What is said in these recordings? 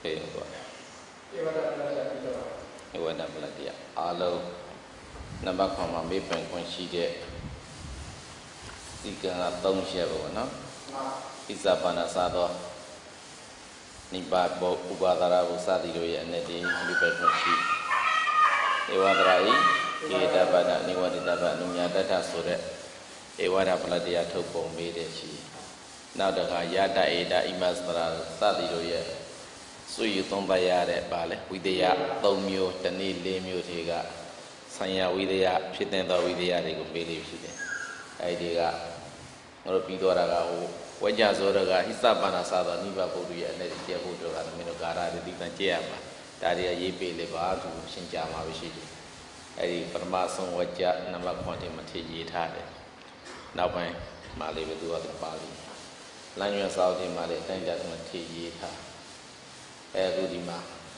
Okay, Iwada Baladia. Alo, number comma, maybe when she did. Ika Tong Shabo, no? Isabana Sado Nipa Ubadara Usadi, and the Liber She. Ewadrai, Edabana, Niwadaba, Nunya Data Sode, Ewada Baladia Topo made she. Now the Yada Eda Imastra Sadidoya. So you don't buy at Bale, with the Tomio, Tani, Lemio Tega, Sanya with the Pitenda with the Adigo believe she. Idea or Pidoraga, Wajazoraga, Hisabana Sada, Niva Bodia, and the Jabuto and Minogara, the Digna Jama, Daria Yepe Leva to Shinjama Vishidi. I Farmason Waja, number quantum material tade. Now my Mali will do other party. Lanua South in Mali, thank that material. Rudima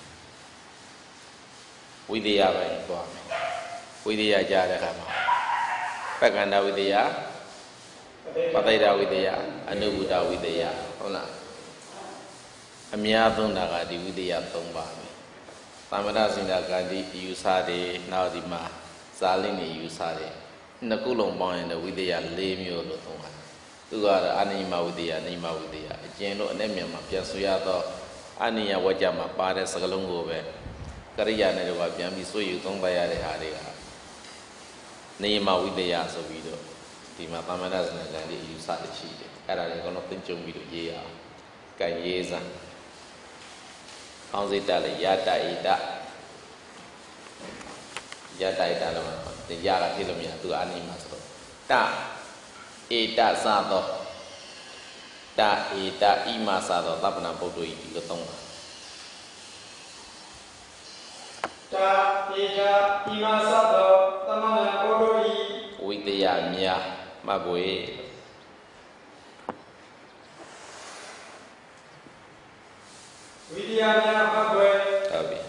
with the Yava with the Yajarama Paganda with the Ya Pataida with the Ya Anubuda with the Ya Ola Amiadon Nagadi with the Yaton Bami Tamadas in the Gandhi Usade Naudima Salini Usade Nakulong Bond with the Ya Lemio Lotonga who are Anima with the Anima with the Ya Geno Nemiam Piasuyato Ania Wajama Pare Sagalungo, Kariana Wapiami, so you don't buy a Haria. Nema with the Yas of Vido, the Matamanas and you sat the cheat. Era gonna think you with Yea, Kanyeza, Kanzitali, Yata Ida, the Yara Tilomia to Animaso. Ta Ida Sado. Da Ida Imasado, Labana Bodo, the Tonga. Da Ida Imasado, Tamana Bodo, with the Yamia, Maboe. With the Yamia, Maboe.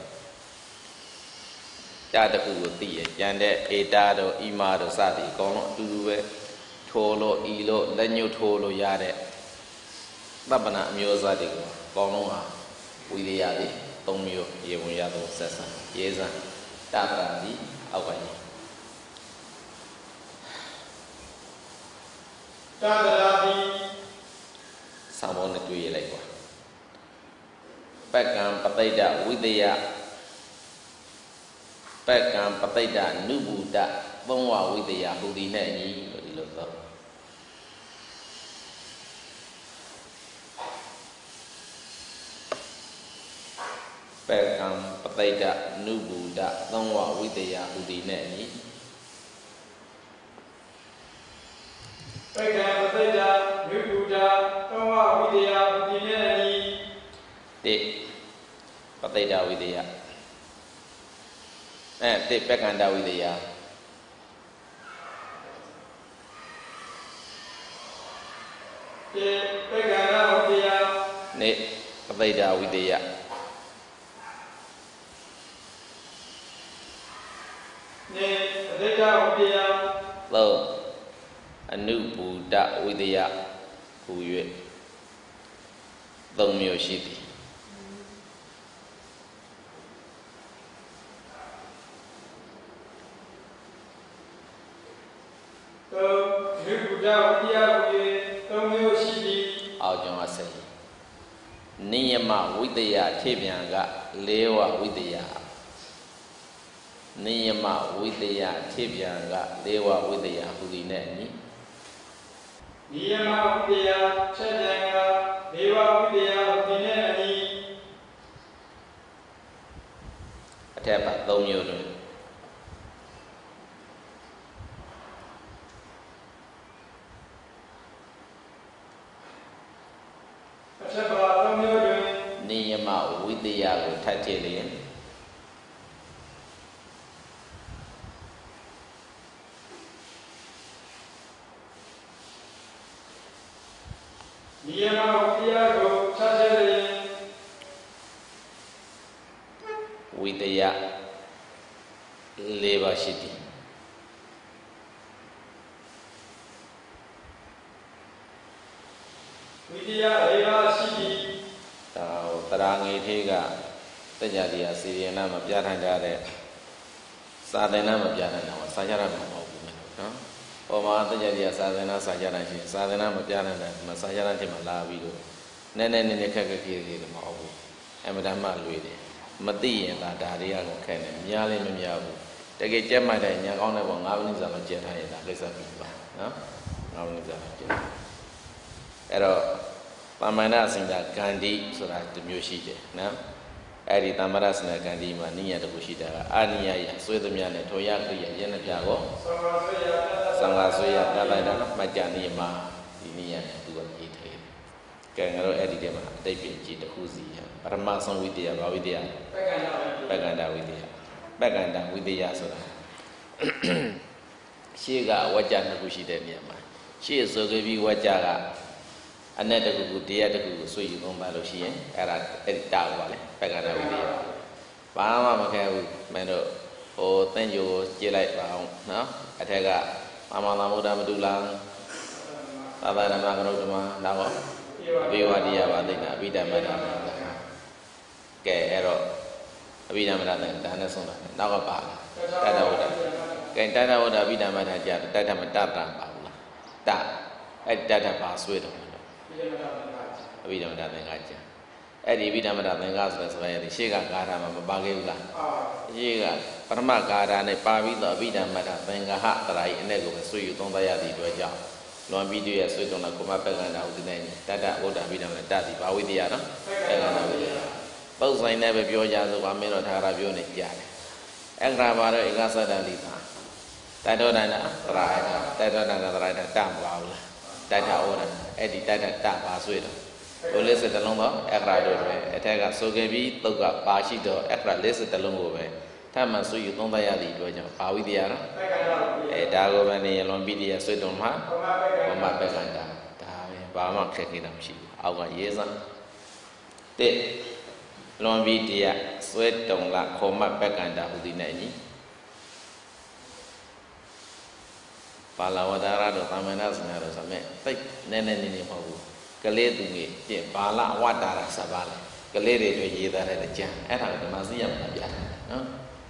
Dada Uti, Yande, Edado, Imado Sadi, Gono, Due, Tolo, Ilo, Lenyo Tolo Yade. Babana Miosa de Bonoa, with the Yadi, Tomio, Yevuyado, Sessa, Yeza, Dabrandi, Awani. Dabrandi Samon to Yelego. Pekam Pataida with the Ya Pekam Pataida, Nubuda, Bonwa with the Yahudi Nani, Pekam Pataida, Nubuda, Longwa with the Yahudi Nani. Pekam Pataida, Nubuda, Longwa with the Yahudi Nani. De Pataida with the Ya. De Pekanda with the Ya. De Pekanda with the Ya. Ne Pataida with the Ya. Lo a new Buddha with the who you don't shitty. I'll join us. Niyama with the Tibianga, Lewa with the Niyama with the Tibianga, Lewa with the Yahudi Nani. Niyama with the Tibianga, Lewa with the Yahudi Nani. A tap at Domio. Niyama with the Yahu Tatilian. With the Leva City. With the Leva City. terang itu juga terjadi asiri nama biaran jare sadena biaran nama sajaran mau no oma terjadi sadena sajaran sih sadena biaran nama sajaran cuma labi do nene kakek kiri mau emang malu ini mati yang ada hari yang kene nyale menyabu tapi cuma ada yang kau nak buang awal ni zaman cerita ini tak kisah kita no awal ni zaman cerita ero pamana sinda gandhi surah demyoshi je no eri tamara sinda gandhi ma niya de kushida aniya ya suedamya ne thoya kriya yena pya ko sangha suya dalai da majani ma di niya ne tu ko yi the ke ngaro eri de ma adai pin ji de hu si ya parama song widiya ba widiya baganda widiya surah shi ga wajja ne kushida ne ma shi so ke bi wajja ga anak degu dia degu suyu ngombalu sih era tahu balik pegangan dia paham makai mendo tenjo jelai paham no ada gak mama muda medulang tata nama karo cuma nawa biwa dia balik nak bida mana ke ero bida mana dana sona nawa pa tada udah bida mana aja tada mendatang paham tak tada paswe dong Abhidhamma Tengkaja. Abhidhamma Tengkaja sebenarnya Sheka Gara membagi ulah. Sheka perma Gara ne pavito Abhidhamma Tengkaha terai ini gue suyu tong daya di dua jam. Luang video ya suyu tong nak kuma pegang dah udah ni. Tada udah Abhidhamma tadi bawi dia no. Pegang dah dia. Bau saya ni berbio jatuh kami orang Thara bio ni jadi. Enggak baru enggak sadar lita. Tada dah nak terai dah tam bau lah. Tada orang, tada tak pasui dah. Oleh setelung dah, ekra dulu. Etega sogebi toga pasi dah, ekra les setelung gue. Taman suyu tong daya di dua jam. Pawi dia lah. Dago bani lombi dia suyu tong mah, koma peganda. Dah, bawa mak kekidam sih. Awak yesan. Te lombi dia suyu tong lah koma peganda hudina ini. Palawadara do tamana senara sampai baik nenek ini mau kele tungi je pala wadara sabala kele re do yeda re jang era masih yang biasa no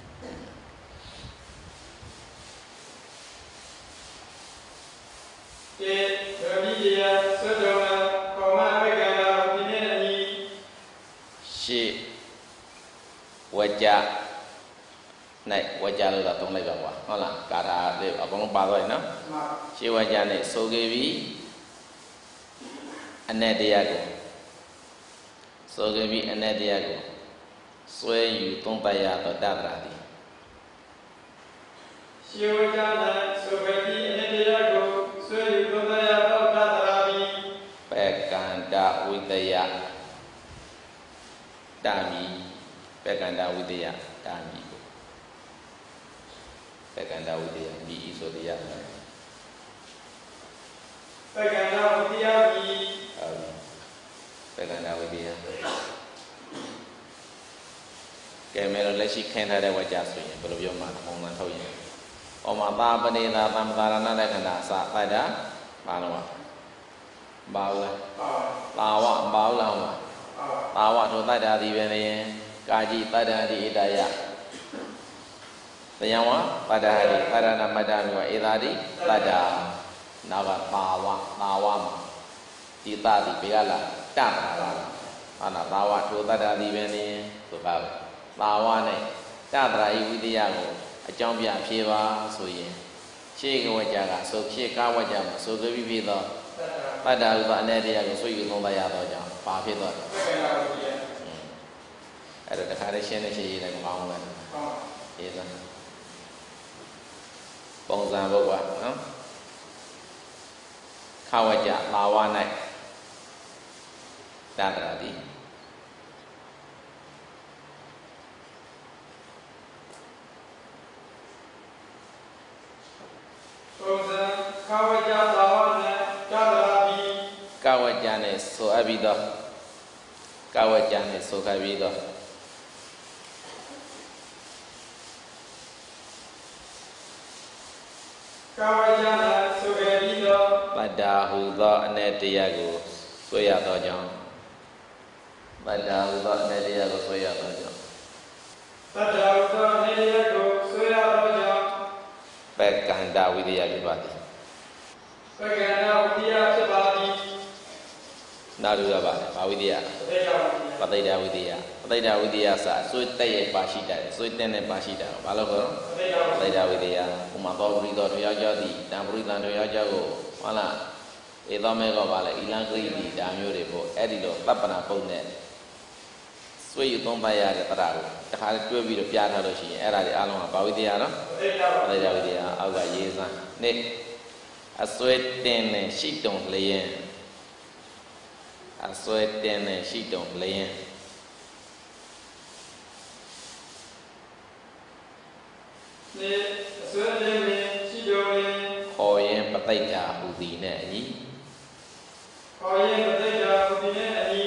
ke bagi dia sedona koma megala dineni si wajah này wajah là tung này vào quá, nó là cả đã để ở con ba rồi nó, chỉ wajah này số cái vi, anh đi à cô, số cái vi anh đi à cô, xoay yu tung tay à tôi đã ra đi, chỉ wajah này số cái vi anh đi à cô, xoay yu tung tay à tôi đã ra đi, pekanda widaya, dami, pekanda widaya, dami. Pekanda widya bi iso dia. Pekanda widya bi. Pekanda widya. Kemero lesi kena ada wajah sunya belum yo mat mong nan thau yin. Oma ta pani ta tam tarana le khana sa tada malawa. Baula. Tawa baula ma. Tawa tho tada di be ne kaji tada di idaya. Tanya pada hari pada nama dan wa idadi pada nama tawa ma kita di piala tak mana tawa tu tada di beni tu kau tawa ni tak terai widya ko ajang biar piwa suye cik wajah ka so cik ka wajah ma so kebi pi to pada uta ne dia ko suyu nong daya to jang pa pi to ada dekat sini cik ni kau kan itu bangsa bawa, kawaja lawan naik, dah terjadi. Bangsa kawaja lawan naik, dah terjadi. Kawaja ni so abidah, kawaja ni so abidah. Kawajana sugerido pada huda ne dia go soya to jang Pada udah media ko soya to. Pada udah media ko soya to. Pekanda widiya pibati. Pekanda widiya pibati. Naru ba widiya. Pataida widiya. Pataida widiya sa soi tay pa shi da. Soi ten ne pa shi da. Ba lo ko. Pataida widiya. Uma to buri to ya ja di. Dan buri dan to ya ja ko. Hala. ဧသောမဲကောပါလေအီလန်ဂရိတိဒါမျိုးတွေပေါ့အဲ့ဒီတော့တပ်ပနာပုံနဲ့ဆွေယူသုံးပတ်ရတဲ့တရားကိုတခါတွဲပြီးတော့ပြထားလို့ရှိရင်အဲ့ဒါတွေအားလုံးကဘာဝိတရားနော်ပရိယဝိတရားအောက်ကရေးစမ်းနှစ်အစွဲတင်နဲ့ရှိတုံလျင်အစွဲတင်နဲ့ရှိတုံလျင်နှစ်အစွဲတင်နဲ့ရှိတုံလျင်ခေါ်ရင်ပဋိဒါဟူသည်နဲ့အညီခေါ်ရင်ပဋိဒါဟူသည်နဲ့အညီ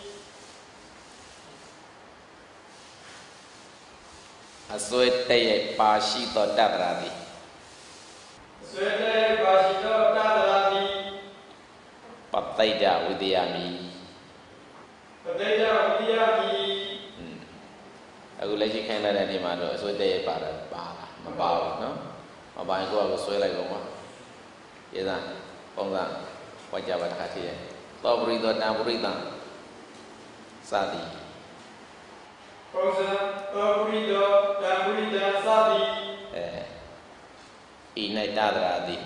အစွဲတက်ရဲ့ပါရှိသောတတ္တရာသည်အစွဲတက်ရဲ့ပါရှိသောတတ္တရာသည်ပဋိဒါဝိတရားမီပဋိဒါဝိတရားမီအခုလက်ရှိခိုင်းလိုက်တဲ့နေမှာတော့အစွဲတက်ရဲ့ပါတာပါလားမပါဘူးနော်မပါရင်ကိုယ့်အကိုဆွဲလိုက်ကုန်ပါရေသာပုံစံဝါကြပါတစ်ခါတည်းရဲ့သောပရိသောတံပရိသံစသည်ပုံစံသောပရိသောတံပရိသံစသည်ဤ၌တတရာသည်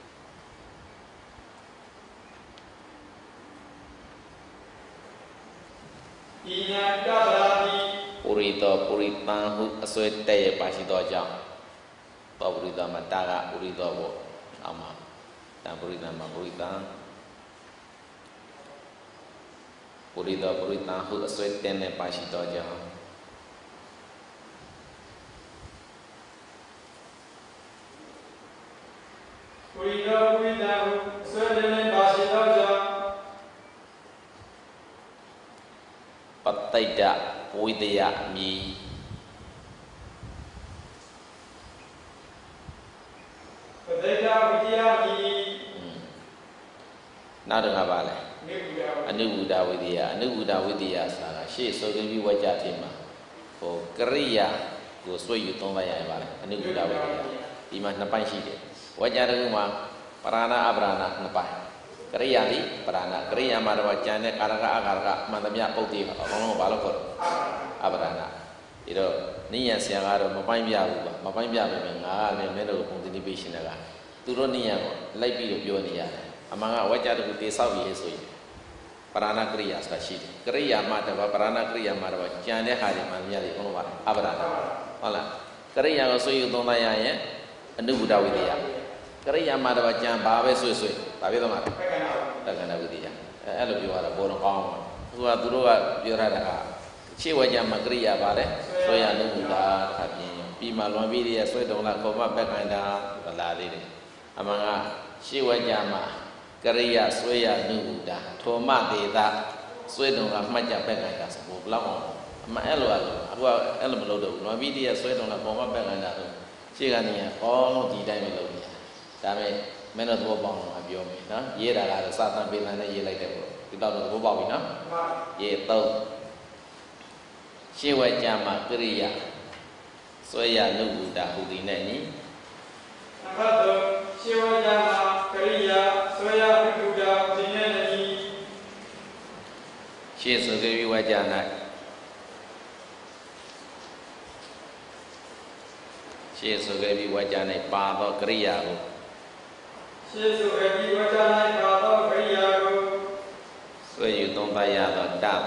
ဤ၌တတရာသည်ပုရိသောပုရိသံဟုအစွဲတက်ရဲ့ပါရှိသောကြောင့်သောပရိသမတာကပုရိသောပေါ့အောက်မှာတံပရိသမပုရိသံပုရိသောပုရိသံဟုအစွဲတက်နဲ့ပါရှိသောကြောင့်ပုရိသောပုရိသံဟုအစွဲတက်နဲ့ပါရှိသောကြောင့်ပဋိဒဝိတယမီပဋိဒါဝိတရားမီနောက်တစ်ခါပါလဲအနုဘုဒ္ဓဝိတယအနုဘုဒ္ဓဝိတယဆိုတာရှေ့ဆိုကြပြီးဝကြတင်မှာဟိုကရိယာကိုဆွေယူသုံးလိုက်ရပါလေအနုဘုဒ္ဓဝိတယဒီမှာနှစ်ပိုင်းရှိတယ်ဝကြတကူမှာပရဏအပရဏနှစ်ပိုင်းကရိယာလိပရဏကရိယာမှာတော့ကျန်တဲ့ကာရကအကာရကမှန်သမျှပုတ်တည်ပါအကုန်လုံးဘာလို့ခေါ်အပရဏဒီတော့နိယဆရာကတော့မပိုင်းပြဘူးပါမပိုင်းပြပဲငါကလည်းမဲတို့ပုံသတိပေးရှင်တယ်ကသူတို့နိယကိုလိုက်ပြီးတော့ပြောနေရတယ်အမှန်ကဝကြတကူတေဆောက်ရေးဆိုရင်ပရဏကရိယာဆိုတာရှိတယ်ကရိယာမှာတော့ပရဏကရိယာမှာတော့ကျန်တဲ့ဟာတွေမှန်သမျှတွေအကုန်လုံးပါအပရဏဟုတ်လားကရိယာကိုဆွေးယူသုံးလိုက်ရရင်အနုဘုဒ္ဓဝိတယကရိယာမှာတော့ကြံဘာပဲဆွေးဒါပြတော့မှာတက္ကနာဝိတယအဲ့လိုပြောရတာဘောတော့ကောင်းပါသူကသူတို့ကပြောရတာကရှေ့ဝကြမှာကရိယာပါလေဆွေးရနုဘုဒ္ဓတစ်ခါပြင်းပြီးမှလွန်ပြီးရဲ့ဆွေးတုံးလာခေါ်မပက်ခိုင်းတာလာသေးတယ်အမှန်ကရှေ့ဝကြမှာကရိယာဆွေးရနုဘုဒ္ဓထောမတေသဆွေးတုံးကမှတ်ကြပက်ခိုင်းတာဆိုဘလောက်အောင်အမှန်အဲ့လိုအခုကအဲ့လိုမလုပ်တော့ဘူးလွန်ပြီးရဲ့ဆွေးတုံးလာခေါ်မပက်ခိုင်းတာဆိုရှေ့ကနေအကောလုံးဒီတိုင်းပဲလုပ်နေရတယ်ဒါပေမဲ့မင်းတို့သဘောပေါက်အောင်ပြောမယ်နော်ရေးတာကတော့စာသံပေးတဲ့နဲ့ရေးလိုက်တယ်ပေါ့ဒီတော့သဘောပေါက်ပြီနော်ရေးသုံးရှေ့ဝဲကြမှာကရိယာဆွဲရနုဘုဒ္ဓဟူသည်နဲ့ညီနံပါတ်3ရှေ့ဝဲကြမှာကရိယာဆွဲရနုဘုဒ္ဓဟူသည်နဲ့ညီရှေ့ဆိုခဲ့ပြီးဝဲကြ၌ရှေ့ဆိုခဲ့ပြီးဝဲကြ၌ပါသောကရိယာကိုရှေ့ဆိုခဲ့ပြီးဝဲကြ၌ပါသောကရိယာကိုဆွဲယူသုံးသပ်ရသောတတ္တရာ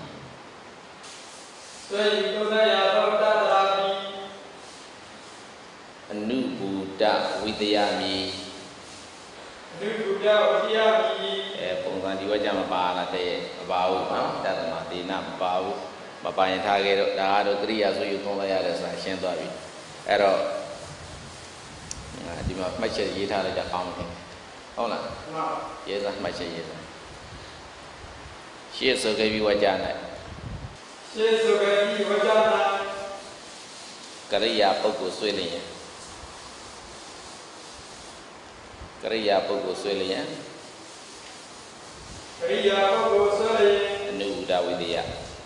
ဆွဲယူသုံးသပ်ရသောတတ္တရာသည်အနုဘုဒ္ဓဝိတယမီအနုဘုဒ္ဓဝိတယမီပုံစံဒီဝဲကြမပါလားတဲ့မပါဘူးနော်တတနာဒေနမပါဘူးမပါရင်ထားခဲ့တော့ဒါကတော့ကရိယာဆွဲယူသုံးသပ်ရတယ်ဆိုတာရှင်းသွားပြီအဲ့တော့ဒီမှာမှတ်ချက်ရေးထားလိုက်တာကောင်းတယ်ဟုတ်လားရေးစားမှတ်ချက်ရေးစားရှေ့ဆိုခဲ့ပြီးဝါကြ၌ရှေ့ဆိုခဲ့ပြီးဝါကြ၌ကရိယာပုဂ္ဂိုလ်ဆွေးလျင်ကရိယာပုဂ္ဂိုလ်ဆွေးလျင်ကရိယာပုဂ္ဂိုလ်ဆွေးလျင်အနုဘုဒ္ဓဝိတယ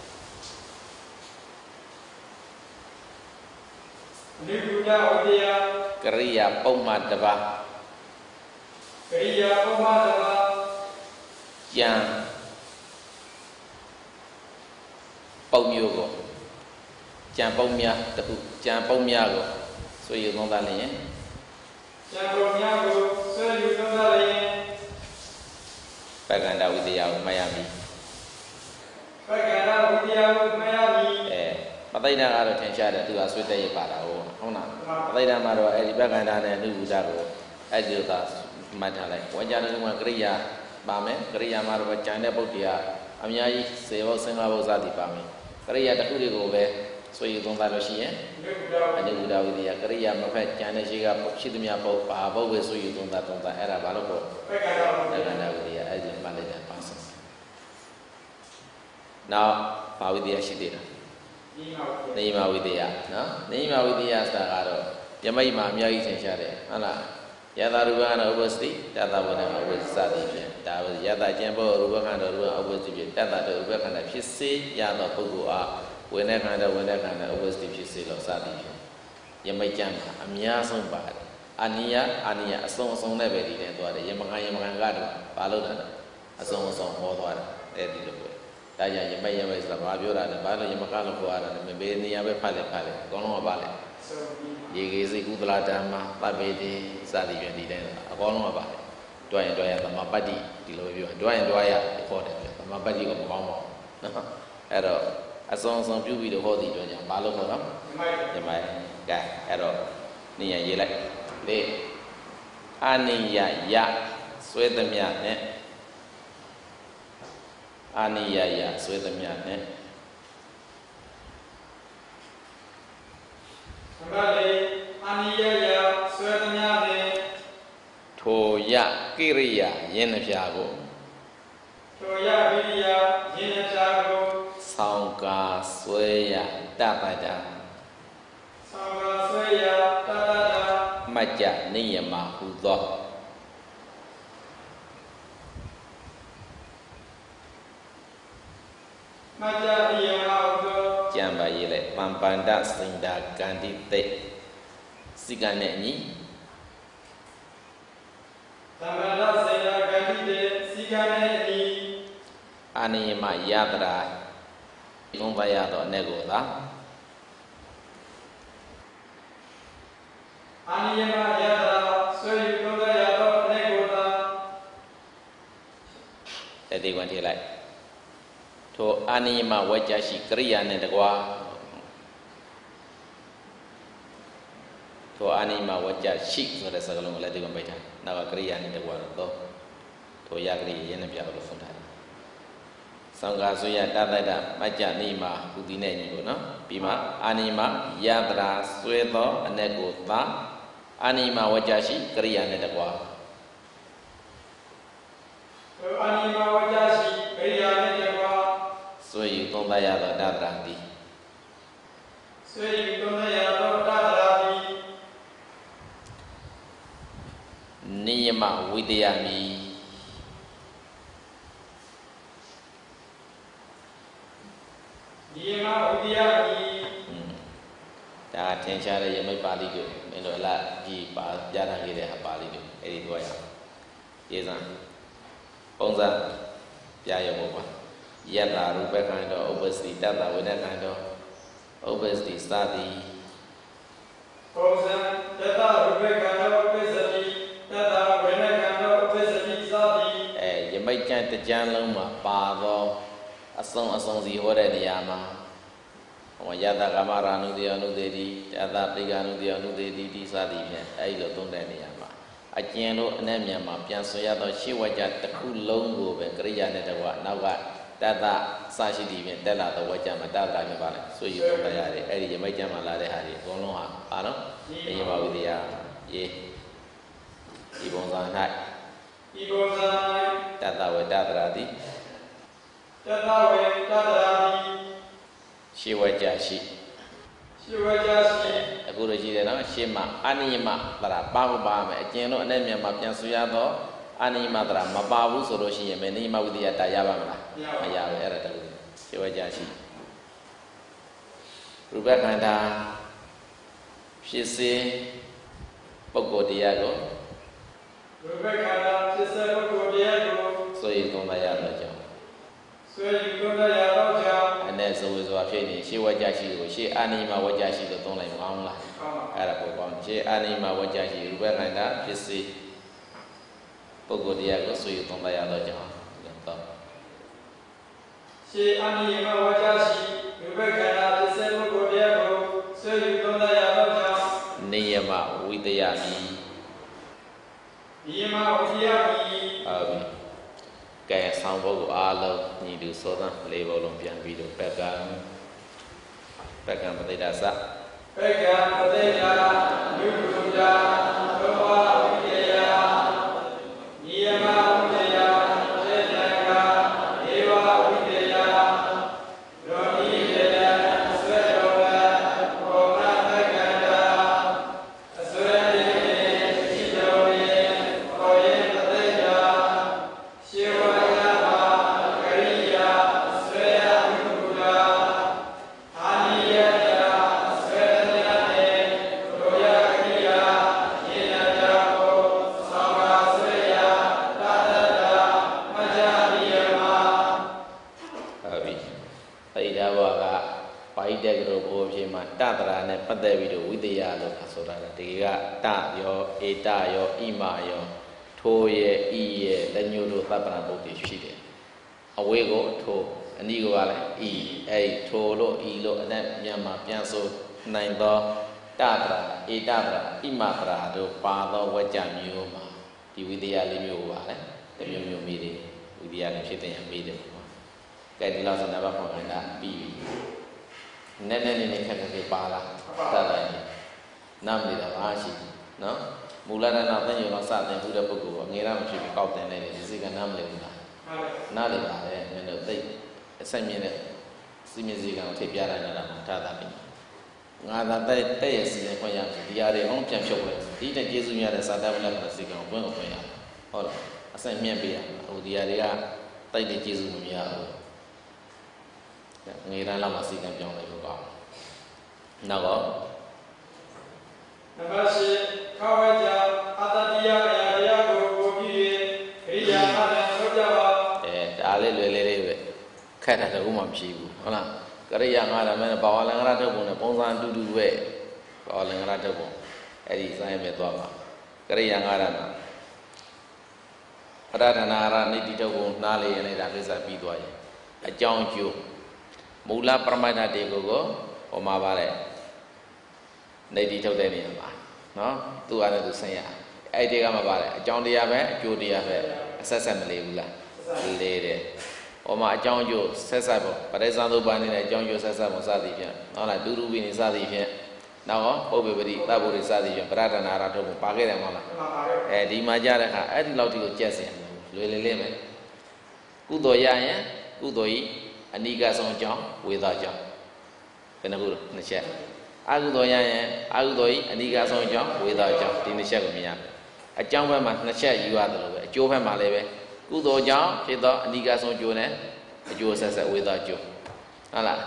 Buddha Vidya Kriya Poma Daba Kriya Pamadava Yang Paumyogo Yang Paumya Tahu Yang Paumyago So you know that name Jambonyago Soyu Tondalaye Paganda Vidya Miami Pagana Vidya Mayami Pataida Garo Tenshada to us with a para Hona Pataida Maro Edi Paganda and Nudago Adutas Matale Wajana Kriya Bame Kriya Maro China Botia Amyai Sevo Singavosadi Bame Kriya Takurigo So you don't have a she and you would have with the Kriya Mafet China Shiga Shidmia Papa so you don't have on the era Balogo Paganda with the Agent Malida Passes. Now, how with the Ashidina? Nima Vidya, no? Nima Vidya Stagaro, Yamaima, Miyagi Share, Anna, Yada Rubana Oversti, Tata Wana over Sadi, that was Yada Jambo, Rubakan, over the Tata, Rubakan, Pisi, Yada Pugua, whenever Oversti Pisi or Sadi. Yamayam, Amia so bad. Ania, a song song never did it, Yamagado, Palona, a song song more Eddie. Daya Yamaya is the Babura and Balo Yamakalo and maybe near Pale Pale, Gono Valley. Yegi Gudladama, Babedi, Sadi, and the Gono Valley. Do I enjoy the Mabadi, do I enjoy the Mabadi of Momo? Error. As long as some people the whole day, Balo Koram, Yamai, Error, Nia Yelek, they Ania Ya, sweat them ya. Aniyaya, sweat them yet. Aniyaya, sweat them yet. Toya, Kiriya, Yenajago. Toya, Vidia, Yenajago. Sangka, Swaya, Tatada. Sangka, Swaya, Tatada. Maja, Niyama, Hudo. Jamba Yele, Pampanda, Sinda, Gandhi, Siganeni. Pampanda, Sinda, Gandhi, Siganeni. Anima Yadra, Kumbaya, Negoda. Anima Yadra, so you Kumbaya, Negoda. That they went here like. To Anima Wajashi Kriya Nedagwa To Anima Wajashi, so that's a long letting of better. Now a Kriya Nedagwa, to Yagri Yenabia of Fontan. Sangazuya Dada, Maja Nima, Udine, no? Pima, Anima, Yadra, Suedo, and Negota, Anima Wajashi, Kriya Nedagwa. Anima Wajashi, Kriya Nedagwa. So you don't buy out that brandy. So you don't buy out that brandy. Niyama Vidyami. Niyama Vidyami. That attention you may bali do. You know, la G. Jana get a bali do. Eddie Goya. Yes, Ponza Yayawa. Yata Rubekando, obviously, Tata with that kind of obviously study. Tata Rubekando, obviously, Tata with that kind of obviously study. You might chant the Janluma, Pavo, a song the order the Yama. Yata Gamara Nudianu Dedi, Tata Piganu Dianu Dedi, Sadi, I don't know Yama. I can't know Nemyama, Piansoyado, she was at the cool longo, and Korea Netawa, now. Tata Sashi Divian, Tela, the Wajama, Tata Valley. So you don't buy it, Eddie, Majama, Lade Hari, Gonoha, Ano, Yama with the Ye Ibonzan High. Ibonzan Tata with Tadradi. Tata with Tadradi. She was Jashi. She was Jashi. A good Gina, Shima, Anima, Baba, Geno, Nemia, Piansuado. Anima Dra, Mababu, Soroshi, and Menima with the Atayama, Maya, Erata, Shivajashi. Rubekanda Pisi pokok dia go. Berbekala pisi pokok dia go. Soy tunda ya raja. Soy tunda ya raja. Ane soy ni si wajah si go. Si anima wajah si go tunda yang mau lah. Ada pokok. Si anima wajah si berbekala pisi pokok dia go soy tunda ya raja. Si anima wajah si berbekala pisi pokok dia go. Soy tunda ya raja. Niyama widayami. Niyama widayami. Kayak sambal alam ni du soda level lompian bidu pegang petidasa. Pegang petidasa yuduja doa widaya niyama widaya sejaga dewa widaya roni widaya sejaga kona tegada aswari sijawi koye petida siwa Tatra ne pada video widya lo kasora tiga ta yo eta yo ima yo tho ye i ye lanyo lo tapana bukti ရှိတယ်အဝေးကိုထိုအနီးကိုကလည်းဤအဲ့ထိုလို့ဤလို့အနဲ့မြန်မာပြန်ဆိုနိုင်သောတတရာဧတတရာဣမတရာတို့ပါသောဝကြမျိုးမှာဒီဝိတရားလေးမျိုးပါလေတမျိုးမျိုးမိတယ်ဝိတရားလေးဖြစ်တဲ့မိတယ်ပေါ့ကဲဒီလောက်ဆိုနံပါတ်9ကပြီးပြီနည်းနည်းလေးခက်ခဲပါလားတတ်တယ်နားမလည်တာပါရှိနော်မူလတန်းတော့သိဉ္ဇုံတော့စတင်ဘူးတဲ့ပုဂ္ဂိုလ်ကငယ်ရမရှိပြီးကောက်တင်နေတယ်ဒီစိကနားမလည်ဘူးလားနားလည်ပါတယ်မင်းတို့သိအဆက်မြင်တဲ့စီမင်းစီကံထိပ်ပြလိုက်တာမှထားတာပြီငါသာတဲ့ရဲ့စီရင်ခွင့်ရပြီဒီဟာတွေအောင်ပြန်ဖြုတ်လိုက်ဒီတဲ့ကျေးဇူးများတဲ့စာတတ်ဗလကစီကံဘွင့်ကိုခွင့်ရဟုတ်လားအဆက်မြင့်ပေးရဟိုဒီဟာတွေကတိုက်တဲ့ကျေးဇူးမများဘူးငယ်ရန်လောက်မှစီကံပြောင်းလိုက်လို့ကောင်းနောက်တော့နံပါတ်10ခဝကြအတ္တတရားအရာတရားကိုကိုကြည့်၍ဣရိယာပုနဲ့ဆောကြပါဒါလေးလွယ်လေးပဲခက်တာတခုမှမရှိဘူးဟုတ်လားကရိယာငါးတာမဲ့ဘာဝလင်္ကာရထုတ်ပုံနဲ့ပုံစံအတူတူပဲဘာဝလင်္ကာရထုတ်ပုံအဲ့ဒီစိုင်းမဲ့သွားပါကရိယာငါးတာမှာပရဒနာရနိတိထုတ်ပုံနားလေရင်လည်းဒါကိစ္စပြီးသွားရင်အကြောင်းကျိုးမူလပရမတ္ထတေကိုဟောမှာပါတဲ့နေတိထုတ်တဲ့နေရာမှာနော်သူ့အားနဲ့သူဆင်းရအဲ့ဒီကမှပါတယ်အကြောင်းတရားပဲအကျိုးတရားပဲအဆက်ဆက်မလေးဘူးလားလေးတယ်ဟောမှာအကြောင်းကျိုးဆက်ဆက်ပေါ့ပရိစ္ဆာသုပ္ပန်နေတဲ့အကြောင်းကျိုးဆက်ဆက်ပေါ့စသည်ဖြင့်ဟုတ်လားဒုရူပိနေစသည်ဖြင့်နောက်ဟောပုပ္ပေပတိသဗ္ဗုရိစသည်ဖြင့်ပရဒနာရထုတ်ဖို့ပါခဲ့တယ်မဟုတ်လားဒီမှာကြတဲ့အခါအဲ့ဒီလောက်ထိကိုကြက်စင်လွယ်လေးလေးပဲကုသိုလ်ရရင်ကုသိုလ်ဤအနိကဆုံးအကြောင်းဝေဒအကြောင်းဘယ်နှခုလဲနှစ်ချက်အကုသိုလ်ရရင်အကုသိုလ်ဤအနိကဆုံးအကြောင်းဝေဒအကြောင်းဒီနှစ်ချက်ကိုမြင်ရမယ်အကြောင်းဘက်မှာနှစ်ချက်ယူရတယ်လို့ပဲအကျိုးဘက်မှာလည်းပဲကုသိုလ်ကြောင့်ဖြစ်သောအနိကဆုံးကျိုးနဲ့အကျိုးဆက်ဆက်ဝေဒကျိုးဟုတ်လား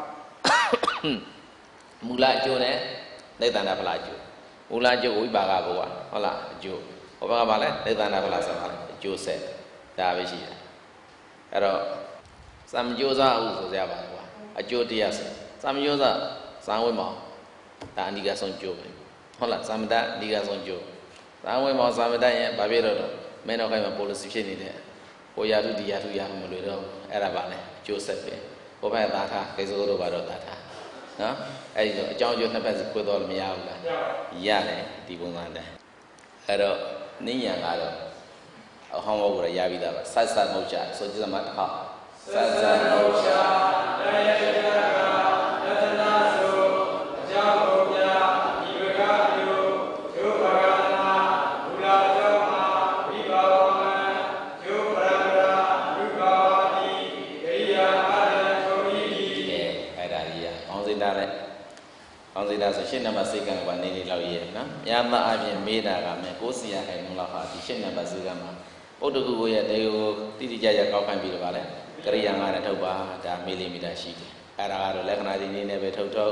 မူလအကျိုးနဲ့နိသန္ဒဖလားကျိုးမူလကျိုးဝိပါကဘုရားဟုတ်လားအကျိုးဟောဘက်ကပါလဲနိသန္ဒဖလားဆက်ပါလဲအကျိုးဆက်ဒါပဲရှိတယ်အဲ့တော့စံကြိုးစားအောင်ဆိုကြပါလေကွာအကျိုးတရားဆက်စံကြိုးစားဇံဝိမောဒါအနိကဆုံးကျိုးပဲဟုတ်လားသမ္မတအနိကဆုံးကျိုးဇံဝိမောသမ္မတရဲ့ဘာဖြစ်တော့မင်းတို့ခိုင်းမှာ policy ဖြစ်နေတဲ့ဟိုရာထုဒီရာထုရမလို့တော့အဲ့ဒါပါလေအကျိုးဆက်ပဲဟိုဘက်သားထားကိစ္စတို့ဘာတော့သားထားနော်အဲ့ဒီတော့အကြောင်းအကျိုးနှစ်ဖက်စီခွဲတော့မရဘူးလားရတယ်ဒီပုံစံတိုင်းအဲ့တော့နိညာကတော့အဟောင်းဘောကိုရပြီးသားပါဆက်ဆက်မဟုတ်ချဆိုကြစမှာတစ်ခါဆက်ဆက်မဟုတ်ချတရားရတာကယတနာဆိုအကြောင်းကိုပြဒီဘကမျိုးဒုဘဂနာဘုရားကျောင်းမှာဝိပါဝမဒုပရမရာဝိပါဝတိဂရိယာအာရထုံဤအဲ့ဒါကြီးအောင်စိတ်တာလေအောင်စိတ်တာဆိုရှင်းနံပါတ်စိတ်ကံကနေနေလောက်ရေးနော်။ညာမအပြင်မေးတာကမဲ့ကိုယ်စီရခိုင်နှုံးလောက်ဟာဒီရှင်းနံပါတ်စိတ်ကံမှာပုဒ္ဒကုကိုရဲ့တေကိုတိတိကျကျကောက်ခိုင်းပြီးတော့ဗာလဲကရိယာငါနဲ့ထုတ်ပါဒါမီလီမီတာရှိတယ်အဲ့ဒါကတော့လက္ခဏာဒီနည်းနဲ့ပဲထုတ်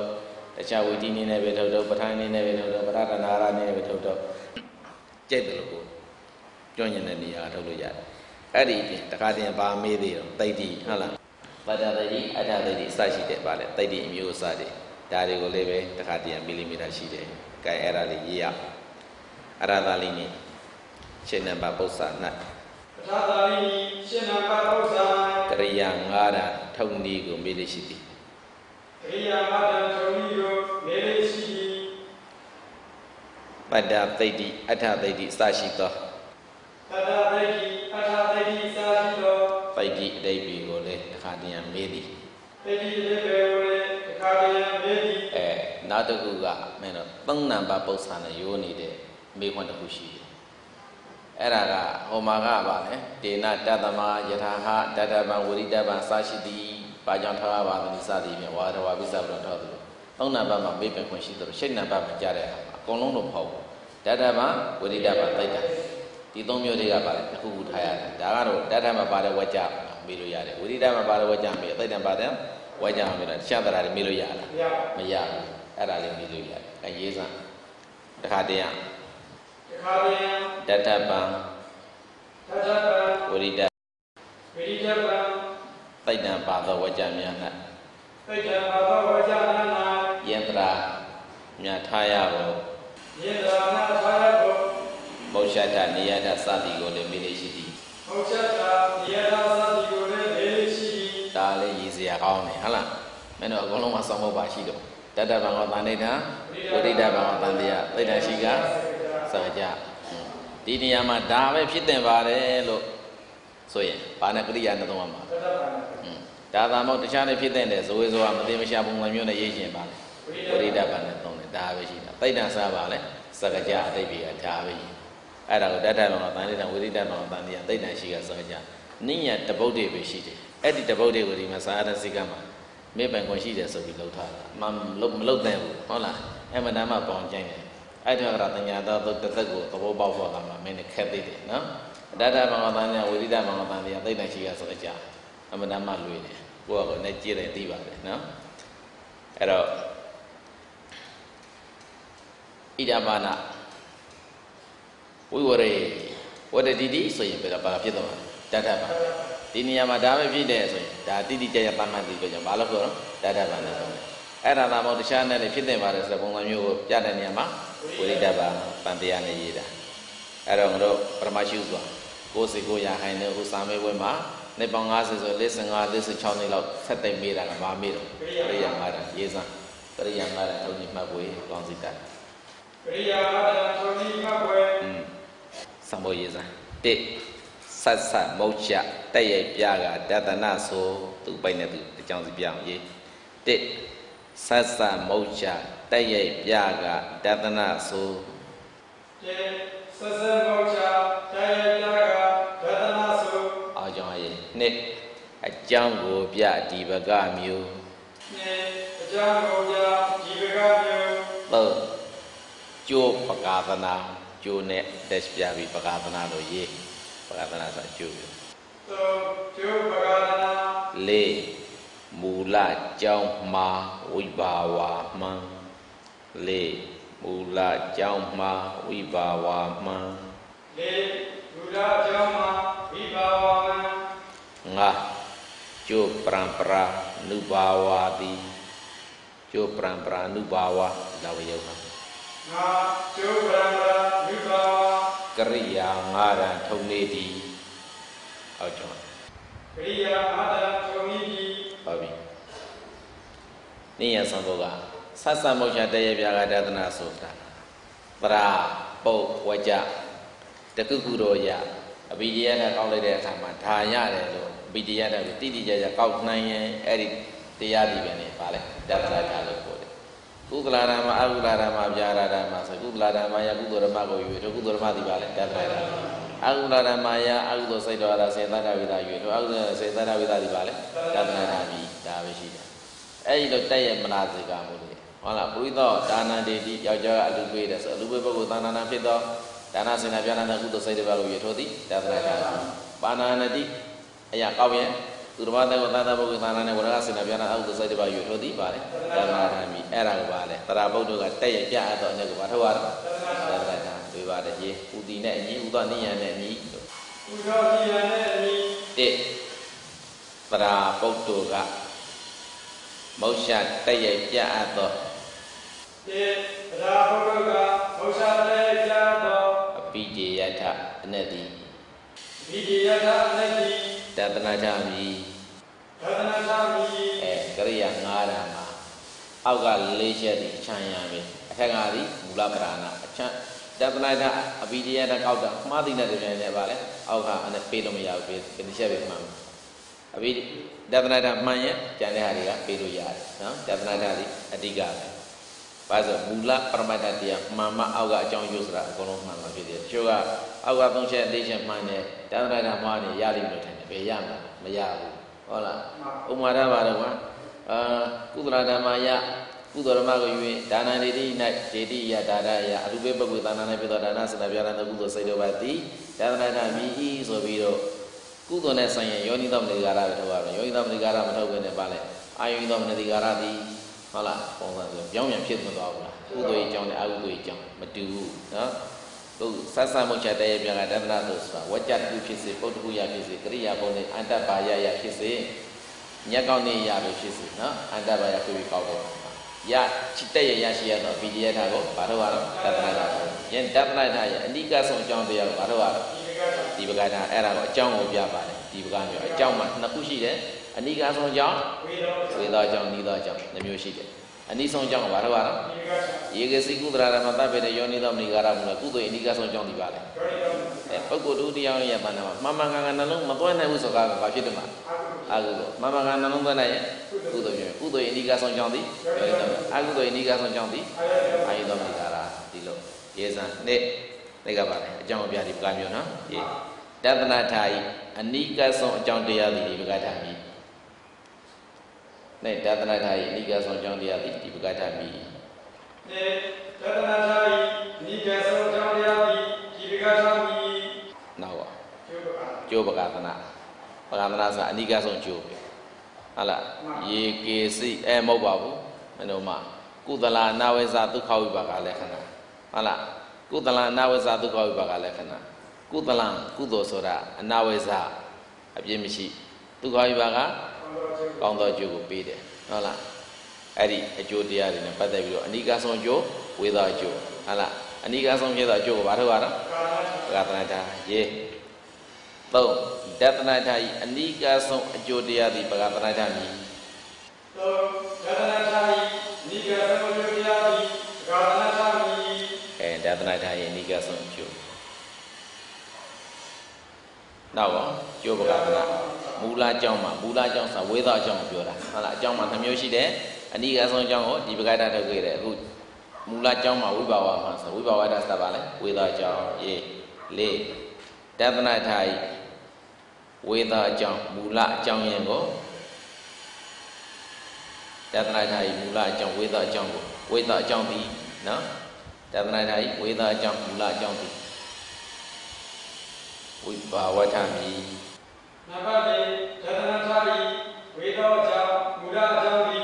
တခြားဝိတိနည်းနဲ့ပဲထုတ်တော့ပဋ္ဌာန်းနည်းနဲ့ပဲထုတ်တော့ပဋ္ဌာတနာရနည်းနဲ့ပဲထုတ်တော့ကြိုက်တယ်လို့ကိုပြောညင်တဲ့နေရာထုတ်လို့ရတယ်အဲ့ဒီအပြင်တခါတည်းပါမေးသေးတော့တိတ်တိဟုတ်လားပတ္တတိတိအတ္တတိတိအစရှိတယ်ပါလေတိတ်တိအမျိုးအစားတွေဒါတွေကိုလည်းပဲတခါတည်းမီလီမီတာရှိတယ်ကဲအဲ့ဒါလေးရေးရအရသာလေးနေရှင်းနံပါတ်ပု္ပ္ပာ၌ပဋ္ဌာတိရှင်းနံပါတ်ပု္ပ္ပာကရိယာ9ဓာတ်ထုံနည်းကိုမေးလို့ရှိသည်ကရိယာ9ဓာတ်ထုံနည်းကိုမေးလို့ရှိသည်ပတ္တသိတိအဋ္ဌသိတိအစရှိသောပတ္တသိတိအဋ္ဌသိတိအစရှိသောသိတိအတိပ္ပိကိုလည်းတခါတည်းမေးသည်သိတိအတိပ္ပိကိုလည်းတခါတည်းမေးသည်နောက်တစ်ခုကမင်းတို့သုံးနံပါတ်ပု္ပ္ပာနဲ့ရိုးနေတဲ့မေးခွန်းတစ်ခုရှိတယ်အဲ့ဒါကဟောမှာကပါလေဒေနတတမယထာဟတတဗံဝရိတဗံစရှိသည်ဘာကြောင့်ထားရပါသနည်းစသည်ဖြင့်ဝါဒဝါပိစ္ဆဗုဒ္ဓထောက်သလိုသုံးနံပါတ်မှာမေးပင်ခွင့်ရှိသလိုရှစ်နံပါတ်မှာကြားတဲ့အခါမှာအကုန်လုံးတော့မဟုတ်ဘူးတတဗံဝရိတဗံသိတ္တဒီသုံးမျိုးတွေကပါလေတစ်ခုခုထားရတယ်ဒါကတော့တတမှာပါတဲ့ဝကြမေးလို့ရတယ်ဝရိတမှာပါတဲ့ဝကြမေးသိတ္တပါတဲ့ဝကြမေးတော့ရှင်းတာတွေမေးလို့ရလားမရဘူးအဲ့ဒါလေးမေးလို့ရတယ်အရေးစမ်းတခါတည်းတတပံဝရိတပံသိတ္တပါသောဝကြများ၌သိတ္တပါသောဝကြများ၌ယန္တရာမြတ်ထားရဖို့ယန္တရာမြတ်ထားရဖို့မောရှတနေယတစသည်ကိုလည်းမေးလို့ရှိသည်မောရှတနေယတစသည်ကိုလည်းမေးလို့ရှိသည်ဒါလည်းရည်စရာကောင်းတယ်ဟုတ်လားမင်းတို့အကုန်လုံးမဆောင်ဖို့ပါရှိတော့တတပံကောတန်ဋိဌာဝရိတပံကောတန်တရားသိတ္တရှိကစကြဒီနေရာမှာဒါပဲဖြစ်တင်ပါတယ်လို့ဆိုရင်ဘာနဲ့ကရိယာနဲ့သုံးရမှာဒါသာမဟုတ်တခြားနဲ့ဖြစ်တဲ့ဇဝေဇဝမသိမရှာပုံစံမျိုးနဲ့ရေးရှင်ပါလေဝရိတပံနဲ့သုံးတယ်ဒါပဲရှိတာသိတ္တစားပါလေစကကြအတိတ်ပြီးဒါပဲအဲ့ဒါကိုတတ္တဘံကတန်ဋိဌာဝရိတဘံကတန်တရားသိတ္တရှိကစကကြနိညာတပုတ်တွေပဲရှိတယ်အဲ့ဒီတပုတ်တွေကိုဒီမှာစာရစိကမှာမေပံခွင့်ရှိတယ်ဆိုပြီးလှုပ်ထားတာမလှုပ်တဲ့ဘူးဟုတ်လားအဲ့မတမ်းမှပေါင်ကျင်းတယ်အဲ့ဒီကတညာတော်တသက်ကိုသဘောပေါက်ဖို့ကမှမင်းနဲ့ခက်သေးတယ်နော်တတ္တဘံကတန်တရားဝိရိဒဘံကတန်တရားသိတ္တရှိကဆိုကြအမှန်တမ်းမှလွေတယ်ကိုယ့်အကိုနဲ့ကြည့်တယ်သိပါတယ်နော်အဲ့တော့ဣဒဘာနာဝိဝရေဝတ္တတိတိဆိုရင်ဘယ်တော့ပါဖြစ်သွားမှာတတ္တဘံဒီနေရာမှာဒါပဲဖြစ်တယ်ဆိုရင်ဒါတိတိကျကျသတ်မှတ်ပြီးပြောကြဘာလို့ပြောတော့တတ္တဘံနဲ့ဆိုတယ်အဲ့ဒါသာမဟုတ်တခြားနဲ့လည်းဖြစ်နေပါတယ်ဆိုတဲ့ပုံစံမျိုးကိုပြတဲ့နေရာမှာဝိရိဒဘံတန်တရားနဲ့ရေးတာအဲ့တော့ငါတို့ပရမရှိဥစွာကိုယ်စီကိုရဟိုင်းတဲ့ဟိုစာမေးပွဲမှာနေပေါင်း50ဆို45 46နှစ်လောက်ဆက်သိမ့်မေးတာကမမေးတော့ကရိယာ9တာရေးစမ်းကရိယာ9တာထုံကြီးမှတ်ပွဲကောင်းစီတတ်ကရိယာ9တာထုံကြီးမှတ်ပွဲစံဖို့ရေးစမ်း1ဆက်ဆက်မုတ်ချတက်ရိုက်ပြကဒသနဆိုသူပိုင်တဲ့သူအကြောင်းစီပြအောင်ရေး1ဆက်ဆက်မုတ်ချတက်ရိုက်ပြကဒသနဆိုဆက်ဆက်မုတ်ချတက်ရိုက်ပြကဒသနဆိုအားကြောင့်ရေး2အကြောင်းကိုပြဒီဘကမျိုး 2အကြောင်းကိုပြဒီဘကမျိုး 3ကျိုးပကာသနာကျိုးနဲ့တက်ပြပြီးပကာသနာလို့ရေးပကာသနာဆိုကျိုးကျိုးပကာသနာ 4မူလကြောင်းမှာဝိဘာဝမှန်4မူလကြောင်းမှာဝိဘာဝမှန် 4မူလကြောင်းမှာဝိဘာဝမှန် 5ကျိုးပရံပရာနုဘာဝတိကျိုးပရံပရာနုဘာဝလာဝရောက်တာကျိုးပရံပရာနုဘာဝကရိယာ9ဓာတ်ထုံနေသည်အောက်ကျောင်းကရိယာ9ဓာတ်ထုံနေသည်ဟုတ်ပြီနိယသံဘောကဆက်ဆံမောချတရေပြာကဒသနာဆိုတာပရာပုတ်ဝကြတကုကုရောရအဘိဓိယနဲ့ကောက်လိုက်တဲ့အခါမှာဓာရတယ်လို့အဘိဓိယနဲ့တိတိကျကျကောက်နိုင်ရင်အဲ့ဒီတရားဒီပဲနေပါလေဒသနာဓာလို့ပြောတယ်ကုသလာဓမ္မအကုသလာဓမ္မဗျာရာဓမ္မဆိုကုသလာဓမ္မယကုသိုလ်ဓမ္မကိုယူတယ်ကုသိုလ်ဓမ္မဒီပါလေဒသနာဓာအကုသလာဓမ္မယအကုသိုလ်စိတ်တော်ရာစေတ္တဝိသယူတယ်အကုသိုလ်စေတ္တဝိသဒီပါလေဒသနာဓာပြီဒါပဲရှိတယ်အဲ့ဒီလိုတက်ရမနာစေကမှုလေဟုတ်လားပုရိသောဒါနတေတိယောက်ျားကအလူပေးတယ်ဆိုအလူပေးပုဂ္ဂိုလ်သာနာနာဖြစ်သောဒါနစေနာပြဏနာကုသိုလ်စိတ်တစ်ပါးကိုရထိုသည်ဒသနာဓာပါဏာနတိအရာကောက်ရင်ကု Turba tego tata bogu tanane wala sina biana au sai de ba yu thodi ba le dana thami era ko ba le tara baudo ka tet ya pya ato ne ko ba thawa dana tha we ba de ye uti ne ni uta ni yan ne ni uta ni yan ne ni te tara baudo ka moksha tet ya pya ato te tara baudo ka moksha tet ya ato apije yatha anati apije yatha anati Datana Jami Kariya Ngarama Auga Leisha di Chayami Hangari Mula Prana Datana Abidia Kauda Madina de Vale Auga and a Pedomia with Penishavi Mam Abid Datana Maya Janahariga Pedo Yard Datana Adiga Baza Mula Parmatatia Mama Auga John Yusra Kono Mama Video Sugar Auga don't share Nation Mane Datana Mani Yali Notan Yama Mayabu Ola Umara Barama Kudra Maya Kudra Magu Dana Lady Night JD Ya Dada Ya Arube Bagu Dana Pidana Sanabiana Kudo Saidovati Dana Mi Sobiro Kudone Sanya Yonidam Negara Yonidam Negara Matogan Bale Ayudam Negaradi Ola Young and Pit Madova Kudo John Agu John Madu Sasa mocha day biang ada natos pa wajar tu fisi pot huya fisi kriya bone anda baya ya fisi nyakau ni ya fisi no anda baya tu kau do ya cita ya sia no bidia tha ko baru baru datna da yen datna da ya anika song chong de ya baru baru di bagana era ko chong ko pya pa le di bagana yo chong ma na khu shi de anika song chong we da chong ni da chong na myo shi de ani song chong baru baru Yege Sikudra Mata Bede Yonidam Nigara Mula Kudo Indiga Song Jong di Bale. Pagodu di yang ya mana Mama kangen nalung matuan na uso ka ka fitu ma. Agu Mama kangen nalung na ya. Kudo Indiga Song Jong di. Agu do Indiga Song Jong di. Ayu dom Nigara di lo. Yesan ne ka bale. Jong bia di ka myo na. Ye. Datana thai Anika Song Jong de ya di ka tha mi. Ne Datana thai Anika Song Jong de ya di ka tha mi. Nawa Joe Bagatana Bagatana sa Anika Song Joe Ala Ye Kesi Mobabu Manoma Kudala Naweza to Kawi Bagalekana Ala Kudala Naweza to Kawi Bagalekana Kudalan Kudo Sora Naweza Abjemishi to Kawi Baga Kondo Joe Pede Ala Adi a Joe Diari and Padavi Anika Song Joe without Joe Ala Anika Song Joe Baravara Gatanata Ye Though Datanata Anika Song Joe Diari Bagatanata and Datanata Anika Song Joe Now Joe Bagatana Mula Jongsa without Jong Pura Ala Jongma Tamyoshi there Anika Song Jong di Bagada to get good Mula Jongma Wibawa Dasta Valley without Jong ye le Datanai Thai without Jong Mula Jong Yango Datanai Thai Mula Jong without Jong B no Datanai Thai without Jong Mula Jong B Wibawa Tami Nabade Datanai Thai without Jong Mula Jong B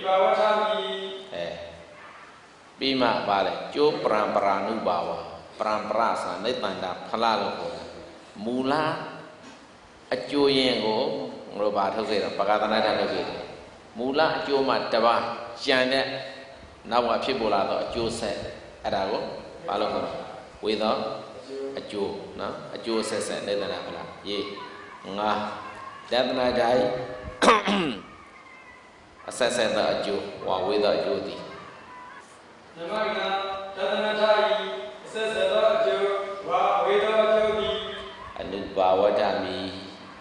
Bima Bale, Jo Pramparanu Bawa, Pramprasa, Netanda, Palalo, Mula, a Joyengo, Robato, Pagatana, Mula, Jo Matava, Janet, now a Pibula, Jo said, Arago, Palo, without a Jo, no, a Jo says, Netana, ye, Nga, Dabna die. Assessed the Jew while with a Judy. A new Bawatami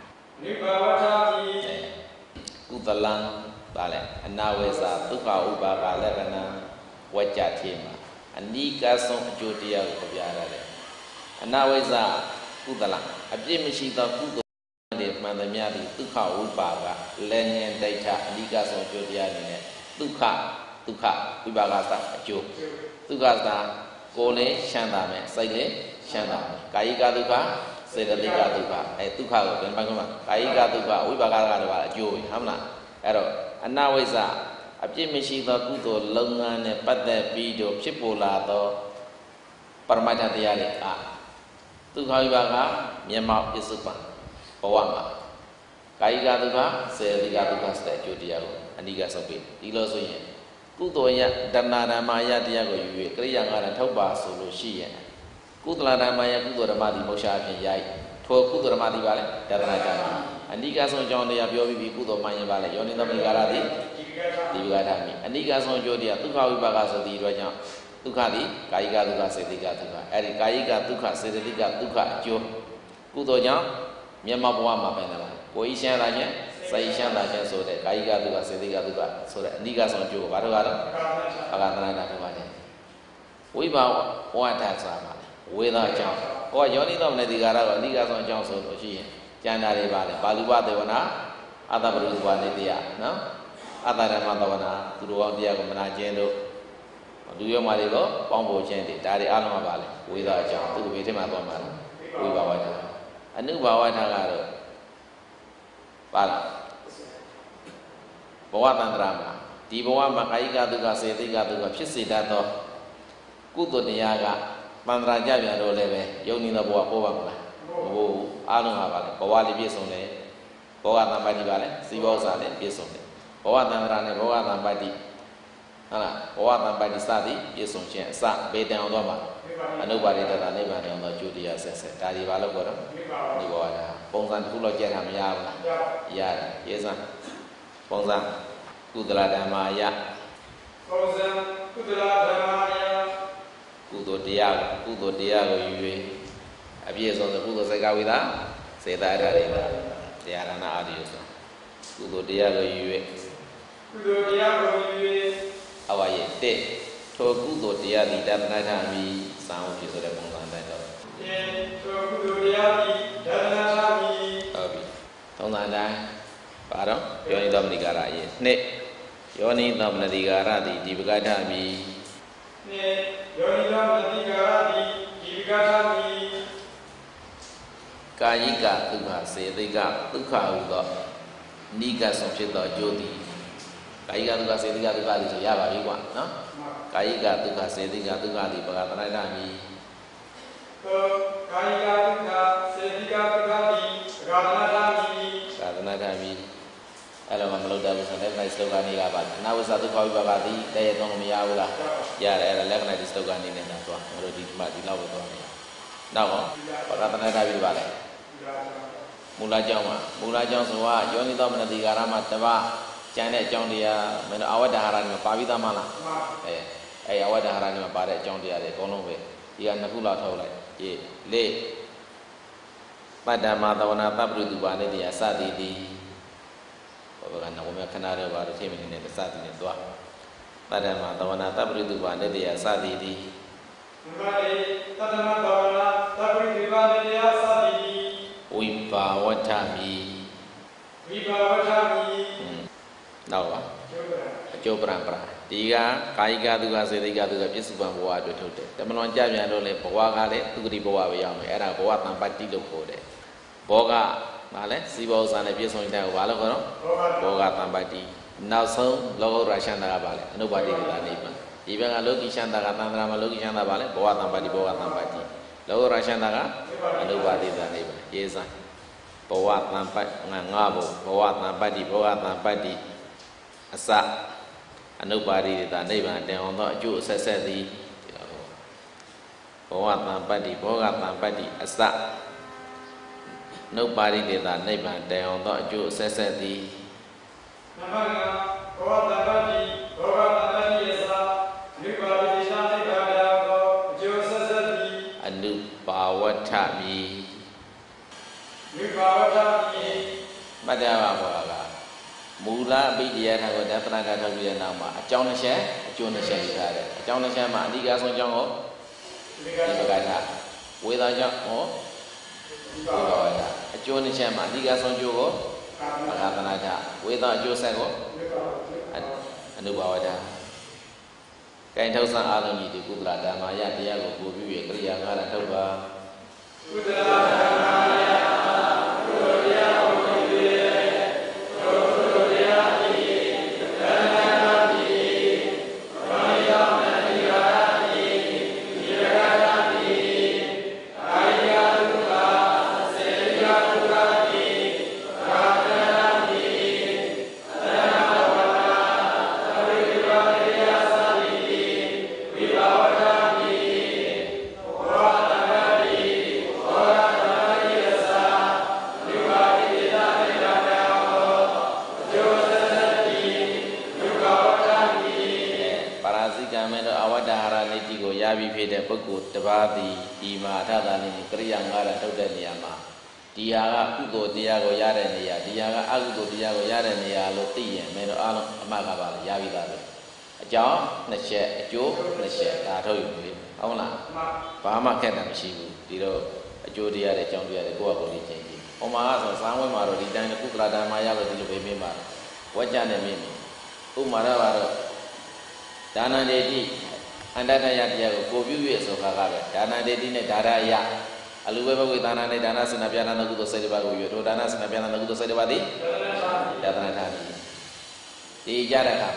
Kutalan Bale, and now is a Tuka Uba Balevana, Wajatima, and Nika Song Judia of Yarade. And now is a Kutalan, a Jimmy the Kudo. Mandamiati, Tuka Ubaga, Lenyan Data, Ligas of Jodiani, Tuka, Ubagata, Joe, Tugasta, Gole, Shandame, Saile, Shandame, Kaika Duka, စေတသိကဒုက္ခဒုက္ခကိုပြန်ပိုင်းမှာကာယကဒုက္ခဝိပါကကတော့အကျိုးပဲဟုတ်မလားအဲ့တော့အနဝိဇ္ဇအပြစ်မရှိသောကုသိုလ်လုပ်ငန်းနဲ့ပတ်သက်ပြီးတော့ဖြစ်ပေါ်လာသောပရမတ္ထတရားတွေဒုက္ခဝိပါကမျက်မှောက်ပစ္စုပန်ဘဝမှာကာယကဒုက္ခစေတသိကဒုက္ခဆိုတဲ့အကျိုးတရားကိုအနိကဆုံးပြီဒီလိုဆိုရင်ကုသိုလ်ရတဏ္ဍာဓမ္မယတရားကိုယူ၍ကရိယာငါးရထုတ်ပါဆိုလို့ရှိရင်ကုသလဓမ္မယကုသိုလ်ဓမ္မတိမောရှာအဖြစ်ရိုက်ထိုကုသိုလ်ဓမ္မတိပါလေတသနာကြပြီအနိကဆုံးအကြောင်းတရားပြောပြီးပြီကုသိုလ်မှရင်ပါလေယောနိသမနိကာရတိဒီဝိကဓာမိအနိကဆုံးအကျိုးတရားဒုက္ခဝိပါကဆိုတဲ့အတွက်ကြောင့်ဒုက္ခသည်ကာယကဒုက္ခစေတသိကဒုက္ခအဲ့ဒီကာယကဒုက္ခစေတသိကဒုက္ခအကျိုးကုသိုလ်ကြောင့်မျက်မှောက်ဘဝမှာပဲလားကိုယ်ဤရှမ်းသာခြင်းစိတ်ရှမ်းသာခြင်းဆိုတဲ့ကာယကဒုက္ခစေတသိကဒုက္ခဆိုတဲ့အနိကဆုံးအကျိုးကိုဘာလို့ကတော့အာဂန္တနာထုတ်ပါတယ်ဝိပါဝဋ္ဌဆိုတာပါဝေဒအကြောင်းဟောယောနိသောမနတိကာရကအနိကဆုံးအကြောင်းဆိုလို့ရှိရင်ကျန်တာတွေပါလေပါဠိဝသေဝနာအတ္တပရိသုဘနေတယနော်အတ္တဓမ္မသဝနာသူတော်ကောင်းတရားကိုမနာခြင်းတို့လူရောမာတွေကိုပေါင်းဖို့ခြင်းတွေဒါတွေအလုံးပါလေဝေဒအကြောင်းသူ့ဘေးထဲမှာသွားမှာဝိပါဝဋ္ဌအနုဘာဝဋ္ဌကတော့ပါလားဘဝတန္တရာမှာဒီဘဝမှာကာယကဒုက္ခစေတသိကဒုက္ခဖြစ်စေတတ်သောကုသိုလ်တရားကတန္တရာကြပြန်တော့လည်းပဲယုံနေသောဘဝပေါ်ပါမလားမဟုတ်ဘူးအားလုံးပါလေဘဝလေးပြည့်စုံတယ်ဘောဂတံပတ္တိပါလေစီဘောဇာလည်းပြည့်စုံတယ်ဘောဂတန္တရာနဲ့ဘောဂတံပတ္တိဟုတ်လားဘောဂတံပတ္တိစသည်ပြည့်စုံခြင်းအစဘေတံအောင်တော့မှာအနုပါရိတ္တနိဗ္ဗာန်တောင်သောကျိုးတရားဆက်ဆက်ဒါဒီဘာလို့ပြောတော့ဒီဘောကပုံစံတစ်ခုလောက်ကြက်တာမရဘူးလားရတယ်ရေးစမ်းပုံစံကုသလဓမ္မာယပုံစံကုသလဓမ္မာယကုသိုလ်တရားကိုယူ၍အပြည့်စုံသောကုသိုလ်စိတ်ကဝိသစေတအထာရိတာတရားရဏအာဒီယဆိုကုသိုလ်တရားကိုယူ၍အဝါရဲ့တဲ့ထိုကုသိုလ်တရားသည်တသနာထမိစာဝဖြစ်ဆိုတဲ့ပုံစံတိုင်းတော့ထိုကုသိုလ်တရားသည်တသနာထမိဟုတ်ပြီသုံးသံတိုင်းပါတော့ယောနိသောမနိကာရအရင်နှစ်ယောနိသောမနတိကာရသည်ဒီပကထမိနှစ်ယောနိသောမနတိကာရသည်ဒီပကထမိကာယိကဒုက္ခစေတိကဒုက္ခဟုသောနိကဆုံးဖြစ်သောအကျိုးသည်ကာယိကဒုက္ခစေတိကဒုက္ခသည်ဆိုရပါပြီကွာနော်ကာယိကဒုက္ခစေတိကဒုက္ခသည်ပကတရတမိကာယိကဒုက္ခစေတိကဒုက္ခသည်ပကတရတမိအဲ့လိုမှမလုပ်တတ်ဘူးဆိုတော့လက်နိုင်စတုကနေကပါအနာဝဇ္ဇဒုက္ခဝိပါကသည်တည့်ရတော့မရဘူးလားရတယ်အဲ့ဒါလက်နိုင်စတုကနေနဲ့တော့သွားတို့ဒီမှာဒီလောက်ပဲသွားနေနောက်ဟောပကတရတမိပါလေမူလကြောင်းဆိုတာယောနိသောမနတိကာရမှာတပါးကျန်တဲ့အကြောင်းတရားမင်းတို့အဝတ္တဟာရတွေမှာပါပြီးသားမလားအဝတ္တဟာရတွေမှာပါတဲ့အကြောင်းတရားတွေအကုန်လုံးပဲဒီကနှစ်ခုလောက်ထုတ်လိုက်လေးပတ္တမသဝနာသပ္ပရိတုပါနေတရားစသည်သည်ဘောကနဝမခဏတော့ပါတော့ထိမနေနဲ့စသည်နဲ့သွားပတ္တမသဝနာသပ္ပရိတုပါနေတရားစသည်သည်ပတ္တမသဝနာသပ္ပရိတုပါနေတရားစသည်သည်ဝိပါဝဋ္ဌမိနောက်ပါအကျိုးပရံပရာဒီကကာယကဒုက္ခစေတိကဒုက္ခပြစ္စုပန်ဘဝအတွက်ထုတ်တယ်တမလွန်ကြပြန်လို့လေဘဝကလည်းသုဂတိဘဝပဲရောက်မယ်အဲ့ဒါဘဝတံပတ္တိလို့ခေါ်တယ်ဘောကဘာလဲစီဘောဥစ္စာနဲ့ပြည့်စုံတဲ့ကိုဘာလို့ခေါ်တော့ဘောကတံပတ္တိနောက်ဆုံးလောကုတ္တရာရှန္တာကဘာလဲအနုပါတိတ္တနိဗ္ဗာန်ဒီဘက်ကလောကီရှန္တာကသံဃာမှာလောကီရှန္တာဘာလဲဘောကတံပတ္တိလောကုတ္တရာရှန္တာကအနုပါတိတ္တနိဗ္ဗာန်ရေးစမ်းဘဝတံပတ္ငါဘဝတံပတ္တိဘောကတံပတ္တိအစအနုပါရိတနိဗ္ဗာန်တန်အောင်သောအကျိုးအဆက်ဆက်သည်ဘဝတံပတ္တိဘောဂတံပတ္တိအစအနုပါရိတနိဗ္ဗာန်တန်အောင်သောအကျိုးအဆက်ဆက်သည်နမကဘောဂတံပတ္တိဘောဂတံပတ္တိအစအနုပါရိတနိဗ္ဗာန်တန်အောင်သောအကျိုးအဆက်ဆက်သည်အနုပါဝဋ္ဌမိမတ္တဝဘောကမူလအပိတရားထားကိုတသနာထားထုတ်ပြီးတဲ့နောက်မှာအကြောင်းတစ်ချက်အကျိုးတစ်ချက်ယူထားတယ်အကြောင်းတစ်ချက်မှာအဓိကဆုံးအကြောင်းကိုဒီပကထဝေဒကြောင့်ဟောဝေဒဝါဒအကျိုးတစ်ချက်မှာအဓိကဆုံးအကျိုးကိုပကသနာထဝေဒအကျိုးဆက်ကိုအနုဘဝဒကဲထုတ်စံအားလုံးကြီးဒီကုသလဓမ္မာယတရားကိုပူပြီးရကရိယာငါးထုတ်ပါကုသလဓမ္မာ yabi fede buku tebadi ima thada ni kriya ngara thaude niyama diyaga kudo diyago yare niya diyaga agudo diyago yare niya lo thiye mero alo amaga ba yabi da lo ajawနှစ်ချက်အကျိုးနှစ်ချက်ဒါထုတ်ယူပြီဟုတ်လားဘာမှခက်တာမရှိဘူးဒီတော့အကျိုးတရားတဲ့အကြောင်းတရားတွေကိုယ့်အကူလေးချင်းကြီးဟောမှာဆိုစာဝဲမှာတော့ဒီတိုင်းကုသလာတန်မှာရလို့ဒီလိုပဲမင်းပါဝက်ကြနဲ့မင်းဥမာရပါတော့ဒါနန္ဒေတိအန္တတယတရားကိုပြု၍ဆိုတာကပဲဒါနန္ဒေတိနဲ့ဒါရအယအလူပဲဘဝေဒါနနဲ့ဒါနစင်နာပြာဏကုသိုလ်စေတပါးကိုယူထိုဒါနစင်နာပြာဏကုသိုလ်စေတပါးသည်ယတနာထာဒီကြတဲ့အခါ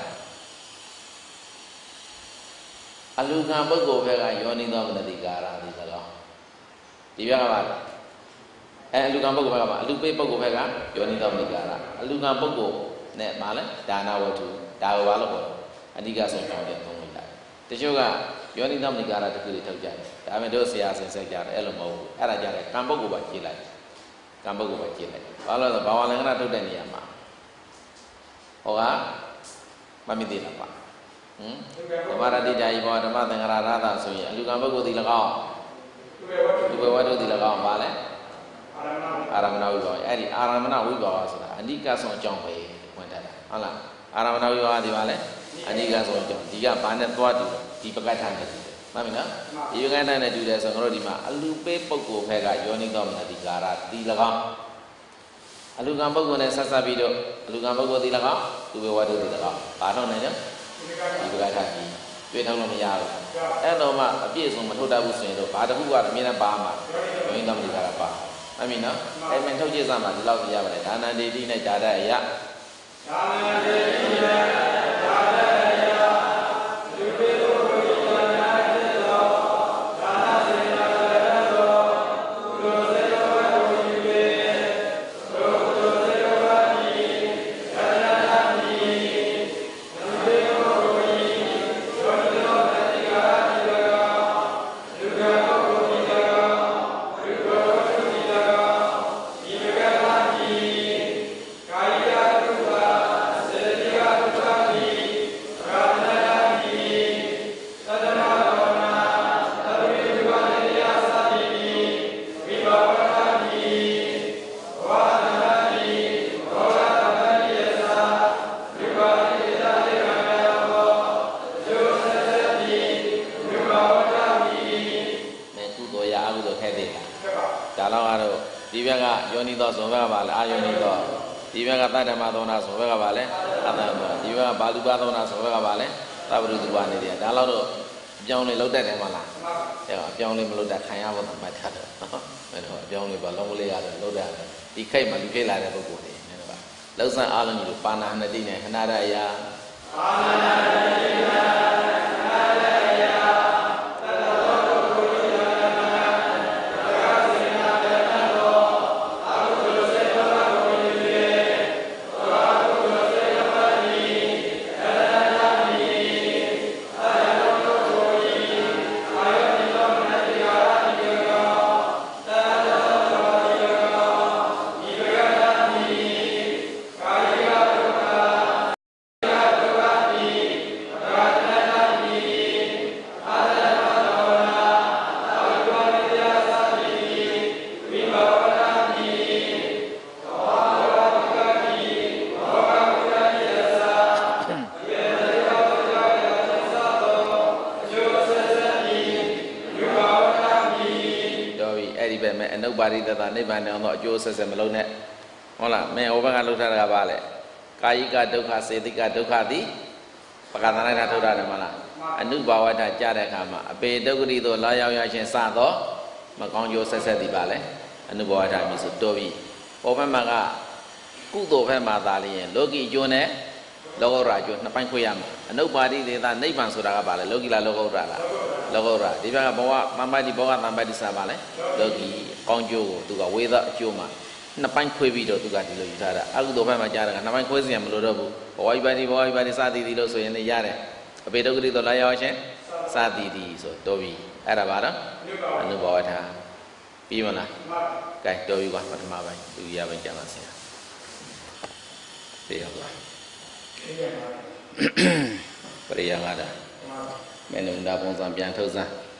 အလူကံပုဂ္ဂိုလ်ဘက်ကယောနိသောမနတိကာရဒီသလားဒီဘက်ကပါအလူကံပုဂ္ဂိုလ်ဘက်ကပါအလူပေးပုဂ္ဂိုလ်ဘက်ကယောနိသောမနတိကာရအလူကံပုဂ္ဂိုလ်နဲ့မှာလဲဒါနဝတ္ထုဒါကိုပါလို့ခေါ်အနိကဆုံးကြောင်းတဲ့သုံးလို့ရတယ်တချို့ကယောနိသောမနတိကာရတခုတွေထုတ်ကြတယ်ဒါပေမဲ့တို့ဆရာဆင်ဆက်ကြတယ်အဲ့လိုမဟုတ်ဘူးအဲ့ဒါကြတယ်ကံပုဂ္ဂိုလ်ပါကြည့်လိုက်ကံပုဂ္ဂိုလ်ပါကြည့်လိုက်ဘာလို့လဲဆိုဘာဝလင်္ကနာထုတ်တဲ့နေရာမှာဟောကမမိသေးလားပါဓမ္မရတိတာယီဘောဓမ္မသင်္ဃာရသာဆိုရင်အလူကံပုဂ္ဂိုလ်ဒီ၎င်းလူဘဝတ္ထုဒီ၎င်းပါလဲအာရမဏဝိဘောအဲ့ဒီအာရမဏဝိဘောဆိုတာအနိကဆုံးအကြောင်းပဲဝင်ထားတာဟုတ်လားအာရမဏဝိဘောဒီပါလဲအနိကဆုံးအကြောင်းဒီကဘာနဲ့သွားတူဒီပကဋ္ဌာန်နဲ့တူတယ်မှတ်ပြီနော်ဒီပကဋ္ဌာန်နဲ့တူတယ်ဆိုတော့ဒီမှာအလူပေးပုဂ္ဂိုလ်ဘက်ကယောနိသောမနတိကာရဒီ၎င်းအလူကံပုဂ္ဂိုလ်နဲ့ဆက်ဆက်ပြီးတော့အလူကံပုဂ္ဂိုလ်ဒီ၎င်းလူဘဝတ္ထုဒီ၎င်းဘာတော့နိုင်နော်ဒီပကဋ္ဌာန်ကြီးတွေ့ထောက်လို့မရဘူးအဲ့တော့မှအပြည့်စုံမထုတ်တတ်ဘူးဆိုရင်တော့ဘာတစ်ခုကအမြဲတမ်းပါမှာယောနိသောမနတိကာရပါအမင်းနော်အဲ့မင်းထုတ်ကြည့်စမ်းပါဒီလောက်ပြရပါတယ်ဒါနန္ဒေတိနဲ့ဒါရအယဒါနန္ဒေတိနဲ့ဒါရအယလူပေတို့ကိုယနာဖြစ်သောဒါနစေနာတော်ကုလိုစေတော်ကိုယူပေကုလိုစေတော်ပါတိဒါနနာတိလူပေတို့ကိုယယောနိသောမနတိကာရတိလောလူကံပုဂ္ဂိုလ်တိလောလူကံဝတ္ထုတိလောဒီပကဋ္ဌာန်ကြီးကာယကတုပါစေတိကတုပါတိကာဏနာတိသတ္တမသောနာသဗ္ဗေတုဝနေယသတိဝိဘဝတတိဝါဒနာတိဘောဂတပတိယသာဝိပါတိတတေကံယောဇုသတ္တိဝိဘဝတတိမဲကုသိုလ်ရအကုသိုလ်ထဲသေးလားဒါတော့ကတော့ဒီဘက်ကယောနိသောဆိုဘက်ကပါလဲအာယောနိသောဒီဘက်ကတတ္တမသောနာဆိုဘက်ကပါလဲအတ္တသောဒီဘက်ကဘာလူပသောနာဆိုဘက်ကပါလဲသဗ္ဗရုသူဝနေတယ်ဒါတော့အပြောင်းလေးလောက်တတ်တယ်မလားအဲ့တော့အပြောင်းလေးမလောက်တတ်ခံရဖို့မှတ်ထားတယ်နော်အဲ့တော့အပြောင်းလေးပါလုံးဝလေးရတယ်လောက်တတ်တယ်ဒီခိတ်မှာလူခိတ်လာတဲ့ပုဂ္ဂိုလ်တွေနည်းပါလောက်ဆန်းအားလုံးကြီးလို့ပါဏာနတိနဲ့ခဏရယပါဏာနတိနဲ့ခဏရယသတ္တသောပုဂ္ဂိုလ်ယနာဒါကစေနာတတသောအကုသိုလ်စေတပါးကိုယူ၍သောအကုသိုလ်စေတပါးဤကရဏနာတိအယတောပုဂ္ဂိုလ်ဤအာယောနိသောမနတိကာရတိယောသတ္တသောသောတိယောဒီပကဋ္ဌာန်ကြီးကာယကတုပါဒုက္ခတိကာဏနာတိအာတမသောနာသဗ္ဗေနိယသတိဝိဘဝတတိသောဘောဂတိဘောဂဝတတိယသာယေတေယောကြောင့်ယသသောအကျိုးဆက်ဆက်တိဝိဘဝတတိတော်ပြီအဲ့ဒီပဲမဲ့အနုပါရိတတနိဗ္ဗာန်တောင်တော့အကျိုးဆက်ဆက်မလုံးနဲ့ဟုတ်လားမဲ့ဟိုဘက်ကလှုပ်ထားတာကပါလေကာယိကဒုက္ခစေတိကဒုက္ခတိပကသနာထထုတ်ရတယ်မလားအနုဘာဝတကြားတဲ့အခါမှာအပေဒုက္ခတိတို့လာရောက်ရခြင်းစသောမကောင်းကျိုးဆက်ဆက်ဒီပါလေအနုဘာဝတမြည်ဆိုတော်ပြီဟောဘက်မှာကကုသိုလ်ဘက်မှာသာလျင်လောကီအကျိုးနဲ့လောကုတ္တရာအကျိုးနှစ်ပိုင်းခွဲရမှာအနုပါတိဒေသနိဗ္ဗာန်ဆိုတာကပါလေလောကီလားလောကုတ္တရာလားလောကုတ္တရာဒီဘက်ကဘဝသမ္ပါတိဘောဂသမ္ပါတိစပါလေလောကီကောင်းကျိုးကိုသူကဝေဒအကျိုးမှာနှစ်ပိုင်းခွဲပြီးတော့သူကဒီလိုယူထားတာအကုသိုလ်ဘက်မှာကြားတယ်ကနှစ်ပိုင်းခွဲစီရင်မလို့တော့ဘူးဘဝဝိပါတိစသည်ဒီလို့ဆိုရင်လည်းရတယ်အပေဒုက္ခတိတို့လာရောက်ခြင်းစသည်ဒီဆိုတော်ပြီအဲ့ဒါပါတော့အနုဘာဝထာပြီးမလားကဲတော်ပြီကွာပထမပိုင်းဒုတိယပိုင်းကျန်ပါဆရာသိရပါပရိယငါတာမင်းတို့ဒါပုံစံပြန်ထုတ်စမ်း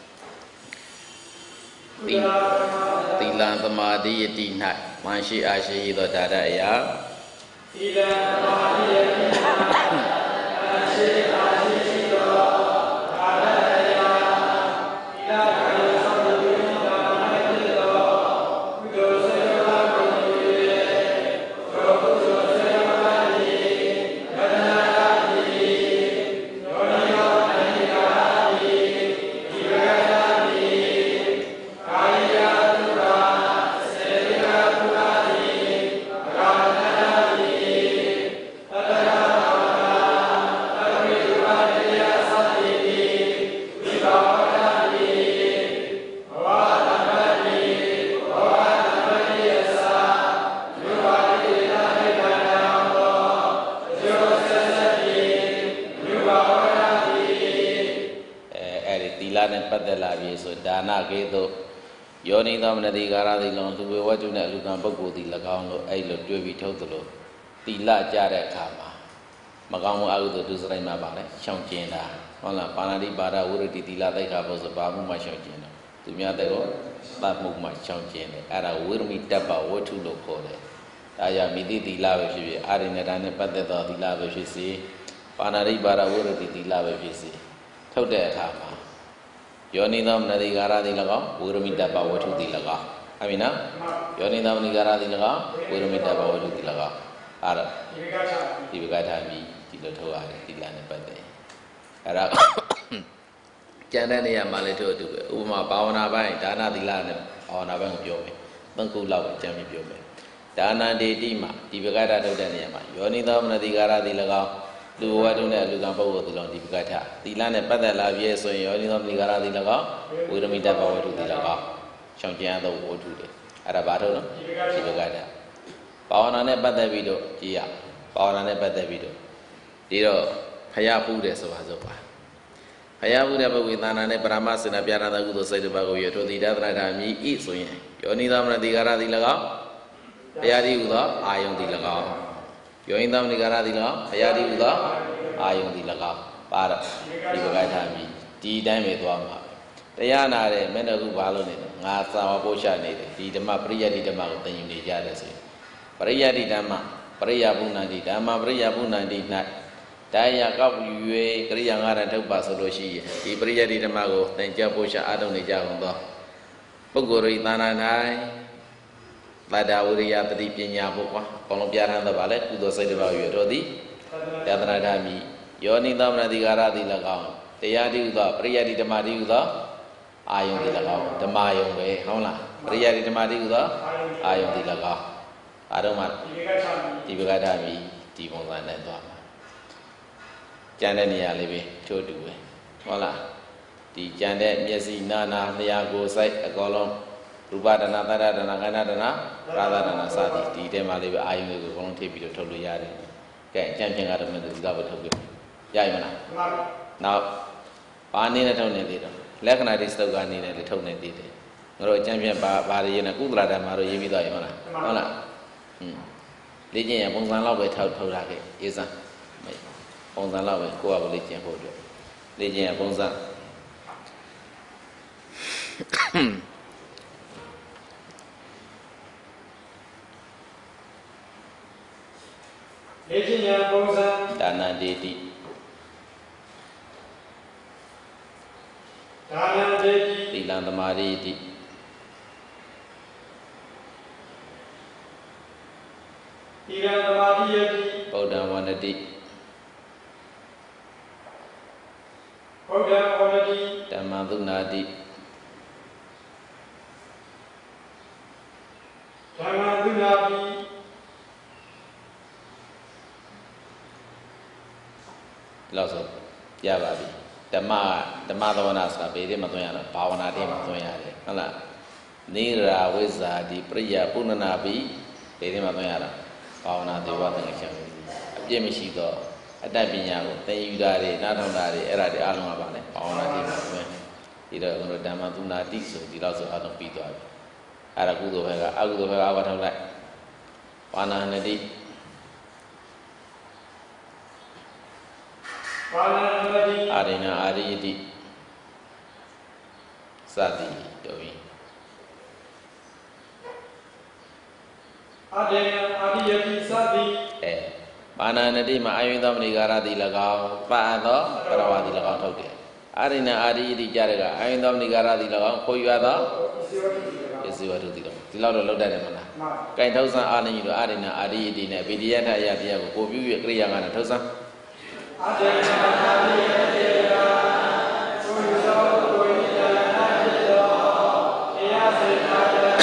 သီလသမာဓိယတိ၌မရှိအားရှိသောဒါရအရာသီလသမာဓိယတိ၌မရှိအားရှိသောဒါရအရာသီလကာယသောဝိပဿနာ၌ဖြစ်သောကုသိုလ်စေတနာကို၍သောကုသိုလ်စေတနာ၏ယတနာတိယောနိယောအနိကာတိဒီဝကတာတိကာယတုရာစေတနာတုရာတိကာမတနာတိတတရာတဝိတုရာတရားသတိတိဝိဘာဝတာတိဘဝတပ္ပတိဘဝတပ္ပတိယသလူဝတိတာဟိတနာသောအကျိုးဆက်ဆက်တိလူဘဝတာတိအဲ့ဒီသီလနဲ့ပတ်သက်လာပြီဆိုဒါနကဲ့သို့ယောနိသောမနတိကာရသည်လုံးသူဝေဝတ္ထုနဲ့အလူကံပုဂ္ဂိုလ်သည်၎င်းလို့အဲ့လိုတွေ့ပြီးထုတ်သလိုသီလကြတဲ့အခါမှာမကောင်းမှုအကုသိုလ်ဒုစရိုက်မှာပါလေရှောင်ကျင်တာဟုတ်လားပါဏာတိပါဒဝိရတိသီလသိက္ခာပုဆိုဘာမှုမှရှောင်ကျင်တော့သူများတဲ့ကိုသတ်မှုမှရှောင်ကျင်တယ်အဲ့ဒါဝိရမိတ္တပဝတ္ထုလို့ခေါ်တယ်ဒါကြောင့်မိတိသီလပဲဖြစ်ဖြစ်အာရိဏတာနဲ့ပတ်သက်သောသီလပဲဖြစ်စေပါဏာတိပါဒဝိရတိသီလပဲဖြစ်စေထုတ်တဲ့အခါမှာယောနိသောမနတိကာရသည်၎င်းဝိရမိတ္တပဝတ္ထုသည်၎င်းဟုတ်ပြီနော်ယောနိသောမနတိကာရသည်၎င်းဝိရမိတ္တပဝတ္ထုသည်၎င်းအဲ့ဒါဒီဘကထားပြီးဒီလိုထုတ်ရတယ်သီလနဲ့ပတ်သက်အဲ့ဒါကျန်တဲ့နေရာမှာလည်းထုတ်အတူပဲဥပမာဘာဝနာပိုင်းဒါနသီလနဲ့ဘာဝနာပိုင်းကိုပြောမယ်သုံးခုလောက်ကျန်ပြီးပြောမယ်ဒါနဒေတိမှာဒီဘကထားထုတ်တဲ့နေရာမှာယောနိသောမနတိကာရသည်၎င်းလူဝတ္ထုနဲ့လူကံပုဂ္ဂိုလ်သူလုံးဒီပကထသီလနဲ့ပတ်သက်လာပြည့်ဆိုရင်ယောနိသောမနိကာရသီလကောဝိရမိတ္တဘဝတ္ထုသီလကောရှောင်ကျဉ်သောဝတ္ထုတွေအဲ့ဒါဘာထုတ်နော်ဒီပကထဘာဝနာနဲ့ပတ်သက်ပြီးတော့ကြည်ရဘာဝနာနဲ့ပတ်သက်ပြီးတော့ဒီတော့ဖယားပူးတယ်ဆိုပါစို့ပါဖယားပူးတဲ့ပုဂ္ဂိုလ်သာနာနဲ့ပရမစေနာပြရတာကုသိုလ်စိတ်တစ်ပါးကိုရထိုသီလသရတာမြည်ဤဆိုရင်ယောနိသောမနတိကာရသီလကောဖယားတိဟုသောအာယုန်သီလကောယောနိသောမနိကာရသီလကောဖယားတိဟုသောအာယုန်သီလကောပါတော့ဒီဘကထားပြီးဒီတိုင်းပဲသွားမှာတရားနာတဲ့မင်းတို့ကဘာလို့နေလဲငါသာဝပို့ချနေတယ်ဒီဓမ္မပရိယတ်တိဓမ္မကိုသင်ယူနေကြတယ်ဆိုရင်ပရိယတ်တိဓမ္မပရိယဘုဏ္ဏတိဓမ္မပရိယဘုဏ္ဏတိ၌တရားကောက်ယူ၍ကရိယာငါးရထုတ်ပါဆိုလို့ရှိရင်ဒီပရိယတ်တိဓမ္မကိုသင်ကြားပို့ချအားထုတ်နေကြကုန်သောပုဂ္ဂိုလ်ရိသနာ၌သတ္တဝိရိယတတိပညာဘုကွာအကုန်လုံးပြဋ္ဌာန်းတော့ဗာလဲကုသိုလ်စိတ်တစ်ပါးရွယ်တော့သည်ယတနာဓာမိယောနိသောမနတိကာရသည်၎င်းတရားတိဟုသောပရိယတ်တိဓမ္မတိဟုသောအာယုန်သည်၎င်းဓမ္မယုံပဲဟုတ်လားပရိယတ်တိဓမ္မတိဟုသောအာယုန်သည်၎င်းအားလုံးမှာဒီဘကထားပြီးဒီပုံစံနဲ့သွားမှာကျန်တဲ့နေရာလေးပဲထို့တူပဲဟုတ်လားဒီကျန်တဲ့မျက်စိနာနာလျှာကိုယ်စိတ်အကုန်လုံးရူပဒနာသတ္တဒနာခန္ဓာဒနာရာသဒနာစသည်ဒီထဲမှာလေးပဲအာယုန်တွေကိုအကုန်လုံးထိပ်ပြီးတော့ထုတ်လို့ရတယ်ကဲအကျဉ်းချင်းကတော့မင်းတို့ဒီကပဲထုတ်ပြရရမလားနောက်ဘာအနေနဲ့ထုတ်နေသေးတော့လက္ခဏာတိစတုတ်ကနေနဲ့ထုတ်နေသေးတယ်ငါတို့အကျဉ်းချင်းဘာရည်နဲ့ကုသလဓမ္မတို့ရေးပြီးသွားရမလားဟုတ်လားလေ့ကျင့်ရပုံစံလောက်ပဲထုတ်လာခဲ့အေးစမ်းပုံစံလောက်ပဲကိုယ့်အကိုလေ့ကျင့်ဖို့အတွက်လေ့ကျင့်ရပုံစံလေ့ကျင့်ရပုံစံဒါနဒေတိဒါနဒေတိသီလသမာဓိတိသီလသမာဓိယတိဗုဒ္ဓဝန္တတိဗုဒ္ဓဝန္တတိဓမ္မသုနာတိဓမ္မသုနာတိလောက်ဆိုရပါပြီဓမ္မသဝနာဆိုတာဘေးထဲမှာသွင်းရတာဘာဝနာထဲမှာသွင်းရတယ်ဟုတ်လားနိရာဝိဇာတိပရိယပုဏ္ဏနာပိဘေးထဲမှာသွင်းရတာဘာဝနာဒေဝသင်္ကေတအပြည့်မရှိတော့အတ္တပညာကိုသင်ယူတာတွေနားထောင်တာတွေအဲ့ဒါတွေအားလုံးကပါလေဘာဝနာထဲမှာသွင်းဒီတော့ကျွန်တော်ဓမ္မသုနာတိဆိုဒီလောက်ဆိုအားလုံးပြီးသွားပြီအဲ့ဒါကုသိုလ်ဘက်ကအကုသိုလ်ဘက်ကအားထုတ်လိုက်ပါဏာနတိပါဏာနတိအာရိဏအာရိယတိစသည်တို့ပြီပါဏာနတိမှာအာယုသောမဏိကာရတိ၎င်းပါသောပရဝါတိ၎င်းထုတ်တယ်အာရိဏအာရိယတိကြတဲ့ကအာယုသောမဏိကာရတိ၎င်းခိုးရွာသောပစ္စည်းဝတ္ထုတိ၎င်းဒီလောက်တော့လောက်တတ်တယ်မလားကင်ထုတ်စံအာနိညတို့အာရိဏအာရိယတိနဲ့ဗိဒိယထအယတရားကိုကိုပြု၍ကရိယာငါနဲ့ထုတ်စံအာရိဏအာရိယတိကဆိုရသောကိုနိဒာနာဖြစ်သောတရားစေနာ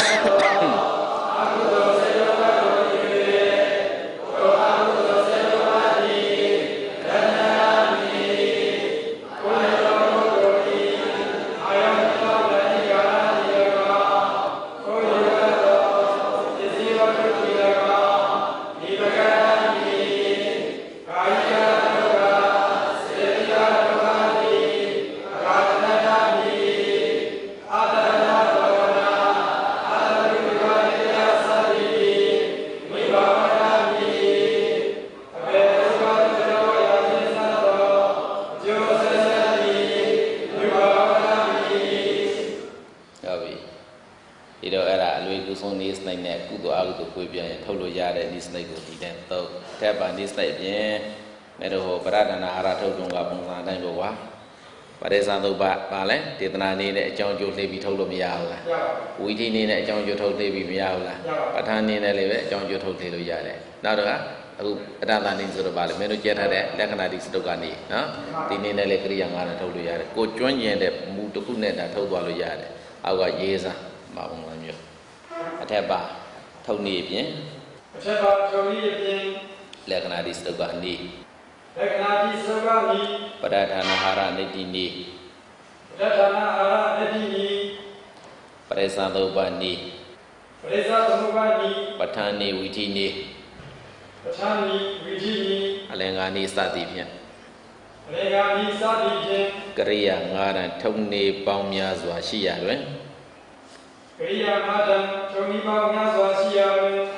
ထုတ်လို့ရတဲ့ဒီစနိတ်ကိုဒီတဲ့တော့ထက်ပါဒီစနိတ်ပြင်မဲ့တော့ပရဒနာအာရထုတ်တုံးကပုံစံတိုင်းပေါ့ကွာပရိသသုပ္ပပါလဲဒေသနာနေနဲ့အကြောင်းကျိုးနှိပ်ပြီးထုတ်လို့မရဘူးလားဝီထိနေနဲ့အကြောင်းကျိုးထုတ်နှိပ်ပြီးမရဘူးလားပဋ္ဌာန်းနေနဲ့လည်းပဲအကြောင်းကျိုးထုတ်နှိပ်လို့ရတယ်နောက်တော့အခုအတ္တသာနေဆိုတော့ပါလေမင်းတို့ကြက်ထားတဲ့လက္ခဏာဒီစတုကနေနော်ဒီနေနဲ့လည်းကရိယာ၅နဲ့ထုတ်လို့ရတယ်ကိုကျွမ်းကျင်တဲ့မူတစ်ခုနဲ့ဒါထုတ်သွားလို့ရတယ်အောက်ကရေးစားမပုံစံမျိုးအထက်ပါထုတ်နေပြင်အထက်ပါထုတ်နေပြင်လက္ခဏာဒီစတုကနေလက္ခဏာဒီစတုကနေပဋ္ဌာနာဟာရနိတိနေပဋ္ဌာနာဟာရနိတိနေပရိသသုပ္ပနေပရိသသုပ္ပနေပဋ္ဌာန်နေဝိထိနေပဋ္ဌာန်နေဝိထိနေအလင်္ကာနေစသည်ဖြင့်အလင်္ကာနေစသည်ဖြင့်ကရိယာ၅တန်ထုံနေပေါင်းများစွာရှိရတွင်ကရိယာ၅တန်ထုံနေပေါင်းများစွာရှိရတွင်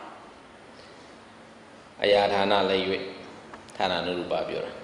အရာဌာနလည်း၍ဌာနနုရူပပြောတာ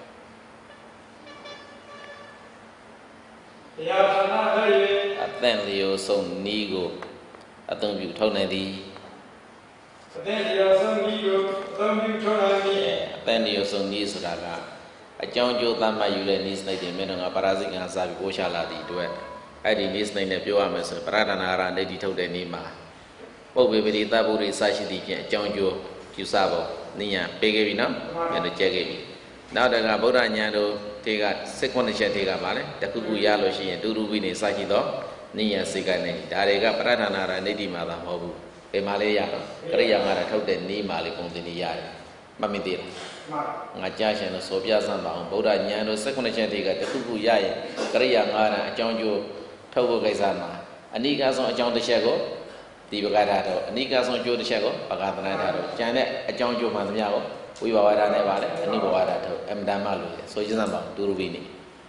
အရာဌာနလည်း၍အသင့်လျောဆုံးနီးကိုအသုံးပြုထုတ်နေသည်အသင့်လျောဆုံးနီးကိုအသုံးပြုထုတ်နိုင်သည်အသင့်လျောဆုံးနီးဆိုတာကအကြောင်းကျိုးသတ်မှတ်ယူတဲ့နီးစနစ်တွေမင်းတို့ကပါရာဇိကံစာပြီးပို့ချလာသည့်အတွက်အဲ့ဒီနီးစနစ်နဲ့ပြောရမယ်ဆိုရင်ပရဒနာရနေတိထုတ်တဲ့နီးမှာပုပ္ပေပရိသဗ္ဗုရိစရှိသည့်ဖြင့်အကြောင်းကျိုးယူဆဖို့နိယပေးခဲ့ပြီနော်မင်းတို့ကြက်ခဲ့ပြီနောက်တကဗုဒ္ဓဉာဏ်တို့ဒီက16ချက်တွေကပါလေတခုခုရလို့ရှိရင်ဒုရူပိနေစရှိသောနိယစိတ်ကနေဒါတွေကပရဒနာရနေတိမှာသာမဟုတ်ဘူးပေမာလေးရတော့ကရိယာငါရထုတ်တဲ့နီးမာလေးပုံသင်နေရတယ်မမသိလားငါကြားရှင်လို့ဆိုပြစမ်းပါအောင်ဗုဒ္ဓဉာဏ်တို့16ချက်တွေကတခုခုရရင်ကရိယာငါရအကြောင်းကျိုးထုတ်ဖို့ကိစ္စမှာအနိကဆုံးအကြောင်းတစ်ချက်ကိုဒီပကထာတော့အနိကဆုံးကျိုးတစ်ချက်ကိုပကသနာထားတော့ကျန်တဲ့အကြောင်းကျိုးမှန်သမျှကိုဝိဘဝါဒနဲ့ပါလေအနိဘဝါဒထုတ်အမတမလို့ဆိုရှင်းစမ်းပါဒုရူပိနေ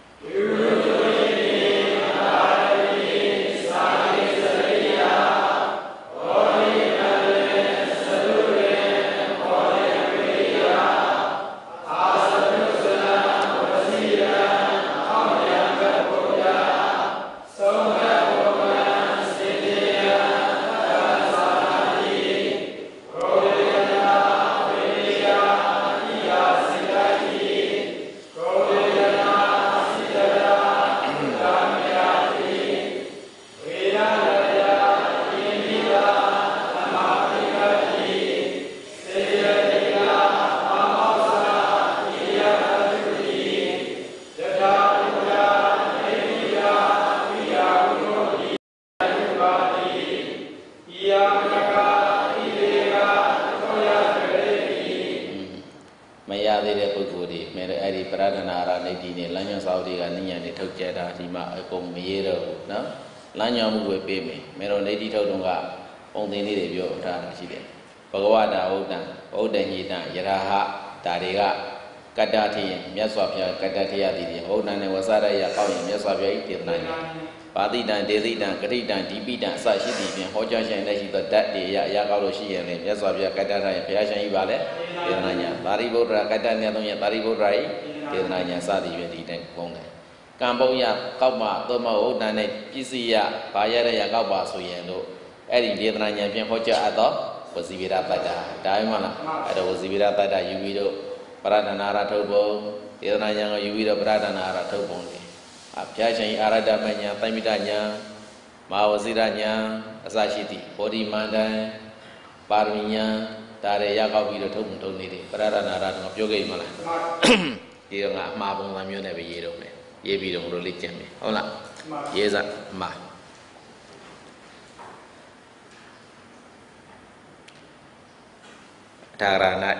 လမ်းညွှန်မှုပဲပေးမယ်မေတော်နေတိထုတ်တုံးကပုံသင်လေးတွေပြောထားတာရှိတယ်ဘဂဝတာဟုတ်တံဗုဒ္ဓညိတံယရဟဒါတွေကကတ္တထိရင်မြတ်စွာဘုရားကတ္တထရသည်ဖြင့်ဟုတ်တံနဲ့ဝဆရယပေါက်ရင်မြတ်စွာဘုရားဤတေသနာညာပါတိတံဒေသိတံဂတိတံဒီပိတံအစရှိသည်ဖြင့်ဟောကြားရှင်လက်ရှိသောဓာတ်တွေအရာကောက်လို့ရှိရင်လည်းမြတ်စွာဘုရားကတ္တထရဘုရားရှင်ဤပါလေတေသနာညာသာရိပုတ္တရာကတ္တမြတ်သုံးရသာရိပုတ္တရာဤတေသနာညာစသည်ဖြင့်ဒီတိုင်းပုံတယ်ကံပုံရကောက်မှသို့မဟုတ်တန်နဲ့ပစ္စည်းရဘာရရကောက်ပါဆိုရင်တို့အဲ့ဒီဒေသနာဉာဏ်ဖြင့်ဟောကြားအပ်သော Wasibira pada dah mana ada wasibira pada yubido pradana arah taubong dia nanya yubido pradana arah taubong ni apa yang arada menya tamidanya mawasiranya asasiti body mandai parminya dari ya kau bido taubong ni pradana arah tengah jogai malah dia ngah mabung namanya nabi yedo ni ye bido ngurulik jami olah ye zat mah Tharana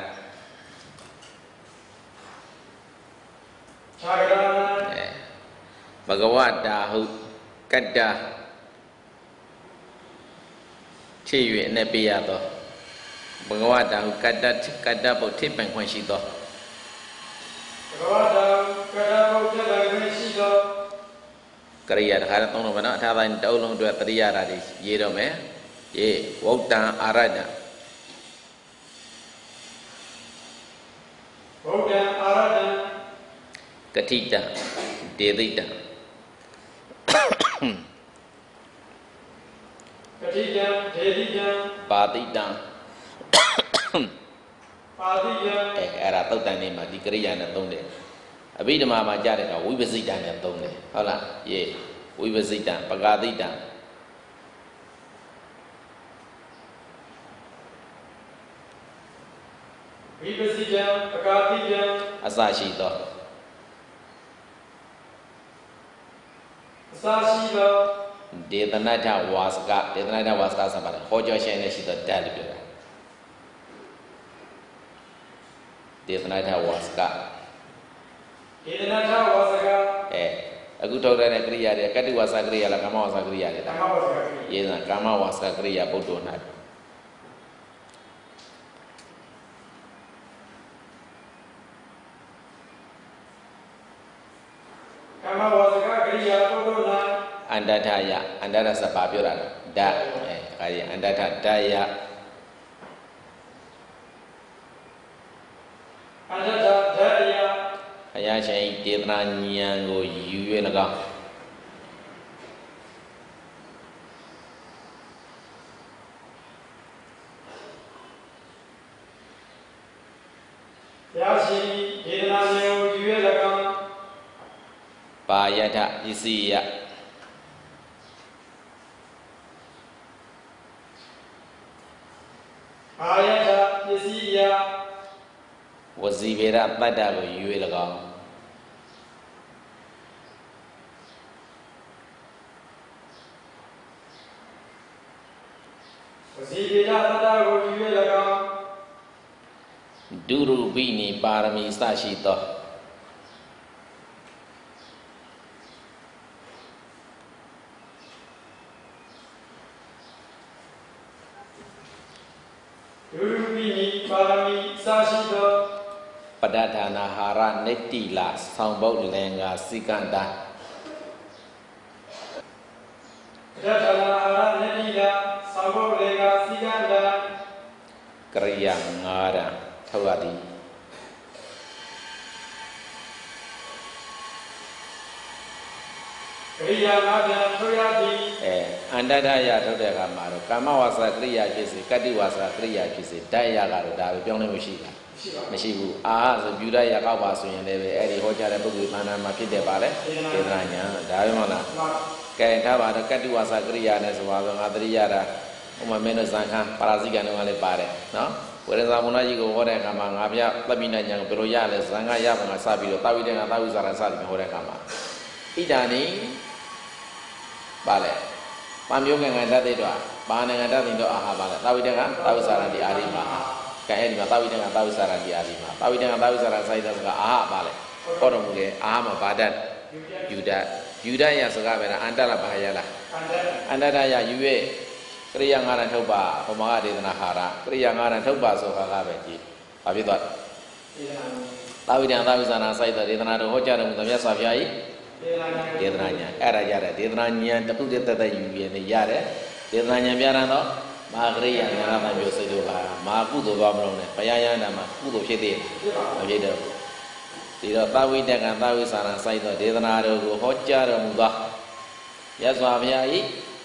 Bhagavad hu kadda chi yue ne pi ya to Bhagavad hu kadda bau thip ban khwan shi to Bhagavad kadda bau thip ban khwan shi to Kariya khara tong lo bana tha ban tau long twa triya ra di ye do me ye Vauta arada Vauta arada Katita Dedita Katita Dedita Patita Patita era tau tan ni ma di kariya na tong de Abhidhamma ma ja de ka Vipasita na tong deဟုတ်လားye Vipasita Pagadita Vipasita Pagadita အစရှိသော ဒေသနာထဝါစကဒေသနာထဝါစကဆိုပါတယ်ဟောကြောရှင်နဲ့ရှိသောဓာတ်လို့ပြောတာဒေသနာထဝါစကဒေသနာထဝါစကအခုထုတ်တဲ့ကရိယာတွေကတ္တိဝါစကရိယာလားကာမဝါစကရိယာလဲကာမဝါစကရိယာရေးစံကာမဝါစကရိယာပုဒ္ဒောနာကာမဝါစကရိယာပုဒ္ဒောနာအန္တထယအန္တရစပါပြောတာဓာတ်ခါရီအန္တထဓာယအန္တထဓာယဘုရားရှင်ဒေသနာဉာဏ်ကိုယူ၍၎င်းဘုရားရှင်ဒေသနာဉာဏ်ကိုယူ၍၎င်းပါယထပစ္စည်းယအာယတပစ္စည်းယဝစီဗေဒတတ္တကိုယူ၍၎င်းဝစီဗေဒတတ္တကိုယူ၍၎င်းဒုရူပိနိပါရမီစရှိသောဒုရူပိနိပါရမီစရှိသောပဒဌာနာဟာရနိတိလာဆောင်ပုတ်လင်္ကာစိကန္တာပဒဌာနာဟာရနိတိလာဆောင်ပုတ်လင်္ကာစိကန္တာကရိယာ9ရာထုတ်ရသည်ကရိယာ၅ပြန်ထုတ်ရသည်အန္တဒယထုတ်တဲ့အခါမှာတော့ကာမဝါစာကရိယာဖြစ်စေကတ္တိဝါစာကရိယာဖြစ်စေဓာတ်ရကတော့ဒါပဲပြောင်းလဲမရှိတာမရှိဘူးအာဆိုပြုရရကောက်ပါဆိုရင်လည်းပဲအဲ့ဒီဟောကြားတဲ့ပုဂ္ဂိုလ်ဘာနာမှာဖြစ်တယ်ပါလေဒေသနာညာဒါပဲမဟုတ်လားကဲထားပါတော့ကတ္တိဝါစာကရိယာနဲ့ဆိုပါတော့ငါတရိယာတာဥမာမင်းတို့ဇန်ခန်းပါရာဇိကံတို့ကလည်းပါတယ်နော်ဝေရဇာမုဏကြီးကိုဟောတဲ့အခါမှာငါပြသမိနာညာကိုဘယ်လိုရလဲဇန်ကရပါမှာစပြီးတော့တာဝိတေကတာဝိဇာရစပြီးဟောတဲ့အခါမှာဣဒာနိပါလေပံမျိုးငယ်ငယ်တတ်တဲ့တော့ဘာငယ်ငယ်တတ်တဲ့တော့အာဟာပါလေတာဝိတေကတာဝိဇာရတိအာရိမာကဲအဲ့ဒီမှာတာဝိတေကတာဝိဇာရတိအာရိမာတာဝိတေကတာဝိဇာရစိုက်တဲ့စကားအာဟာပါလေဟောတော်မူတယ်အာဟာမှာဘာတတ်ယူတတ်ရစကားပဲလားအန္တရဘာရလားအန္တရယူ၍ကရိယာ9ရံထုတ်ပါဘုမာကဒေသနာဟာရကရိယာ9ရံထုတ်ပါဆိုတာကပဲကြည့်ဘာဖြစ်သွားတာဝိတေကတာဝိဇာရစိုက်တဲ့ဒေသနာတော်ဟောကြားတော်မူတဲ့မြတ်စွာဘုရားကြီးဒေသနာညာအဲ့ဒါရတယ်ဒေသနာညာတခုတည်းတည်းယူရနေရတယ်ဒေသနာညာပြရတော့မာဂရိယညာနာမျိုးစိတ်တို့ကမာကုသိုလ်သွားမလို့နဲ့ဘုရားရဟန္တာမှာကုသိုလ်ဖြစ်သေးတယ်မဖြစ်တော့ဒီတော့သာဝိတကံသာဝိစာရစိုက်သောဒေသနာတော်ကိုဟောကြားတော်မူသောမြတ်စွာဘုရား၏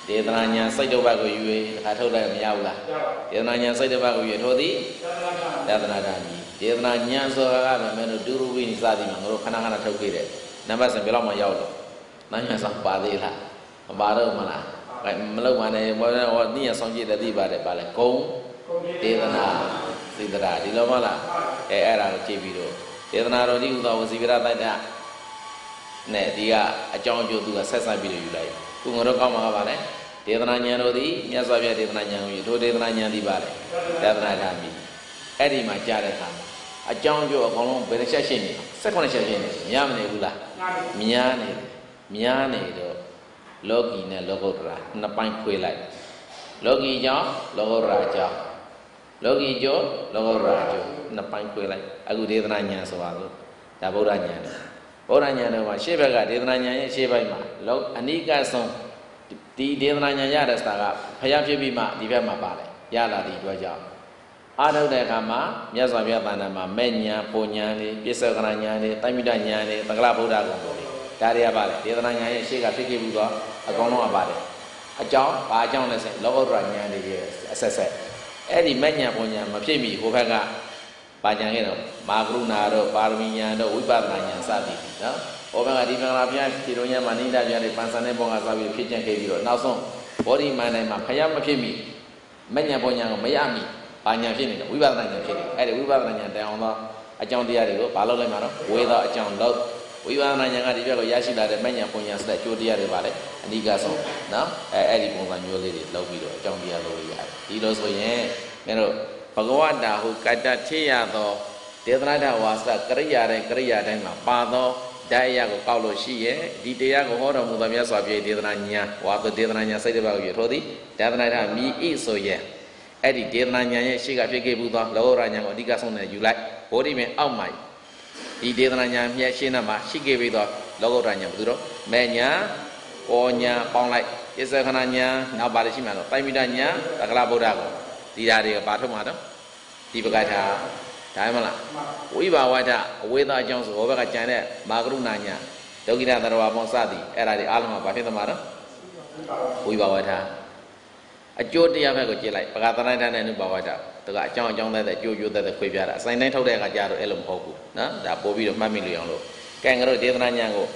ဒေသနာညာစိတ်တစ်ပတ်ကိုယူ၍ခါထုတ်လိုက်မရဘူးလားဒေသနာညာစိတ်တစ်ပတ်ကိုယူထိုသည်ယတနာဓာမီဒေသနာညာဆိုတာကမင်းတို့ဒုရဝိနိစသည်မှာငါတို့ခဏခဏထုတ်ခဲ့တယ်နံပါတ်စဉ်ဘယ်လောက်မှရောက်တော့နာညာဆောင်ပါသေးလားမပါတော့မလားမလောက်ပါနဲ့ဘောနိယဆောင်ကြည့်တဲ့သိပါတယ်ပါလေဂုံဒေသနာသီတရာဒီလိုမလားအဲ့ဒါကိုကြည့်ပြီးတော့ဒေသနာတော်ဒီဥသောဝစီဝရတတ္တနဲ့ဒီကအကြောင်းအကျိုးသူကဆက်ဆက်ပြီးတော့ယူလိုက်ခုငါတို့ကောက်မှာပါလေဒေသနာဉာဏ်တို့သည်မြတ်စွာဘုရားဒေသနာဉာဏ်ကိုယူထိုဒေသနာဉာဏ်ဒီပါလေဒေသနာဓာမီအဲ့ဒီမှာကြားတဲ့အခါမှာအကြောင်းအကျိုးအကုန်လုံးဘယ်တစ်ချက်ရှိနေ18ချက်ရှိနေများမနေဘူးလားများနေတော့လောကီနဲ့လောကုတ္တရာနှစ်ပိုင်းခွဲလိုက်လောကီကြောင့်လောကုတ္တရာကြောင့်လောကီကျော်လောကုတ္တရာကျော်နှစ်ပိုင်းခွဲလိုက်အခုဒေသနာဉာဏ်ဆိုတာလို့ဒါဗုဒ္ဓဉာဏ်တယ်ဗုဒ္ဓဉာဏ်တော်မှာရှေ့ဘက်ကဒေသနာဉာဏ်ရဲ့ရှေ့ပိုင်းမှာလောအနိကဆုံးဒီဒေသနာဉာဏ်ရတဲ့စတာကဖျားဖြစ်ပြီးမှဒီဘက်မှာပါတယ်ရလာတဲ့အတွက်ကြောင့်အာထုတ်တဲ့အခါမှာမြတ်စွာဘုရားတဏ္ဍာမှာမဲ့ဉာဏ်ပုံဉာဏ်တွေပြစ္ဆေကနာဉာဏ်တွေတိုင်မိတဉာဏ်တွေသက္ကလဗုဒ္ဓဂုဏ်တွေဒါတွေကပါတယ်ဒေသနာဉာဏ်ရဲ့ရှေ့ကဖြစ်ခဲ့ပြီးတော့အကောင်လုံးကပါတယ်အကြောင်းဘာအကြောင်းလဲဆိုလောကုတ္တရာဉာဏ်တွေရဲ့အဆက်ဆက်အဲ့ဒီမဲ့ဉာဏ်ပုံဉာဏ်မဖြစ်မီဟိုဘက်ကပါဉာဏ်ခဲ့တော့မာကရုဏာတို့ပါရမီဉာဏ်တို့ဝိပဿနာဉာဏ်စသည်နော်ဟိုဘက်ကဒီမင်္ဂလာဘုရားဖြေတော်ဉာဏ်မှာနိဒာဉာဏ်တွေပန်ဆန်တဲ့ဘောကစပြီးဖြစ်ကျင်ခဲ့ပြီးတော့နောက်ဆုံးဘောဓိမန္တန်မှာဖျားမဖြစ်မီမဲ့ဉာဏ်ပုံဉာဏ်ကိုမရမီပါဉာဏ်ဖြစ်နေတယ်ဝိပဿနာဉာဏ်ဖြစ်တယ်အဲ့ဒီဝိပဿနာဉာဏ်တန်အောင်သောအကြောင်းတရားတွေကိုဘာလုပ်လိုက်မှာတော့ဝေသောအကြောင်းလို့ဝိပဿနာဉာဏ်ကဒီဘက်ကိုရရှိလာတဲ့မဲ့ဉာဏ်ပုံဉာဏ်စတဲ့အကျိုးတရားတွေပါလေအနိကဆုံးနော်အဲ့ဒီပုံစံမျိုးလေးတွေလုပ်ပြီးတော့အကြောင်းတရားလုပ်ရရတယ်ဒီလိုဆိုရင်မင်းတို့ဘဂဝတာဟုကတ္တထေရသောဒေသနာထဝါစကရိယာတိုင်းမှာပါသောဓာတ်ရကိုကောက်လို့ရှိရဲ့ဒီတရားကိုဟောတော်မူသောမြတ်စွာဘုရားဒေသနာဉာဏ်ဝါသောဒေသနာဉာဏ်စိတ်တစ်ပါးကိုရထိုသည်ဒေသနာထမြည်ဤဆိုရဲ့အဲ့ဒီဒေသနာဉာဏ်ရဲ့ရှေ့ကဖြစ်ခဲ့ဘူးသောလောကရာဉာဏ်ကိုအဓိကဆုံးနဲ့ယူလိုက်ဗောဓိမင်းအောက်မှာဒီဒေသနာဉာဏ်မြတ်ရှင်းနာမှာရှိခဲ့ပြီးသောလောကရာဉာဏ်ဘယ်သူတော့မဲ့ဉာဏ်ပေါ်ဉာဏ်ပေါင်းလိုက်ပြစ္ဆေခဏဉာဏ်နောက်ပါလိရှိမှတော့တိုင်မိတဉာဏ်သက္ကလဗုဒ္ဓကိုဒီဓာတ်တွေကပါထုတ်မှာတော့ဒီပကထာဒါမှမလားဝိဘာဝတအဝေဒအကြောင်းဆိုဟောဘက်ကကြံတဲ့မာကရုဏာညာဒုက္ခိတသရဝပေါင်းစသည်အဲ့ဒါတွေအားလုံးကဘာဖြစ်သမှာတော့ဝိဘာဝတအကျိုးတရားဘက်ကိုကြည့်လိုက်ပကသနဋ္ဌာနဲ့နုဘာဝတတကအကြောင်းတဲ့အကျိုးတဲ့ခွေပြတာအဆိုင်တိုင်းထုတ်တဲ့အခါကျတော့အဲ့လိုမဟုတ်ဘူးနော်ဒါပို့ပြီးတော့မှတ်မိလို့အောင်လို့ကဲငါတို့ဒေသနာညာကို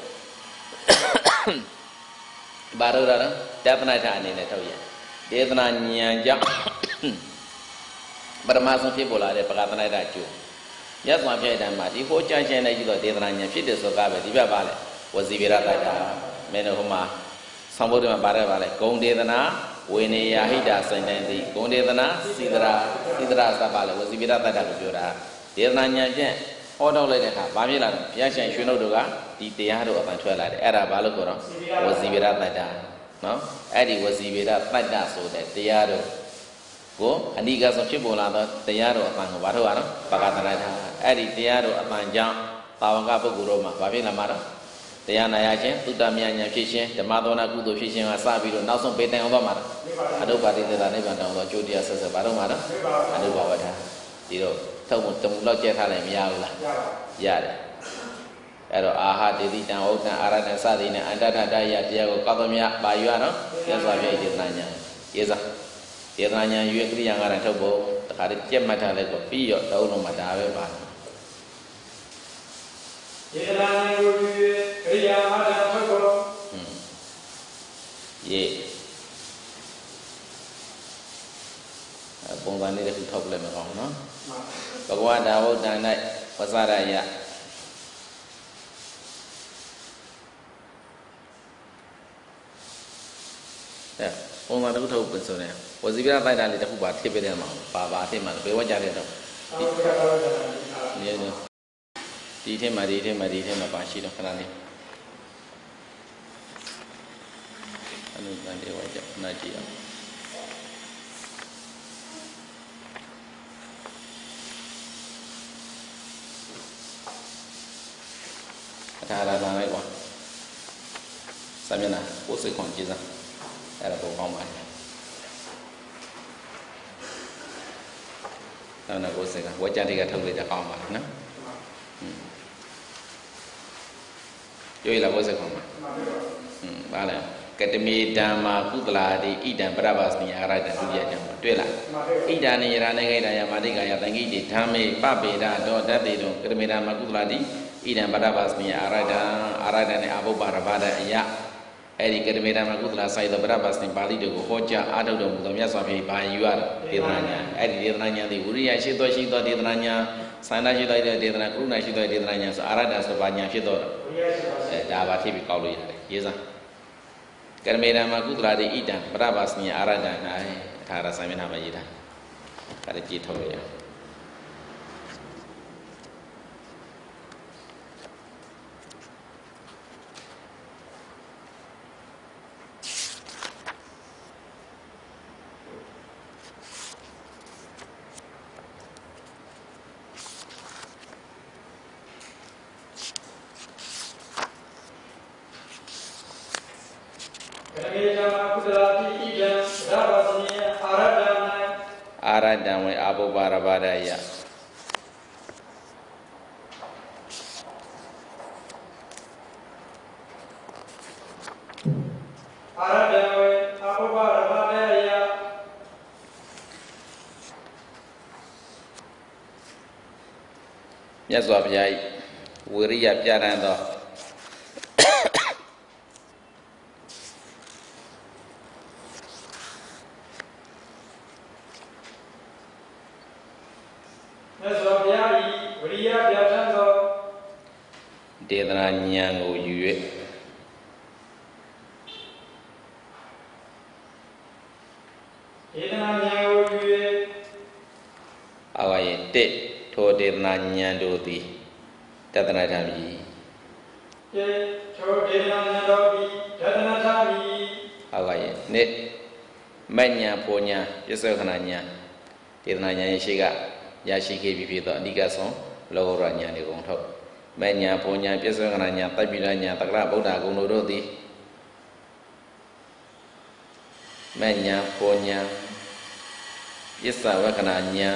ဘာလို့လဲတပ္ပနာထအနေနဲ့ထုတ်ရဒေသနာညာကြောင့်ပရမဆုံးဖြစ်ပေါ်လာတဲ့ပကသနဋ္ဌာကျိုးမြတ်စွာဘုရားတန်မှာဒီဟောကြားခြင်းနဲ့ကြီးတော့ဒေသနာဉာဏ်ဖြစ်တယ်ဆိုကားပဲဒီဘက်ပါလေဝစီဝေရတတ္တာမင်းတို့ဟိုမှာဆောင်းဘုဒ္ဓမှာပါတယ်ပါလေဂုံဒေသနာဝေနေယဟိတာစိန်တန်တိဂုံဒေသနာစီတရာသပါလေဝစီဝေရတတ္တာကိုပြောတာဒေသနာဉာဏ်ဖြင့်ဟောတော့လိုက်တဲ့အခါဘာဖြစ်လာလဲဘုရားရှင်ရွှေနှုတ်တို့ကဒီတရားတို့အပန်ထွက်လာတယ်အဲ့ဒါဘာလို့ခေါ်တော့ဝစီဝေရတတ္တာနော်အဲ့ဒီဝစီဝေရတတ္တာဆိုတဲ့တရားတို့ကိုအနိကဆုံးဖြစ်ပေါ်လာသောတရားတော်အပန်ကိုဘာထုတ်ရအောင်ပကသနဋ္ဌာအဲ့ဒီတရားတော်အပန်ကြောင့်ပါဝကပုဂ္ဂိုလ်တို့မှာဘာဖြစ်လာမှာတော့တရားနာရခြင်းသုတ္တမြညာဖြစ်ခြင်းဓမ္မသောနာကုသိုလ်ဖြစ်ခြင်းကစပြီးတော့နောက်ဆုံးပေတံအောင်သွားမှာတော့အနုပါတိတ္တနိဗ္ဗာန်တောင်သောကျိုးတရားဆက်ဆက်ဘာတော့မှာတော့အနုဘာဝထာဒီတော့ထုတ်မှုတမှုလောက်ကျက်ထားလိုက်မရဘူးလားရတယ်အဲ့တော့အာဟဒေတိတံဥဒ္ဒံအာရတံစသည်နဲ့အန္တထတယတရားကိုကောက်သမျှပါယူရနော်ကျက်စွာပြည့်ဒေသနာညာရေးစားဒေသနာဉာဏ်ရွေးကရိယာ9ထုတ်ဖို့တခါတည်းကြက်မှတ်ထားလိုက်တော့ပြီးရောတောင်းလုံးမှာဒါပဲပါဒေသနာဉာဏ်ကိုရွေးကရိယာ9ထုတ်ဖို့ရေးပုံစံလေးတစ်ခုထုတ်လိုက်မကောင်းနော်ဘဂဝတာဝုဒ္ဒံ၌ဝဆရယပုံစံတစ်ခုထုတ်ပြန်ဆိုတယ်ဝစီပြတိုက်တာလေးတစ်ခုပါထည့်ပေးတယ်မှာပါထည့်မှာဘယ်ဝကြတဲ့တော့ဒီထည့်မှာပါရှိတော့ခဏလေးအနုတန်တွေဝကြနာကြည့်အောင်ဒါလာလိုက်ကွာစမျက်နှာကိုယ်စိတ်ခွန်ကြည့်စမ်းအဲ့ဒါပုံကောင်းပါလေနောက်ကိုယ်စိတ်ကဝကြတွေကထုတ်လိုက်တာကောင်းပါလားနော်တွေ့ရလားကိုယ်စိတ်ခွန်ပါဘာလဲ Katami Dhamma Kudaladi Idam Brabasni Arada Duyajam Dwella Idani Ranagaya Madikaya Tangi Tame Papeda Do Dadido Katami Dhamma Kudaladi Idam Brabasni Arada Abu Barabada Ya Edi Katami Dhamma Kudala Saida Brabasni Bali do Hoja Ado Mudomya Swabi Bayuar Diranya Edi Diranya di Uriya Shito Diranya Sana Shito Dirana Kruna Shito Diranya Arada Sabanya Shito Dava TV Kaulu Yeza Karmera Makudra de Ida, Brabas near Arada, Tarasamina Mayida, Karajitoya. Aradam we Abu Barabadaya. Aradam we Abu Barabadaya. Yazwabjai, Wiriya Jarando. Dedra Nyango Yue Awaye Tit To Dedra Nyandoti Tatanatami Awaye Nit Manya Ponya Yasokananya Dedra Nyashiga Yashiki Bipito Digason Logoranya Nigonto Manya Ponya Piasananya Tabiranya Takra Buddha Gunurodi Manya Ponya Yesa Wakananya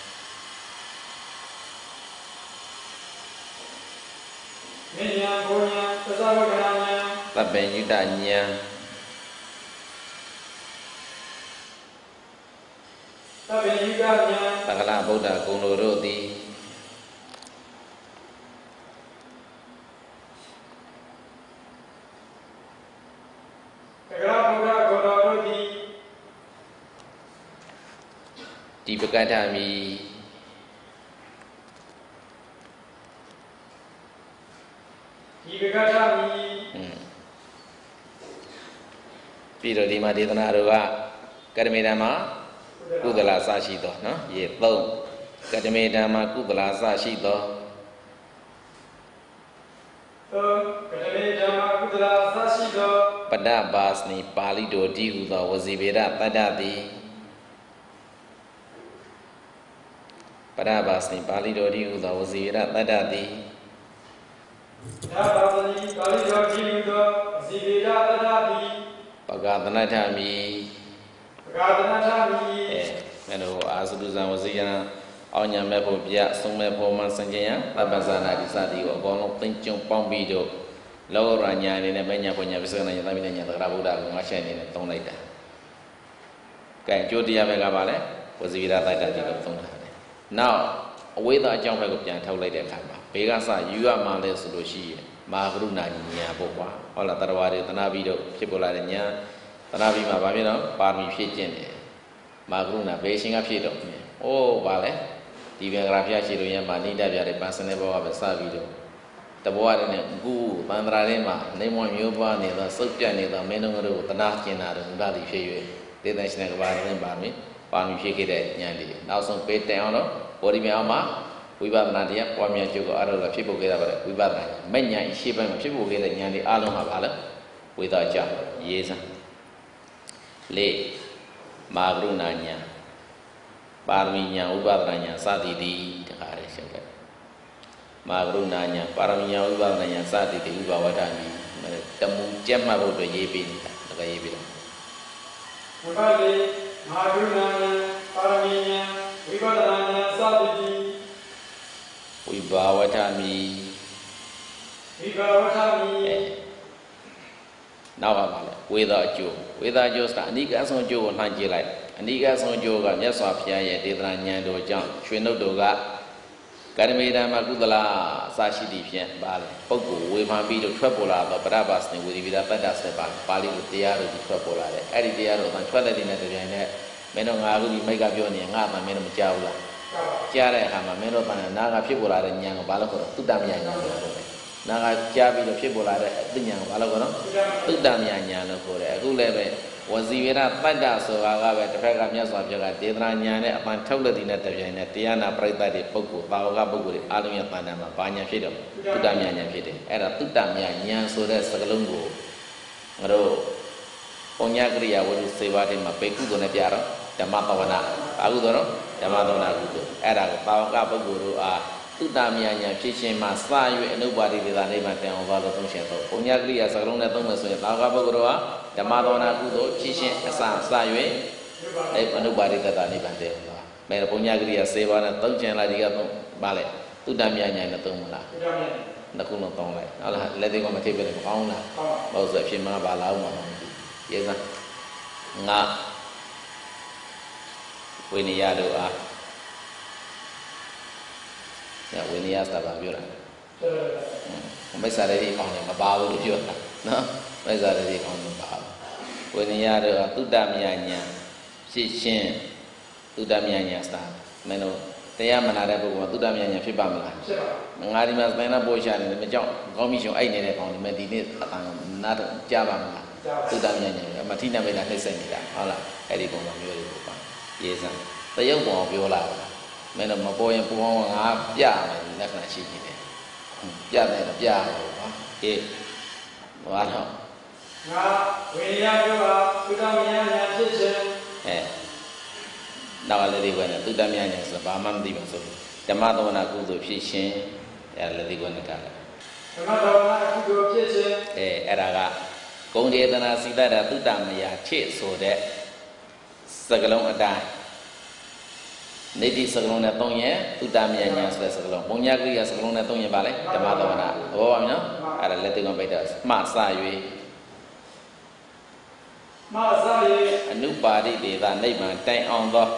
Manya Ponya Piasananya Tabenyudanya Takra Buddha Gunurodi Di Bekadami Piro di Madinah Ruwa Kadamidama Kudala Sashito no ye thong Kadamidama Kudala Sashito Pada Basni Pali do Dihuda Wazibera Tadati Pada Basni Pali do Dihuda Wazibera Tadati Pagadanatami Meno Azuduzan Waziyana Onya Mepo Bia Sumepo Mansanja Tabazana Disadi Ogono Pinchung Pombido Loranya ni Menya punya Bisana Yatamina Rabuda Machine in Tonlaita Kan Jodia Megabale Wazira Tadati Tonla Now with a jump of Jan Tolate Kama Pegasa you are Male Sulushi Magruna Boba Ola Tarawari Tanabido Chipolaranya Tanabi Mabamino Parmi Fitin Magruna basing a field of me Oh Vale Divigrafia Chiruya Manida Via Passanebo of a Savido The boy in a goo, Mandralema, Nemo Yuba, neither Sophia, neither Menoro, the Nachina, and Valley Faye, the national violin by me, Palm Shake it, Yandy. Now some pay down, Bodimiama, we bad Nadia, Pamia Jogo, other people get about it, we bad Menya, sheep and people get a Yandy Aloma Vala without job. Yes, Le Magrunanya, Barminya, Ubadranya, Sadi, the Harish. Magrunanya, Paraminya, Ubananya, Sadi, Ubawatami, Tamu Jamma Bodo Yebin, the Yebin. Magrunanya, Paraminya, Ubananya, Sadi, Ubawatami. Ubawatami. Now I'm ဝေဒအကျိုးဆိုတာအနိကအဆုံးအကျိုးကိုလှမ်းကြည့်လိုက်အနိကအဆုံးအကျိုးကမြတ်စွာဘုရားရဲ့ဒေသနာဉာဏ်တော်ကြောင့်ရွှေနှုတ်တော်ကကရမေဓမ္မကုသလအစရှိသည့်ဖြင့်ပါလေပုဂ္ဂိုလ်ဝေဖန်ပြီးတော့ထွက်ပေါ်လာတော့ပရပါစနေဝိရိဝိဒပတ္တစေပါဠိလိုတရားတို့ဒီထွက်ပေါ်လာတယ်အဲ့ဒီတရားတို့ကထွက်တဲ့တဲ့တပြိုင်နက်မင်းတို့ငါအခုဒီမိတ်ကပြောနေငါအမှမင်းတို့မကြောက်ဘူးလားကြားတဲ့အခါမှာမင်းတို့ကနာကဖြစ်ပေါ်လာတဲ့ဉာဏ်ကိုဘာလို့ခေါ်တော့သုတ္တမယဉာဏ်လို့ခေါ်တယ်နာကကြားပြီးတော့ဖြစ်ပေါ်လာတဲ့အသိဉာဏ်ကိုဘာလို့ခေါ်တော့သုတ္တမယဉာဏ်လို့ခေါ်တယ်အခုလည်းပဲဝစီဝေဒပတ္တဆိုတာကပဲတစ်ဖက်ကမြတ်စွာဘုရားကဒေသနာဉာဏ်နဲ့အပန်ထုတ်လက်တည်တဲ့တပြိုင်နက်တရားနာပရိသတ်တွေပုဂ္ဂိုလ်ဘာဝကပုဂ္ဂိုလ်တွေအားလုံးရဲ့တဏ္ဍာမှာဘာဉာဏ်ဖြစ်တော့သုတ္တမယဉာဏ်ဖြစ်တယ်အဲ့ဒါသုတ္တမယဉာဏ်ဆိုတဲ့စကားလုံးကိုငါတို့ပုံညာကရိယာဝတ္ထုစေပါတဲ့မှာပေကုသိုလ်နဲ့ပြတော့ဓမ္မပဝနာဘာကုသိုလ်တော့ဓမ္မသဝနာကုသိုလ်အဲ့ဒါကိုဘာဝကပုဂ္ဂိုလ်တို့အားသုတ္တမယဉာဏ်ဖြစ်ခြင်းမှာစ၍အနုပါတိဒေသနိဗ္ဗာန်တန်အောင်ပါလို့သုံးရှင်တော့ပုံညာကရိယာစကားလုံးနဲ့သုံးမယ်ဆိုရင်ဘာဝကပုဂ္ဂိုလ်တို့အားဓမ္မသဝနာကုသိုလ်ဖြစ်ခြင်းအစ၍အနုပါတိဒေသနိဗ္ဗာန်တန်အောင်ပါမယ်ပုံညာကရိယာစေပါနဲ့သုံးချင်လိုက်ဒီကသုံးပါလေသုတ္တမယဉာဏ်နဲ့သုံးမလားနှစ်ခုလုံးသုံးလိုက်ဟုတ်လားလက်သေးကမထိပ်ပဲမကောင်းလားဟုတ်ဆိုအဖြစ်မှပါလာအောင်ပါရေးစမ်းငါဝိနည်းတို့အားဝိနည်းဆိုတာပြောတာမိစ္ဆာရေဒီကောင်းတယ်မပါဘူးလို့ပြောတာနော်မိစ္ဆာရေဒီကောင်းတယ်မပါဘူးဝိနည်းတို့အားသုတ္တမယဉာဏ်ဖြစ်ခြင်းသုတ္တမယဉာဏ်ဆိုတာမင်းတို့တရားမနာတဲ့ပုဂ္ဂိုလ်ကသုတ္တမယဉာဏ်ဖြစ်ပါမလားဖြစ်ပါငါဒီမှာသင်္နာပို့ချနေတယ်မကြောက်ကောင်းပြီရှင်အဲ့နေတဲ့ကောင်းတယ်မဒီနေ့အတန်နားကြားပါမလားသုတ္တမယဉာဏ်မထိနာမိတာနှိမ့်ဆက်နေတာဟုတ်လားအဲ့ဒီပုံစံမျိုးတွေကိုပါရေးစမ်းတရုပ်ပုံပြောလာပါမင်းတို့မပေါ်ရင်ပူအောင်ငါပြမယ်လက္ခဏာရှိနေတယ်ပြတယ်တော့ပြရတော့ပါအေးဘာတော့ငါဝိရိယပြောတာသုတ္တမယဉာဏ်ဖြစ်ခြင်းနောက်ကလည်းဒီကွနဲ့သုတ္တမယဉာဏ်ဆိုဘာမှမသိပါဆိုဓမ္မသဝနာကုသိုလ်ဖြစ်ခြင်းအဲ့လည်းဒီကွနဲ့ထားတယ်ဓမ္မသဝနာကုသိုလ်ဖြစ်ခြင်းအဲ့ဒါကဂုံဒေသနာစိတ္တသုတ္တမယဖြစ်ဆိုတဲ့စကလုံးအတိုင်းနေတိစကလုံးနဲ့သုံးရင်သုတ္တမယဉာဏ်ဆိုတဲ့စကလုံးပုံညာကရိယာစကလုံးနဲ့သုံးရင်ပါလေဓမ္မသဝနာသဘောပါမလားအဲ့ဒါလက်သေးကောင်ပိတ်တာမှစ၍အနုပါတိဒေသနိဗ္ဗာန်တိုင်အောင်သော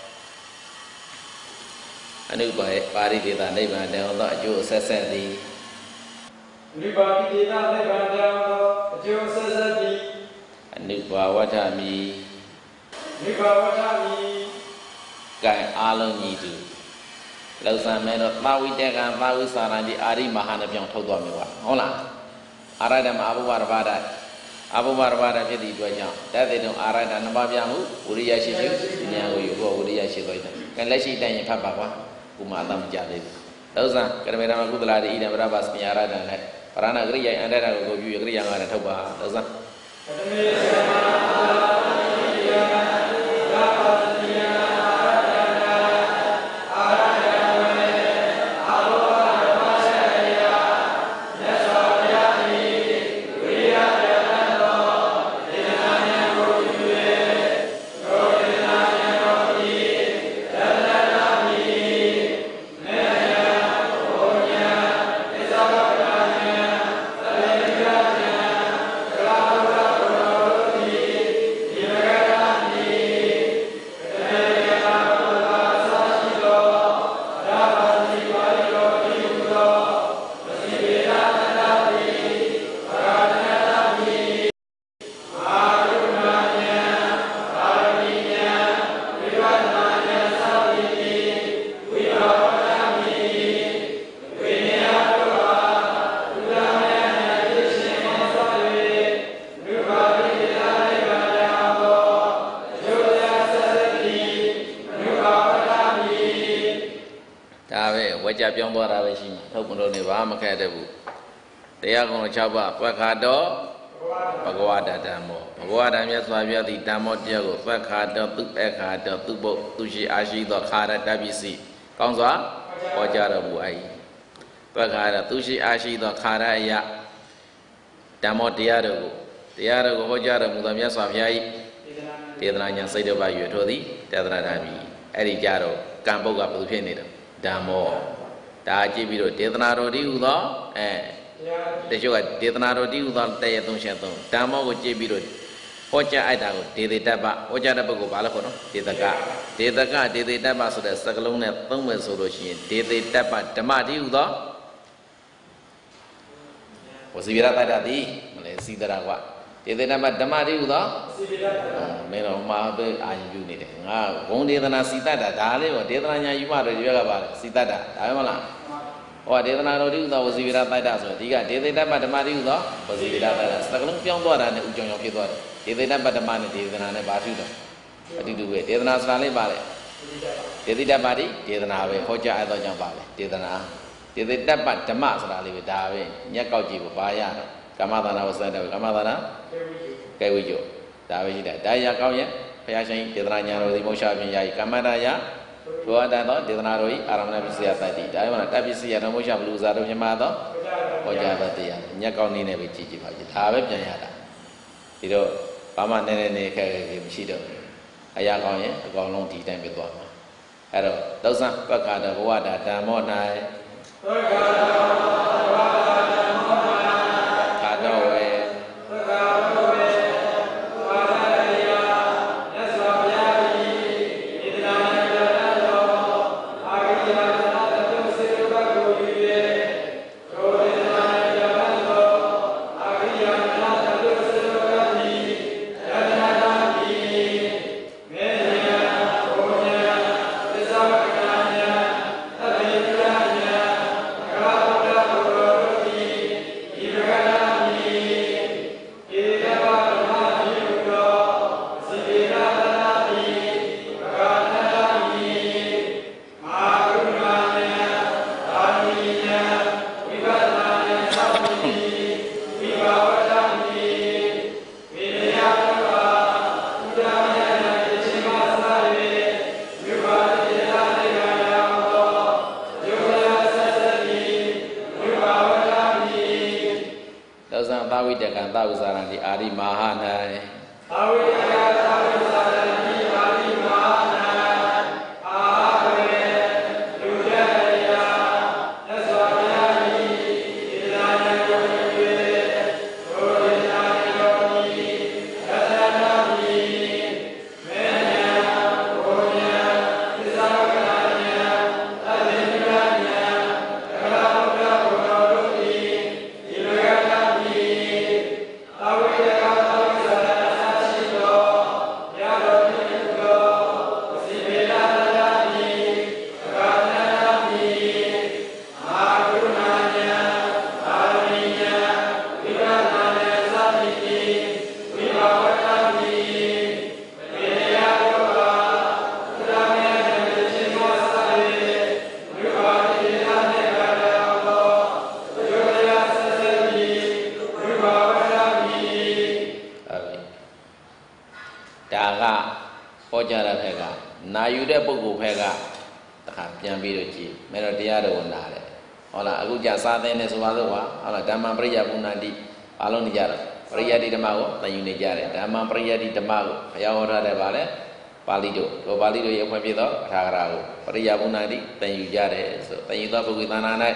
အနုပါတိဒေသနိဗ္ဗာန်တိုင်အောင်သောအကျိုးဆက်ဆက်သည်အနုပါတိဒေသနိဗ္ဗာန်တိုင်အောင်သောအကျိုးဆက်ဆက်သည်အနုပါဝဋ္ဌမိအနုပါဝဋ္ဌမိကံအားလုံးညီတူလောက်ဆံမဲတော့သာဝိတကံသာဝိစာရံဒီအာရိမဟာနှပြောင်းထုတ်သွားမယ်ကွာဟုတ်လားအာရဒမအဘုဘရဘာဒအဘုဘရဘာဒဖြစ်သည့်အတွက်ကြောင့်တတ်တဲ့တုံအာရဒနှစ်ပါးပြမှုဝိရိယရှိရှိဉာဏ်ကိုယူဖို့ဝိရိယရှိသွားတယ်ကဲလက်ရှိတိုင်ရင်ဖတ်ပါကွာကုမအတမကြသေးဘူးလောက်ဆံကရမေဓမ္မကုသလာဒီဣဒံဗရပါစပညာရဒံနဲ့ပရဏဂရိယအန္တရကိုပြုရဂရိယငါနဲ့ထုတ်ပါလောက်ဆံကရမေဓမ္ပြောင်းသွားတာပဲရှိမှာထုတ်ကုန်တော့နေဘာမှခက်တဲ့ဘူးတရားကုံ6ပါးပက္ခါတော်ဘဂဝါဒဓမ္မောဘဂဝါဒမြတ်စွာဘုရားသည်ဓမ္မောတရားကိုပက္ခါတော်သူပက္ခါတော်သူဘုတ်သူရှိအားရှိသောခါရတပစ္စည်းကောင်းစွာဟောကြားတော်မူ၏ပက္ခါတော်သူရှိအားရှိသောခါရအယဓမ္မောတရားတော်ကိုဟောကြားတော်မူသောမြတ်စွာဘုရား၏ဒေသနာညာစိတ်တော်ပါရွေထိုသည်တေသနာဓမ္မီအဲ့ဒီကြတော့ကံပုတ်ကဘယ်လိုဖြစ်နေတယ်ဓမ္မောဒါကြည့်ပြီးတော့ဒေသနာတော်တည်းဟူသောတချို့ကဒေသနာတော်တည်းဟူသောတည့်ရသုံးချက်သုံးဓမ္မောကိုကြည့်ပြီးတော့ Hoja ai tahu dede daba hoja daba ko bala ko no dedaka sudah sakalong ne tong me so lo shi dede daba dhamma ti hu tho wasibira tada ti male sidara kwa dede daba dhamma ti hu tho me no ma be ayu ni de nga gong dedana sitata da le ko dedana nya yu ma do diya ka ba sitata da me mala ho dedana ro ti hu tho wasibira tada so di ka dede daba dhamma ti hu tho wasibira tada sakalong pyaung twa da ne u chong chong phit twa de Dedana Padma ni Dedana ne batu dah, batu tu ke Dedana selali balik, Dedana bari Dedana awe, hoja atau jam balik Dedana, Dedana Padma selali dah awe, nyak kau jibu bayar, kamadana wasai dah, kamadana kayu hijau, dah awe tidak, dah ya kau ya, payah sih Dedana nyaro di Mosha menjai, kamadana ya, dua dah tu Dedana roi, aramnya bisa tadi, dah mana tapi sih ada Mosha belum zaru cuma tu, hoja tadi ya, nyak kau ni ne beci jibu, dah awe punya ada, itu Paman nenek kayak mesti dah, ayah kau ya, kau long di dalam betul. Ada, dosa perkara buat ada monai, kado Dhamma Priya Punadi, Alon Nijar, Priya di Dhamma, Tayu Nijar, Dhamma Priya di Dhamma, Kaya orang ada bale, Palido, kalau Palido yang pun itu, Ragrago, Priya Punadi, Tayu Nijar, so Tayu itu apa kita nana,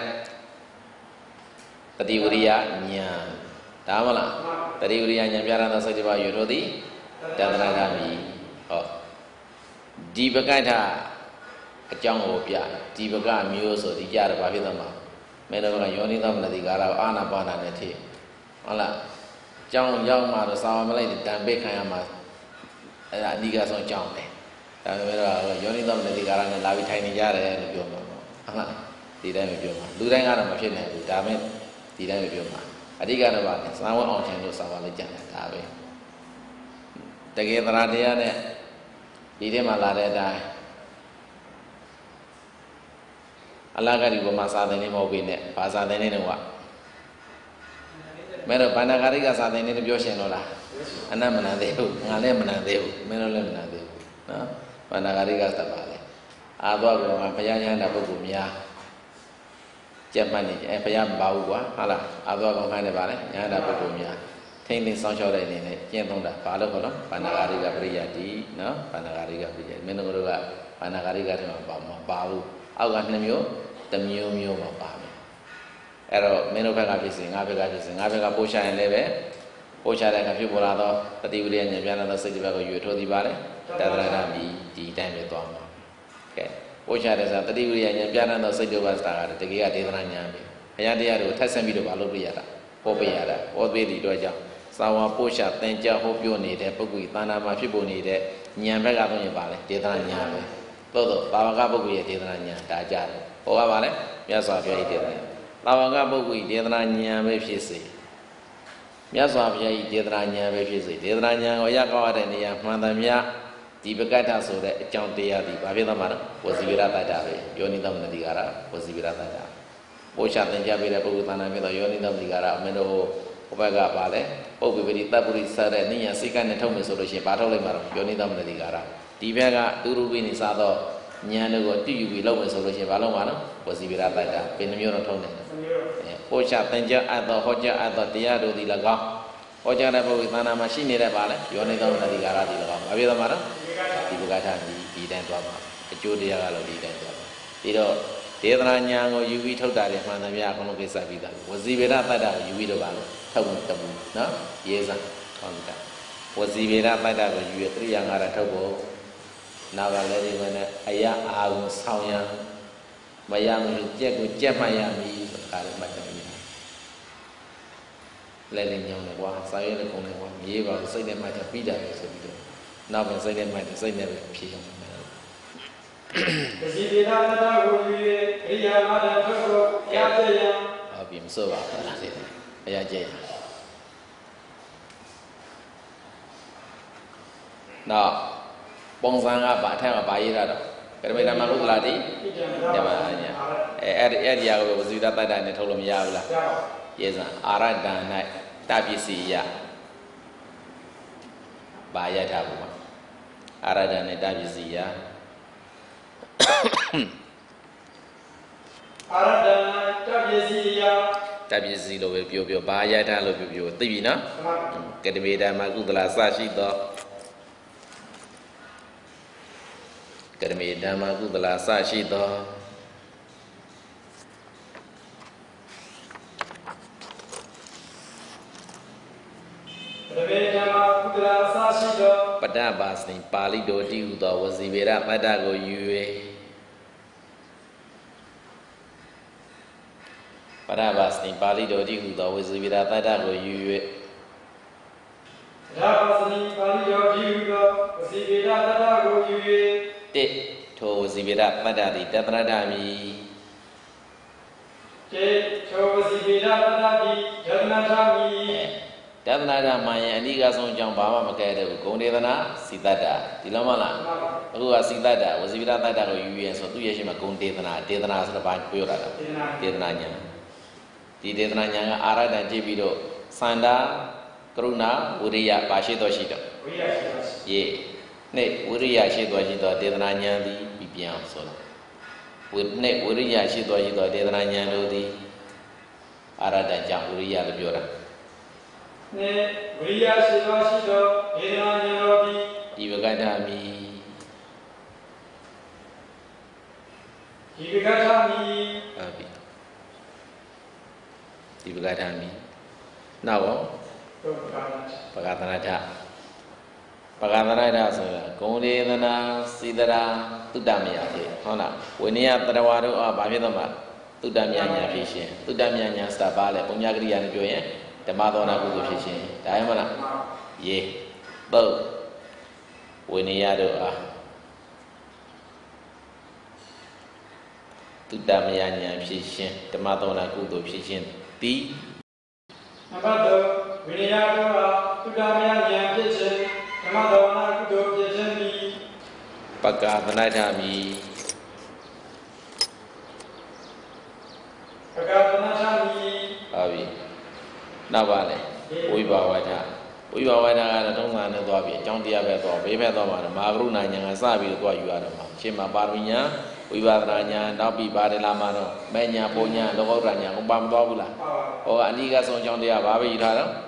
Tadi Uriya nya, Dhamma lah, Tadi Uriya nya biar anda saja bayu roti, dan kami, oh, di berkata, kacang opia, di berkata miuso, di jar apa kita mah. Mereka yoni tam nanti kalau anak panah nanti, malah jauh malu sama malai di dambe kaya mas, niga song jauh deh. Tapi mereka yoni tam nanti kalau nanti lawi thai ni jara ya lebih mah, tidak lebih mah. Lu dah ngarang macam ni, lu damai tidak lebih mah. Adik kan apa? Sama orang ceng lu sama le jangan tapi. Tapi terakhir ni, ini malah ada. Allah kari ko masada ni mau bine, pasada ni nuwa. Mero panagari ka sada ni lebih osyen olah. Anak mana deu, ngale mana deu, mero le mana deu. No, panagari ka tabale. Adwa ko ma payanya na bu kumya. Japan ni, payam bau kwa, hala. Adwa ko ma ne bale, nya na bu kumya. Thing ni song chau dai ni ne, jen tong da, pa lo ko lo, panagari ka priyati, no, panagari ka priyati. Meno ko ka panagari ka ma bau. Awak ni mio apa? Ero menu pega pisi, ngapa pega pisi, ngapa pega pusha yang lebe, ပို့ချတဲ့အခါဖြစ်ပေါ်လာတော့တတိဝိရိယဉာဏ်ပြန်လာတော့စိတ်တစ်ပတ်ကိုရွေထိုးသည်ပါလေတသရဏမီဒီတိုင်းပဲသွားမှာကဲပို့ချတဲ့ဆိုတတိဝိရိယဉာဏ်ပြန်လာတော့စိတ်တစ်ပတ်စတာကတကယ်ကဒေသနာဉာဏ်ပဲဘုရားတရားတွေကိုထပ်ဆင့်ပြီးတော့မလုပ်ပြရတာပေါ်ပြရတာပေါ်ပေးတဲ့အတွက်ကြောင့်သာဝပို့ချသင်ကြားဟောပြောနေတဲ့ပုဂ္ဂိုလ်သာနာမှာဖြစ်ပေါ်နေတဲ့ဉာဏ်ဘက်ကတော့ရင်ပါလေဒေသနာဉာဏ်ပဲသို့တော့ဘာဝကပုဂ္ဂိုလ်ရဲ့ဒေသနာဉာဏ်ဒါကြတယ်ဟောကပါလေမြတ်စွာဘုရားရဲ့ဒေသနာသာဝကပုဂ္ဂိုလ်ဒေသနာဉာဏ်ပဲဖြစ်စေမြတ်စွာဘုရား၏ဒေသနာဉာဏ်ပဲဖြစ်စေဒေသနာဉာဏ်ကိုရကောက်ရတဲ့နေရာမှန်သမျှဒီပကတ္ထဆိုတဲ့အကြောင်းတရားဒီဘာဖြစ်သွားမှာလဲဝစီဝိရတ္တပဲယောနိသမနတိကာရဝစီဝိရတ္တပို့ချသင်ကြားပေးတဲ့ပုဂ္ဂိုလ်သဏ္ဍာန်ဖြစ်တော့ယောနိသမနတိကာရအမင်းတို့ဟိုဘက်ကပါလဲပုပ္ပိပတိတပ္ပုရိစတဲ့နိညာစိတ်ကနဲ့ထုတ်မယ်ဆိုလို့ရှိရင်ဘာထုတ်လိုက်မှာတော့ယောနိသမနတိကာရဒီဘက်ကသူရူပိနိစသောဉာဏ်တို့ကိုတည်ယူပြီးလုပ်မယ်ဆိုလို့ရှိရင်ဘာလုပ်မှာတော့ဝစီဝိရတ္တဘယ်နှမျိုးတော့ထုတ်နေတယ်ပို့ချသင်ကြားအပ်သောဟောကြားအပ်သောတရားတို့သည်၎င်းဟောကြားတဲ့ပုဂ္ဂိုလ်သဏ္ဍာန်မှာရှိနေတဲ့ပါလဲယောနိသမနတိကာရသည်၎င်းဘာဖြစ်သွားမှာတော့ဒီပကထဒီတိုင်းသွားမှာအကျိုးတရားကတော့ဒီတိုင်းသွားမှာပြီးတော့ဒေသနာဉာဏ်ကိုယူပြီးထုတ်တာလည်းမှန်သမျှအကုန်လုံးကိစ္စပြီးသားဝစီဝေဒတတ္တကိုယူပြီးတော့ပါလို့ထုတ်မှုတမှုနော်ရေးစမ်းဟောတာဝစီဝေဒတတ္တကိုယူရတရိယာငါရထုတ်ဖို့နောက်ကလည်းဒီမဲ့အယအာဟုဆောင်ရန်မရမလို့ကြက်ကိုကြက်မှတ်ရမည်ဆိုတာလည်းမှတ်တယ်လဲလဲညောင်းတယ်ကွာစာရွက်လည်းကုန်တယ်ကွာမြေးပါစိတ်နဲ့မှတ်ချပြီးတာပဲဆိုပြီးတော့နောက်ပဲစိတ်နဲ့မှတ်တယ်စိတ်နဲ့ပဲဖြေအောင်မယ်ဝစီဝေဒတတ္တကိုယူ၍အရိယာငါးပါးထုတ်ဖို့ရတဲ့ယံဟုတ်ပြီမစိုးပါဘူးလားအရာကျဲနောက်ပုံစံကဘာထက်ကဘာရေးတာတော့ကရမေဓမ္မကုသလာတိဓမ္မအညာအဲ့ဒီရာကိုဝစီဝေဒတတ္တနဲ့ထုတ်လို့မရဘူးလားရေးစမ်းအာရတန်၌တပစ္စည်းယဘာရထားဘူးမှာအာရတန်နဲ့တပစ္စည်းယအာရတနာတပ္ပစီယတပ္ပစီလို့ပဲပြောဘာရထားလို့ပြောသိပြီနော်ကတမေဓမ္မကုသလစရှိသောကတမေဓမ္မကုသလစရှိသောကတမေဓမ္မကုသလစရှိသောပတ္တပါစိပါဠိတော်တိဟုသောဝစီဝေဒတတ္တကိုယူ၍ပရဘာစနိပါဠိတော်တိဟုသောဝစီဝေဒတတ္တကိုယူ၍ပရဘာစနိပါဠိတော်တိဟုသောဝစီဝေဒတတ္တကိုယူ၍တိထိုဝစီဝေဒတတ္တသည်တတရတမီတိထိုဝစီဝေဒတတ္တသည်ယတနာထမီတသနာကမှန်ရင်အနိကဆုံးအကြောင်းဘာမှမကဲတဲ့ဘူးဂုံဒေသနာစီတတ္တဒီလိုမလားအခုကစီတတ္တဝစီဝေဒတတ္တကိုယူရင်ဆိုသူ့ရဲ့ရှိမှာဂုံဒေသနာဒေသနာဆိုတော့ဘာပြောတာလဲဒေသနာညာဒီဒေသနာညာကအာရတန်ကြည့်ပြီးတော့စန္ဒာကရုဏာဝိရိယပါရှိတော်ရှိတော့ဝိရိယရှိတော်ယေနဲ့ဝိရိယရှိတော်ရှိတော့ဒေသနာညာသည်ပြီးပြန်အောင်ဆိုတော့နဲ့ဝိရိယရှိတော်ရှိတော့ဒေသနာညာတို့သည်အာရတန်ကြောင့်ဝိရိယလို့ပြောတာနဲ့ဝိရိယရှိတော်ရှိတော့ဒေသနာညာတို့သည်ဒီဝကတ္ထမီဒီဝကတ္ထမီဟုတ်ပြီဒီပကထမီနောက်ရောပကသနာထပကသနာထဆိုတာဂုံဒေသနာစီတရာသုတ္တမယဖြစ်ဟုတ်လားဝိနည်းတရဝါတို့ဘာဖြစ်တော့မှာသုတ္တမယညာဖြစ်ရှင်သုတ္တမယညာစတာပါလေပုံညာကရိယာနဲ့ပြောရင်ဓမ္မသောနာကုသိုလ်ဖြစ်ရှင်ဒါရမလားယေပုတ်ဝိနည်းတို့သုတ္တမယညာဖြစ်ရှင်ဓမ္မသောနာကုသိုလ်ဖြစ်ရှင်ဒီနံပါတ်3ဝိနည်းတို့ဟာသုတ္တမယညာဖြစ်ခြင်းဓမ္မသောနာကုသိုလ်ဖြစ်ခြင်းသည်ပကသနာထမီပကသနာထမီဟုတ်ပြီနောက်ပါလေဝိဘာဝထဝိဘာဝထကတော့သုံးစာနဲ့သွားပြီအကြောင်းတရားပဲသွားဘေးဘက်သွားမှာတော့မဟာကရုဏာညာကစပြီးတော့သွားယူရတော့မှာရှင်းမှာပါရမီညာဝိပါဒနာညာနောက်ပြီးပါတယ်လာမှာတော့မဲ့ညာပုံညာလောကုတ္တရာညာဟိုပါမသွားဘူးလားဟောအနိကဆုံးအကြောင်းတရားဘာပဲယူထားတော့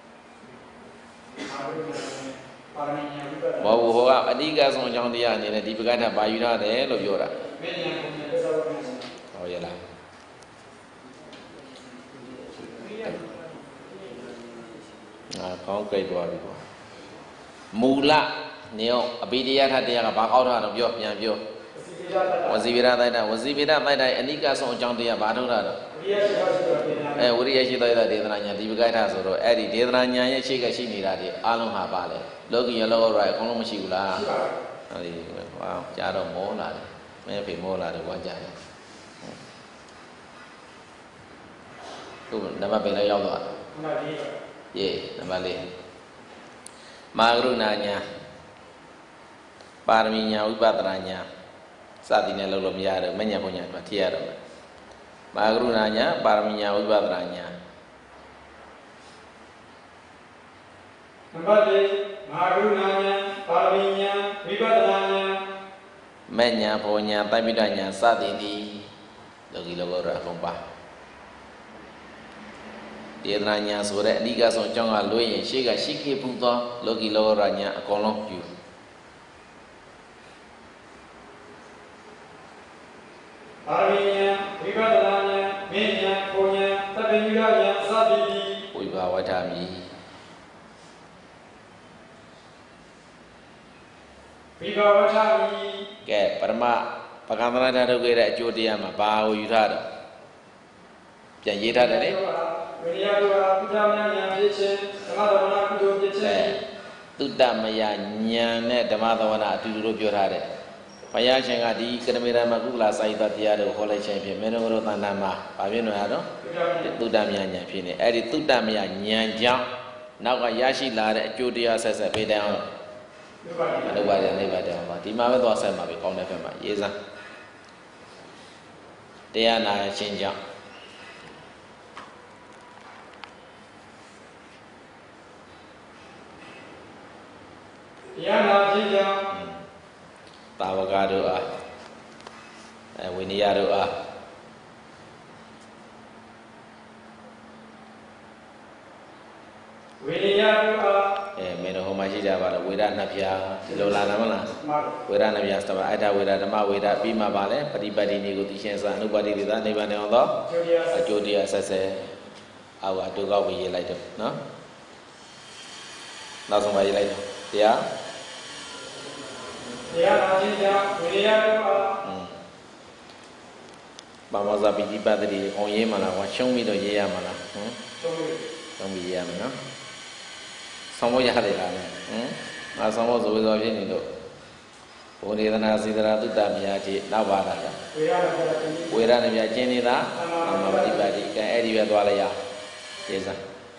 မဟုတ်ဘူးဟောကအနိကဆုံးအကြောင်းတရားအနေနဲ့ဒီပကထဘာယူထားတယ်လို့ပြောတာဟောရလားကောင်းကြိတ်သွားပြီပေါ့မူလနေအောင်အဘိဓိယထတရားကဘာကောက်ထားတော့ပြောပြန်ပြောဝစီဗေဒတိုက်တာဝစီဗေဒတိုက်တာအနိကဆုံးအကြောင်းတရားဘာထုတ်တာတော့ဝိရိယရှိသောဒေသနာညာဒီပကိုက်တာဆိုတော့အဲ့ဒီဒေသနာညာရဲ့ရှိကရှိနေတာဒီအားလုံးဟာပါလေလောကီရောလောကရောအကုန်လုံးမရှိဘူးလားအဲ့ဒီဟောကြားတော့မောလာတယ်မင်းဖေမောလာတယ်ဝါကြားတယ်ခုနံပါတ်ပဲလည်းရောက်သွားတယ်ရေးနံပါတ်၄မာကရုဏာညာပါရမီညာဝိပဿနာညာစသည်နဲ့လုံးလို့မရတော့မညာဘုံညာတော့ထည့်ရတော့မယ်မာကရုဏာညာပါရမီညာဝိပဿနာညာနံပါတ်၄မာကရုဏာညာပါရမီညာဝိပဿနာညာမညာဘုံညာတိုင်ပိဋညာစသည်သည်လောကီလောကရအကုန်ပါဒေသနာညာဆိုတဲ့အနိကဆုံးအကြောင်းကလွှဲရင်ရှေ့ကရှိခဲ့ဘူးသောလောကီလောကရညာအကုန်လုံးပြုပါရမီညာဝိပဿနာညာမညာဘုံညာသဗ္ဗညုရညာစသည်သည်ဝိဘာဝထမီဝိဘာဝထမီကဲပရမပကံသနာထထုတ်ခဲ့တဲ့အကျိုးတရားမှာဘာကိုယူထားတော့ပြန်ရေးထားတယ်လေဝိရိယတို့ဟာသုတ္တမယဉာဏ်ဖြစ်ခြင်းဓမ္မသဝနာကုသိုလ်ဖြစ်ခြင်းသုတ္တမယဉာဏ်နဲ့ဓမ္မသဝနာအတူတူလို့ပြောထားတယ်ဘုရားရှင်ကဒီကရမေရမကုလစာယတတရားတို့ဟောလိုက်ခြင်းဖြင့်မင်းတို့သန္တာမှာဘာဖြစ်နေရတော့သုတ္တမယဉာဏ်ဖြစ်နေအဲ့ဒီသုတ္တမယဉာဏ်ကြောင့်နောက်ကရရှိလာတဲ့အကျိုးတရားဆက်ဆက်ပေးတယ်အောင်နိဗ္ဗာန်နိဗ္ဗာန်တောင်ပါဒီမှာပဲသွားဆက်မှာပဲကောင်းတဲ့ဘက်မှာရေးစမ်းတရားနာခြင်းကြောင့်တရားနာခြင်းကြောင့်တာဝကတို့အားဝိနည်းတို့အားဝိနည်းတို့အားမင်းတို့ဟိုမှာရှိကြပါတော့ဝေဒနာပြာဒီလိုလာတယ်မလားဝေဒနာပြာစတပါအတ္တဝေဒဓမ္မဝေဒပြီးမှပါလဲပฏิပတ်တိနေကိုသိရှင်စာအနုပါတိသေသနိဗ္ဗာန်အောင်သောအကျိုးတရားဆက်ဆက်အောက်ကဒုက္ခဝေရေးလိုက်တော့နော်နောက်ဆုံးပါရေးလိုက်တော့တရားနာခြင်းကြောင့်ဝိနည်းတို့အားဘာမဇာပိတိပတ္တိအောင်ရေးမလားကွာရှုံးပြီးတော့ရေးရမလားရှုံးပြီးရေးရမယ်နော်ဆောင်းဖို့ရတယ်လားငါဆောင်းဖို့ဇဝေဇောဖြစ်နေလို့ဘုံဒေသနာစေတရာသုတ္တမြာတိနောက်ပါတာဝေရဏမြာကျင်းနေတာအမပฏิပါတိကဲအဲ့ဒီပဲသွားလိုက်ရရေးစမ်း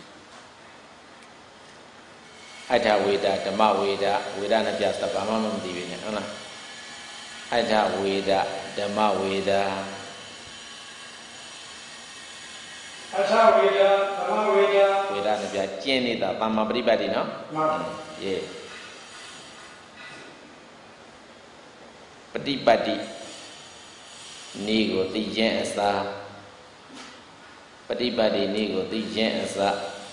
အဋ္ဌဝေဒဓမ္မဝေဒဝေဒနဲ့ပြစတာဘာမှမသိဘူးနဲ့ဟုတ်လားအဋ္ဌဝေဒဓမ္မဝေဒအထဝေဒဓမ္မဝေဒဝေဒနဲ့ပြကျင်းနေတာသမ္မာပฏิပတ်တိနော်ရေးပฏิပတ်တိဤကိုသိခြင်းအစာပฏิပတ်တိဤကိုသိခြင်းအစာ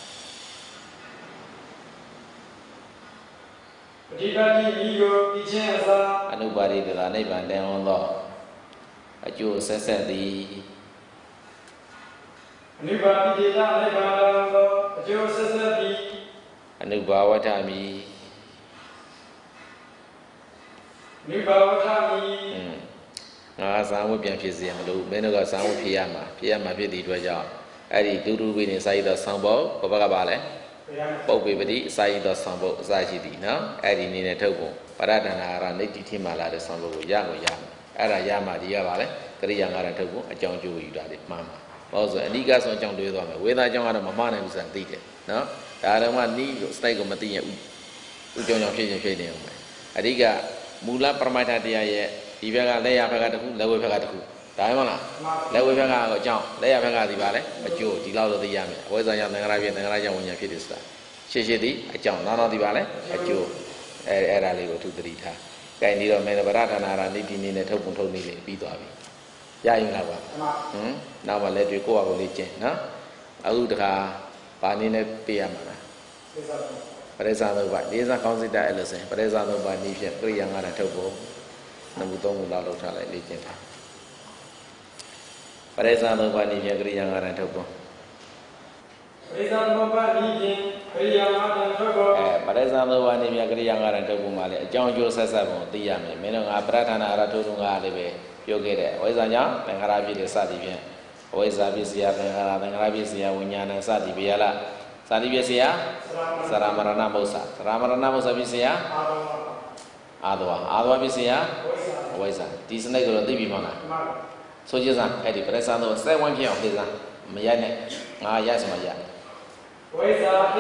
ပฏิပတ်တိဤကိုသိခြင်းအစာအနုပါတိတလာနိဗ္ဗာန်တန်ဟောသောအကျိုးဆက်ဆက်သည်အနုပါတိတလာနိဗ္ဗာန်တန်ဟောသောအကျိုးဆက်ဆက်သည်အနုဘာဝထမီအနုဘာဝထမီငါဇာဝတ်ပြန်ဖြစ်စေမလို့မင်းတို့ကဇာဝတ်ဖြစ်ရမှာဖြစ်သည့်အတွက်ကြောင့်အဲ့ဒီဒုရုပိနေစာယိသောဆောင်ပုဒ်ဘဘကပါလဲပုပ္ပေပတိစာယိသောဆောင်ပုဒ်အစာရှိသည်နော်အဲ့ဒီနည်းနဲ့ထုတ်ဖို့ပရဒနာရနိတိထိမှလာတဲ့ဆောင်ပုဒ်ကိုရမယ်အဲ့ဒါရမှဒီရပါလဲကရိယာငါးရထုတ်ဖို့အကြောင်းကျိုးယူတာလေမှန်ပါဘာလို့ဆိုအနိကဆုံးအကြောင်းတွေးသွားမယ်ဝေဒအကြောင်းကတော့မမှနိုင်ဘူးဆိုတာသိတယ်နော်ဒါတော့မှနီးကိုစတိုက်ကိုမသိရင်ဥကြောင်းဖြစ်နေအောင်ပဲအဓိကမူလပရမတ္ထတရားရဲ့ဒီဘက်ကလက်ရဘက်ကတစ်ခုလက်ဝဲဘက်ကတစ်ခုဒါမှမလားလက်ဝဲဘက်ကအကြောင်းလက်ရဘက်ကဒီပါလဲအကျိုးဒီလောက်တော့သိရမယ်အဝိဇ္ဇာကြောင့်သင်္ခါရဖြစ်သင်္ခါရကြောင့်ဝိညာဉ်ဖြစ်တယ်ဆိုတာရှေ့ဒီအကြောင်းနောက်ဒီပါလဲအကျိုးအဲ့ဒါလေးကိုသူသတိထားကြိုင်ဒီတော့မေနဗရဒနာရနိတိနေနဲ့ထုတ်ပုံထုတ်နေလေပြီးသွားပြီရရင်လားကွာနောက်မှလက်တွေကိုယ့်အကိုလေးကျင့်နော်အခုတခါဘာနည်းနဲ့ပေးရမှာလားပရိစ္ဆာသုဘလေးစားကောင်းစိတ်တဲ့အဲ့လိုဆိုရင်ပရိစ္ဆာသုဘနည်းဖြင့်ကရိယာငါးထုတ်ဖို့နမှုသုံးခုလောက်လုပ်ထားလိုက်လေ့ကျင့်တာပရိစ္ဆာသုဘနည်းဖြင့်ကရိယာငါးထုတ်ဖို့ပရိစ္ဆာသုဘနည်းဖြင့်ကရိယာငါး Sando Wani Yakrianga and Tobumale, John Joseph Sabo, the Yami, Menonga, Pratana, Ratunga, Lebe, Yogere, Oizanya, and Harabi de Sadivian, Oizabisia, and Rabisia, Winyan and Sadi Biala, Sadivisia, Saramarana Mosa, Saramarana Mosa Visia, Adwa Visia, Oiza, this negro Divimana. So just Eddie Presano, say 1 p.m. of his Mayane, yes, Maya. Oiza,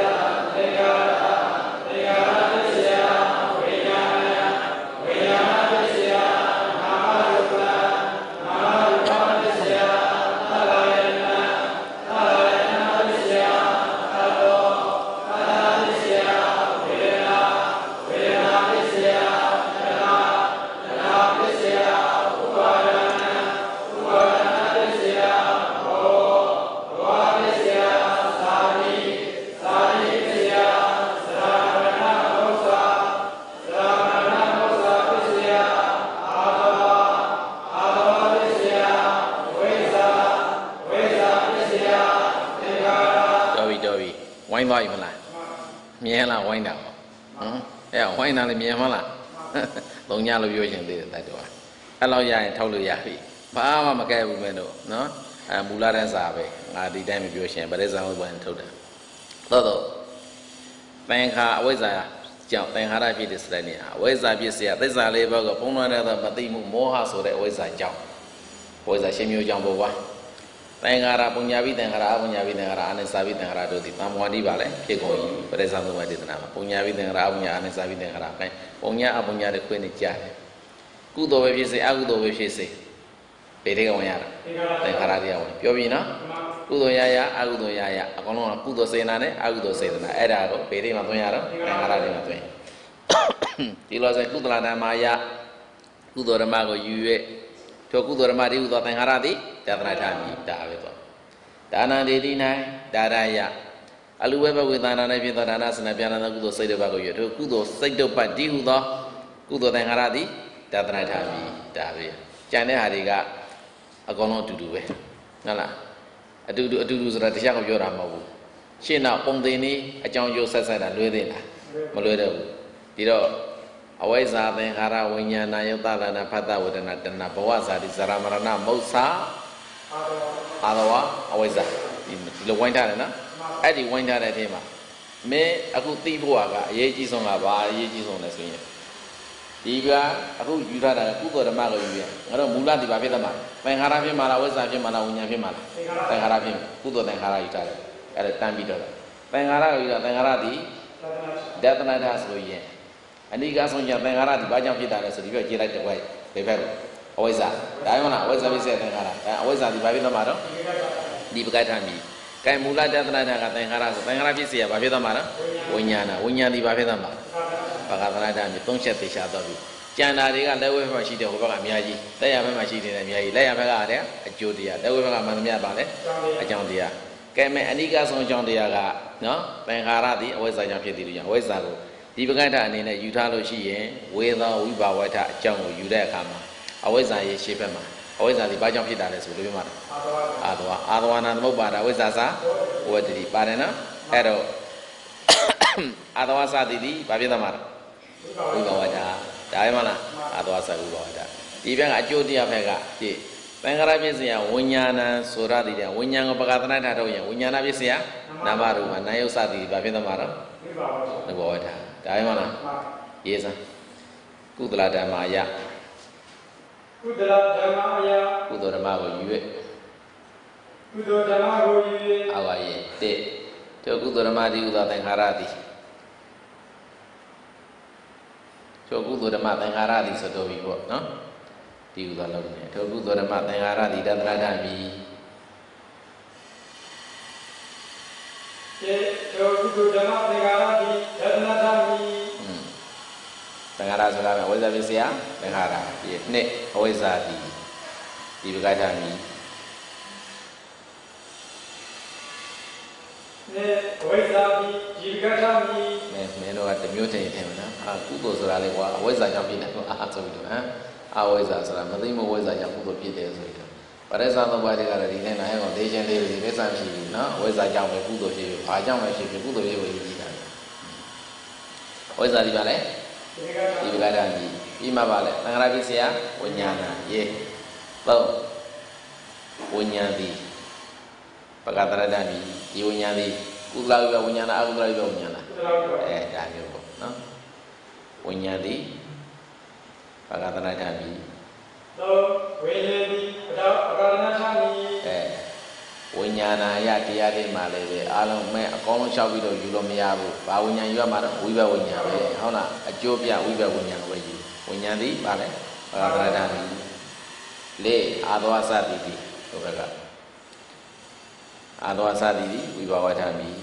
Wine by Mala, Miela wine out. Yeah, wine on the Miamala. Long yellow vision did that door. Hello, ya and told Yahi. Pama Macabu Mendo, no? And Bulat and Zabe, I did damn vision, but as I was one told her. Todo. Thank her, always I jump, thank her I be this Lania. Always I be said, this I live upon another, but they move more house so that always I jump. Always I shame you jump over. Thank God, Punyabi, and Rabunabi, and Sabi, and Rado, the Tamwadi Valley, Kiko, but as I'm the way to Nama, Punyabi, and Rabunya, and Sabi, and Rape, Punya, Abunya, the Queen Jai. Good over you say, I would over you say. Petega Wayara, then Karadia, Piovina, Kudoya, Agudoya, Agono, Kudo Senane, Agudo Sedana, Edago, Pedi Matoyara, and Karadia Matway. He was a Kudana Maya, Kudo Ramago, you. Tokudo Mari without Haradi, Tatratami, Davido. Dana de Dina, Daraya. Alueva with Ananabi, Danas and Abiana Kudo say the Bago, Kudo, Sado Padiudo, Kudo than Haradi, Tatratami, Davi. Jane Hariga, a gono to do it. Nala, I do Ratisha of Yoramabu. She now Pondini, a John Joseph and Ludina, Maluda. Dido. Always are the Hara Winya Nayota and Pata with an Nabawaza, the Saramarana, Mosa, Adawa, always that. The Wintana, Eddie went out at him. May a good Tibuaga, Yegis on Aba, Yegis on the swing. Diga, a good Yurada, Kuko the Mago, I don't Mula di Babidama. When Harabim, I was at him and I win him. Then Harabim, Kudo than Harita at a time bidder. Then Haradi, that night has go yen. And he got on your Bangara, the Bajam Pita, so you get right away. They fell. Always that. Diana, always have said Bangara. Always at the Babino Mara. Deep Gatami. Kaimula Datanaka, Bangara, Bangara Pisia, Babida Mara, Winyana, Winya di Babidama. Pagana, don't shut the shadow. Jana, they got away from Machida over Miyaji. They have a machine in Miyaji. They have a Judia. They will have a Mamia Ballet, a John Dia. Came and he got on John Diaga. No? Bangara, always I jump here. Always I go. Di Bagata in a Utah Shi, whether we bow at Jungle, Udakama. Always I shipema. Always at the Bajam Hidalis with Lumana. Other one and Mobada, always Asa, what did he, Parana, Edo. Otherwise, I did, Babidamara. Ugawada, Diamana, Adwasa Ugawada. Even at Jodia Pega, Bangarabisia, Winyana, Suradi, Winyang Bagatana, Winyana Visia, Namaru, and Nayosadi, Babidamara. The water. Diamana, yes, Kudla Damaya, Kudla Damaya, Kudoramago, you, Kudoramago, Awaye, de, to Kudoramadi without Haradi. To Kudoramat and Haradi, so do we work, no? Do you love me? To Kudoramat and Haradi, that Radami. Tengara Sura, always have Visia, Tengara, yet ne, always are the Ibugatami. Meno at the mutant him, Kugo Surali, always are jumping always are Sura, Madim always are young Kugo Peter. But as I know why they got a dinner, I have a day and day, the Vessan, no, always I jump a Kudo, I jump a ship, Kudo, ဝိဇ္ဇာဒီပါလေဒီပကဒမီပြီးမှပါလေသံဃာပစ္စယဝိညာဏရေသုံးဝိညာဉ်သည်ပကတရတမီဒီဝိညာဉ်သည်ကုသလဝိပဝိညာဏအကုသလဝိပဝိညာဏဒါမျိုးပေါ့နော်ဝိညာဉ်သည်ပကတရတမီသုံးဝိညာဉ်သည်အကာရဏချမီဝိညာဏယတရားတွေမှာလည်းပဲအားလုံးမဲ့အကောင်းဆုံးလျှောက်ပြီးတော့ယူလို့မရဘူး။ဘာဝိညာဉ်ယူရမှာတော့ဝိဘဝိညာဉ်ပဲဟုတ်လားအကျိုးပြဝိဘဝိညာဉ်ကိုပဲယူဝိညာဉ်သည်ပါလေပကတရတမီလေအာသောသတိတိဟိုဘက်ကအာသောသတိတိဝိဘဝထမီ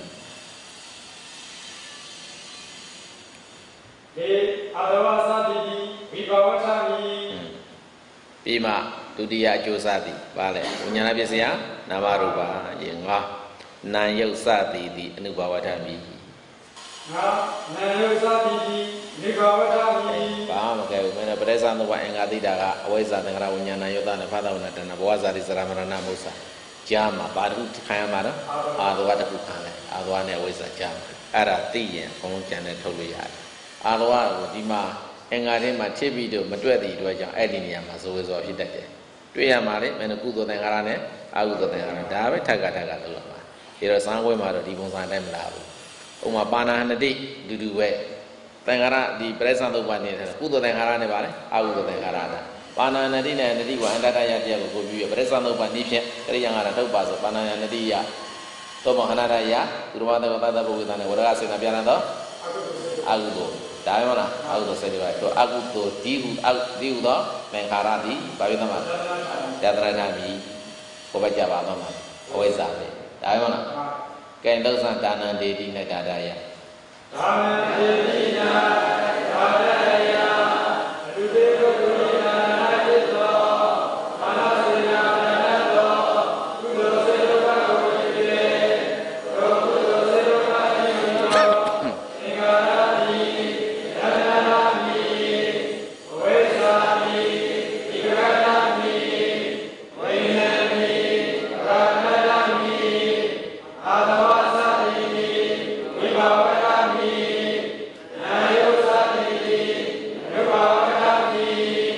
လေအာသောသတိတိဝိဘဝထမီပြီးမှဒုတိယအကျိုးစသည်ပါလေဝိညာဏပစ္စယနာမရူပရေငါနာယုတ်စသည်သည်အနုဘဝထမီငါနာယုတ်စသည်သည်နိဘဝထမီဘာမှမကဲဘူးမင်းတို့ပရိစ္ဆာသုဘအင်္ဂါတိတာကအဝိဇ္ဇာသင်္ခါရဝိညာဏယုတ်တနဲ့ဖသဝနာတဏဘဝဇာတိစရမရဏမုစ္ဆာကြားမှာဘာတစ်ခုခံရမှာတော့အာသဝတစ်ခုခံလဲအာသဝနဲ့အဝိဇ္ဇာကြားမှာအဲ့ဒါသိရင်အကုန်လုံးကြံတဲ့ထုတ်လို့ရတယ်အာသဝကိုဒီမှာအင်္ဂါထဲမှာဖြစ်ပြီးတော့မတွေ့တဲ့အတွက်ကြောင့်အဲ့ဒီနေရာမှာဇဝေဇောဖြစ်တတ်တယ်တွေ့ရမှာလေမင်းတို့ကုသိုလ်သင်္ခါရနဲ့အကုသိုလ်သင်္ခါရဒါပဲထက်ကလုပ်ရမှာဒီတော့ဇံခွဲမှာတော့ဒီပုံစံတိုင်းမလာဘူးဥပမာပါဏာနတိဒူဒူပဲသင်္ခါရဒီပရိစ္ဆာသုဘနေတဲ့ကုသိုလ်သင်္ခါရနဲ့ပါလေအကုသိုလ်သင်္ခါရတာပါဏာနတိနဲ့နတိကအန္တတယတရားကိုပြုရပရိစ္ဆာသုဘနိဖြင့်ကရိယာငါရထုတ်ပါဆိုပါဏာနတိယသောမဟနာရယသူတော်ဘာသတ္တပုဂ္ဂိုလ်နဲ့ဝရကစေနာပြရန်တော့အကုသိုလ်ဒါမှမလားအကုသိုလ်စေတပါတော့အကုသိုလ်ဒီဟုသောသင်္ခါရသည်ဘာဝိသမယတရဏမီဘဝကြပါတော့မှာအဝိဇ္ဇာပဲဒါမှမလားကဲသုသံဒါနံဒေတိနဲ့ဒါဒယဒါနံဒေတိနာဒါဒယအတုတေကုကုလိနာနာတိသောဘာနာစေနာနာသောကုသိုလ်စေတပါကိုဝိတေသောကုသိုလ်စေတပါဤသောသင်္ခါရတိယတနာမီဝိဇ္ဇာတိဒီကရဏမီဝိညာဉ်မီရာဏရမီအာသဝသတိဝိဘဝထမီနာယုသတိဝိဘဝထမီ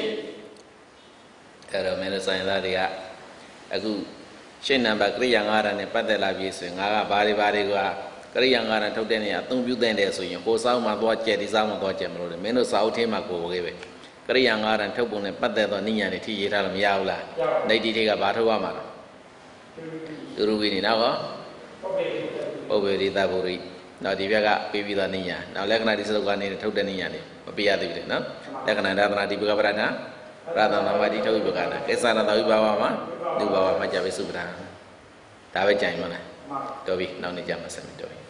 အဲ့တော့မင်းတို့ဆိုင်သားတွေကအခုရှင်းနံပါတ်ကရိယာ၅ရာနဲ့ပတ်သက်လာပြီဆိုရင်ငါကဘာတွေကကရိယာ၅ရာထုတ်တဲ့နေရာအသုံးပြုတဲ့တယ်ဆိုရင်ဟိုစောင်းမှာသွားကျက်ဒီစောင်းမှာသွားကျက်မလို့လေမင်းတို့စာအုပ်ထဲမှာကိုယ်ပဲကရိယာ၅ရာထုတ်ပုံနဲ့ပတ်သက်သောနိညာတွေထိရေးထားလို့မရဘူးလားနေတိတွေကဘာထုတ်ရမှာလဲသူရူဝိနေတော့ပုပ္ပေရိသဗုရိနောက်ဒီဘက်ကပေးပြီးသားနိညာနောက်လက္ခဏာဒီစတုကနေထုတ်တဲ့နိညာတွေမပေးရသေးဘူးလေနော်လက္ခဏာဒါသနာဒီဘကပရဏရသနာမတိထုတ်ပြီးဘကနာကိစ္စနာတော်ဝိဘာဝမှာဒုဘာဝမှာကြပဲစုပ္ပဒါဒါပဲကြိုင်မလားတော်ပြီနောက်နေ့ကြမှာဆက်ပြီးတော်ပြီ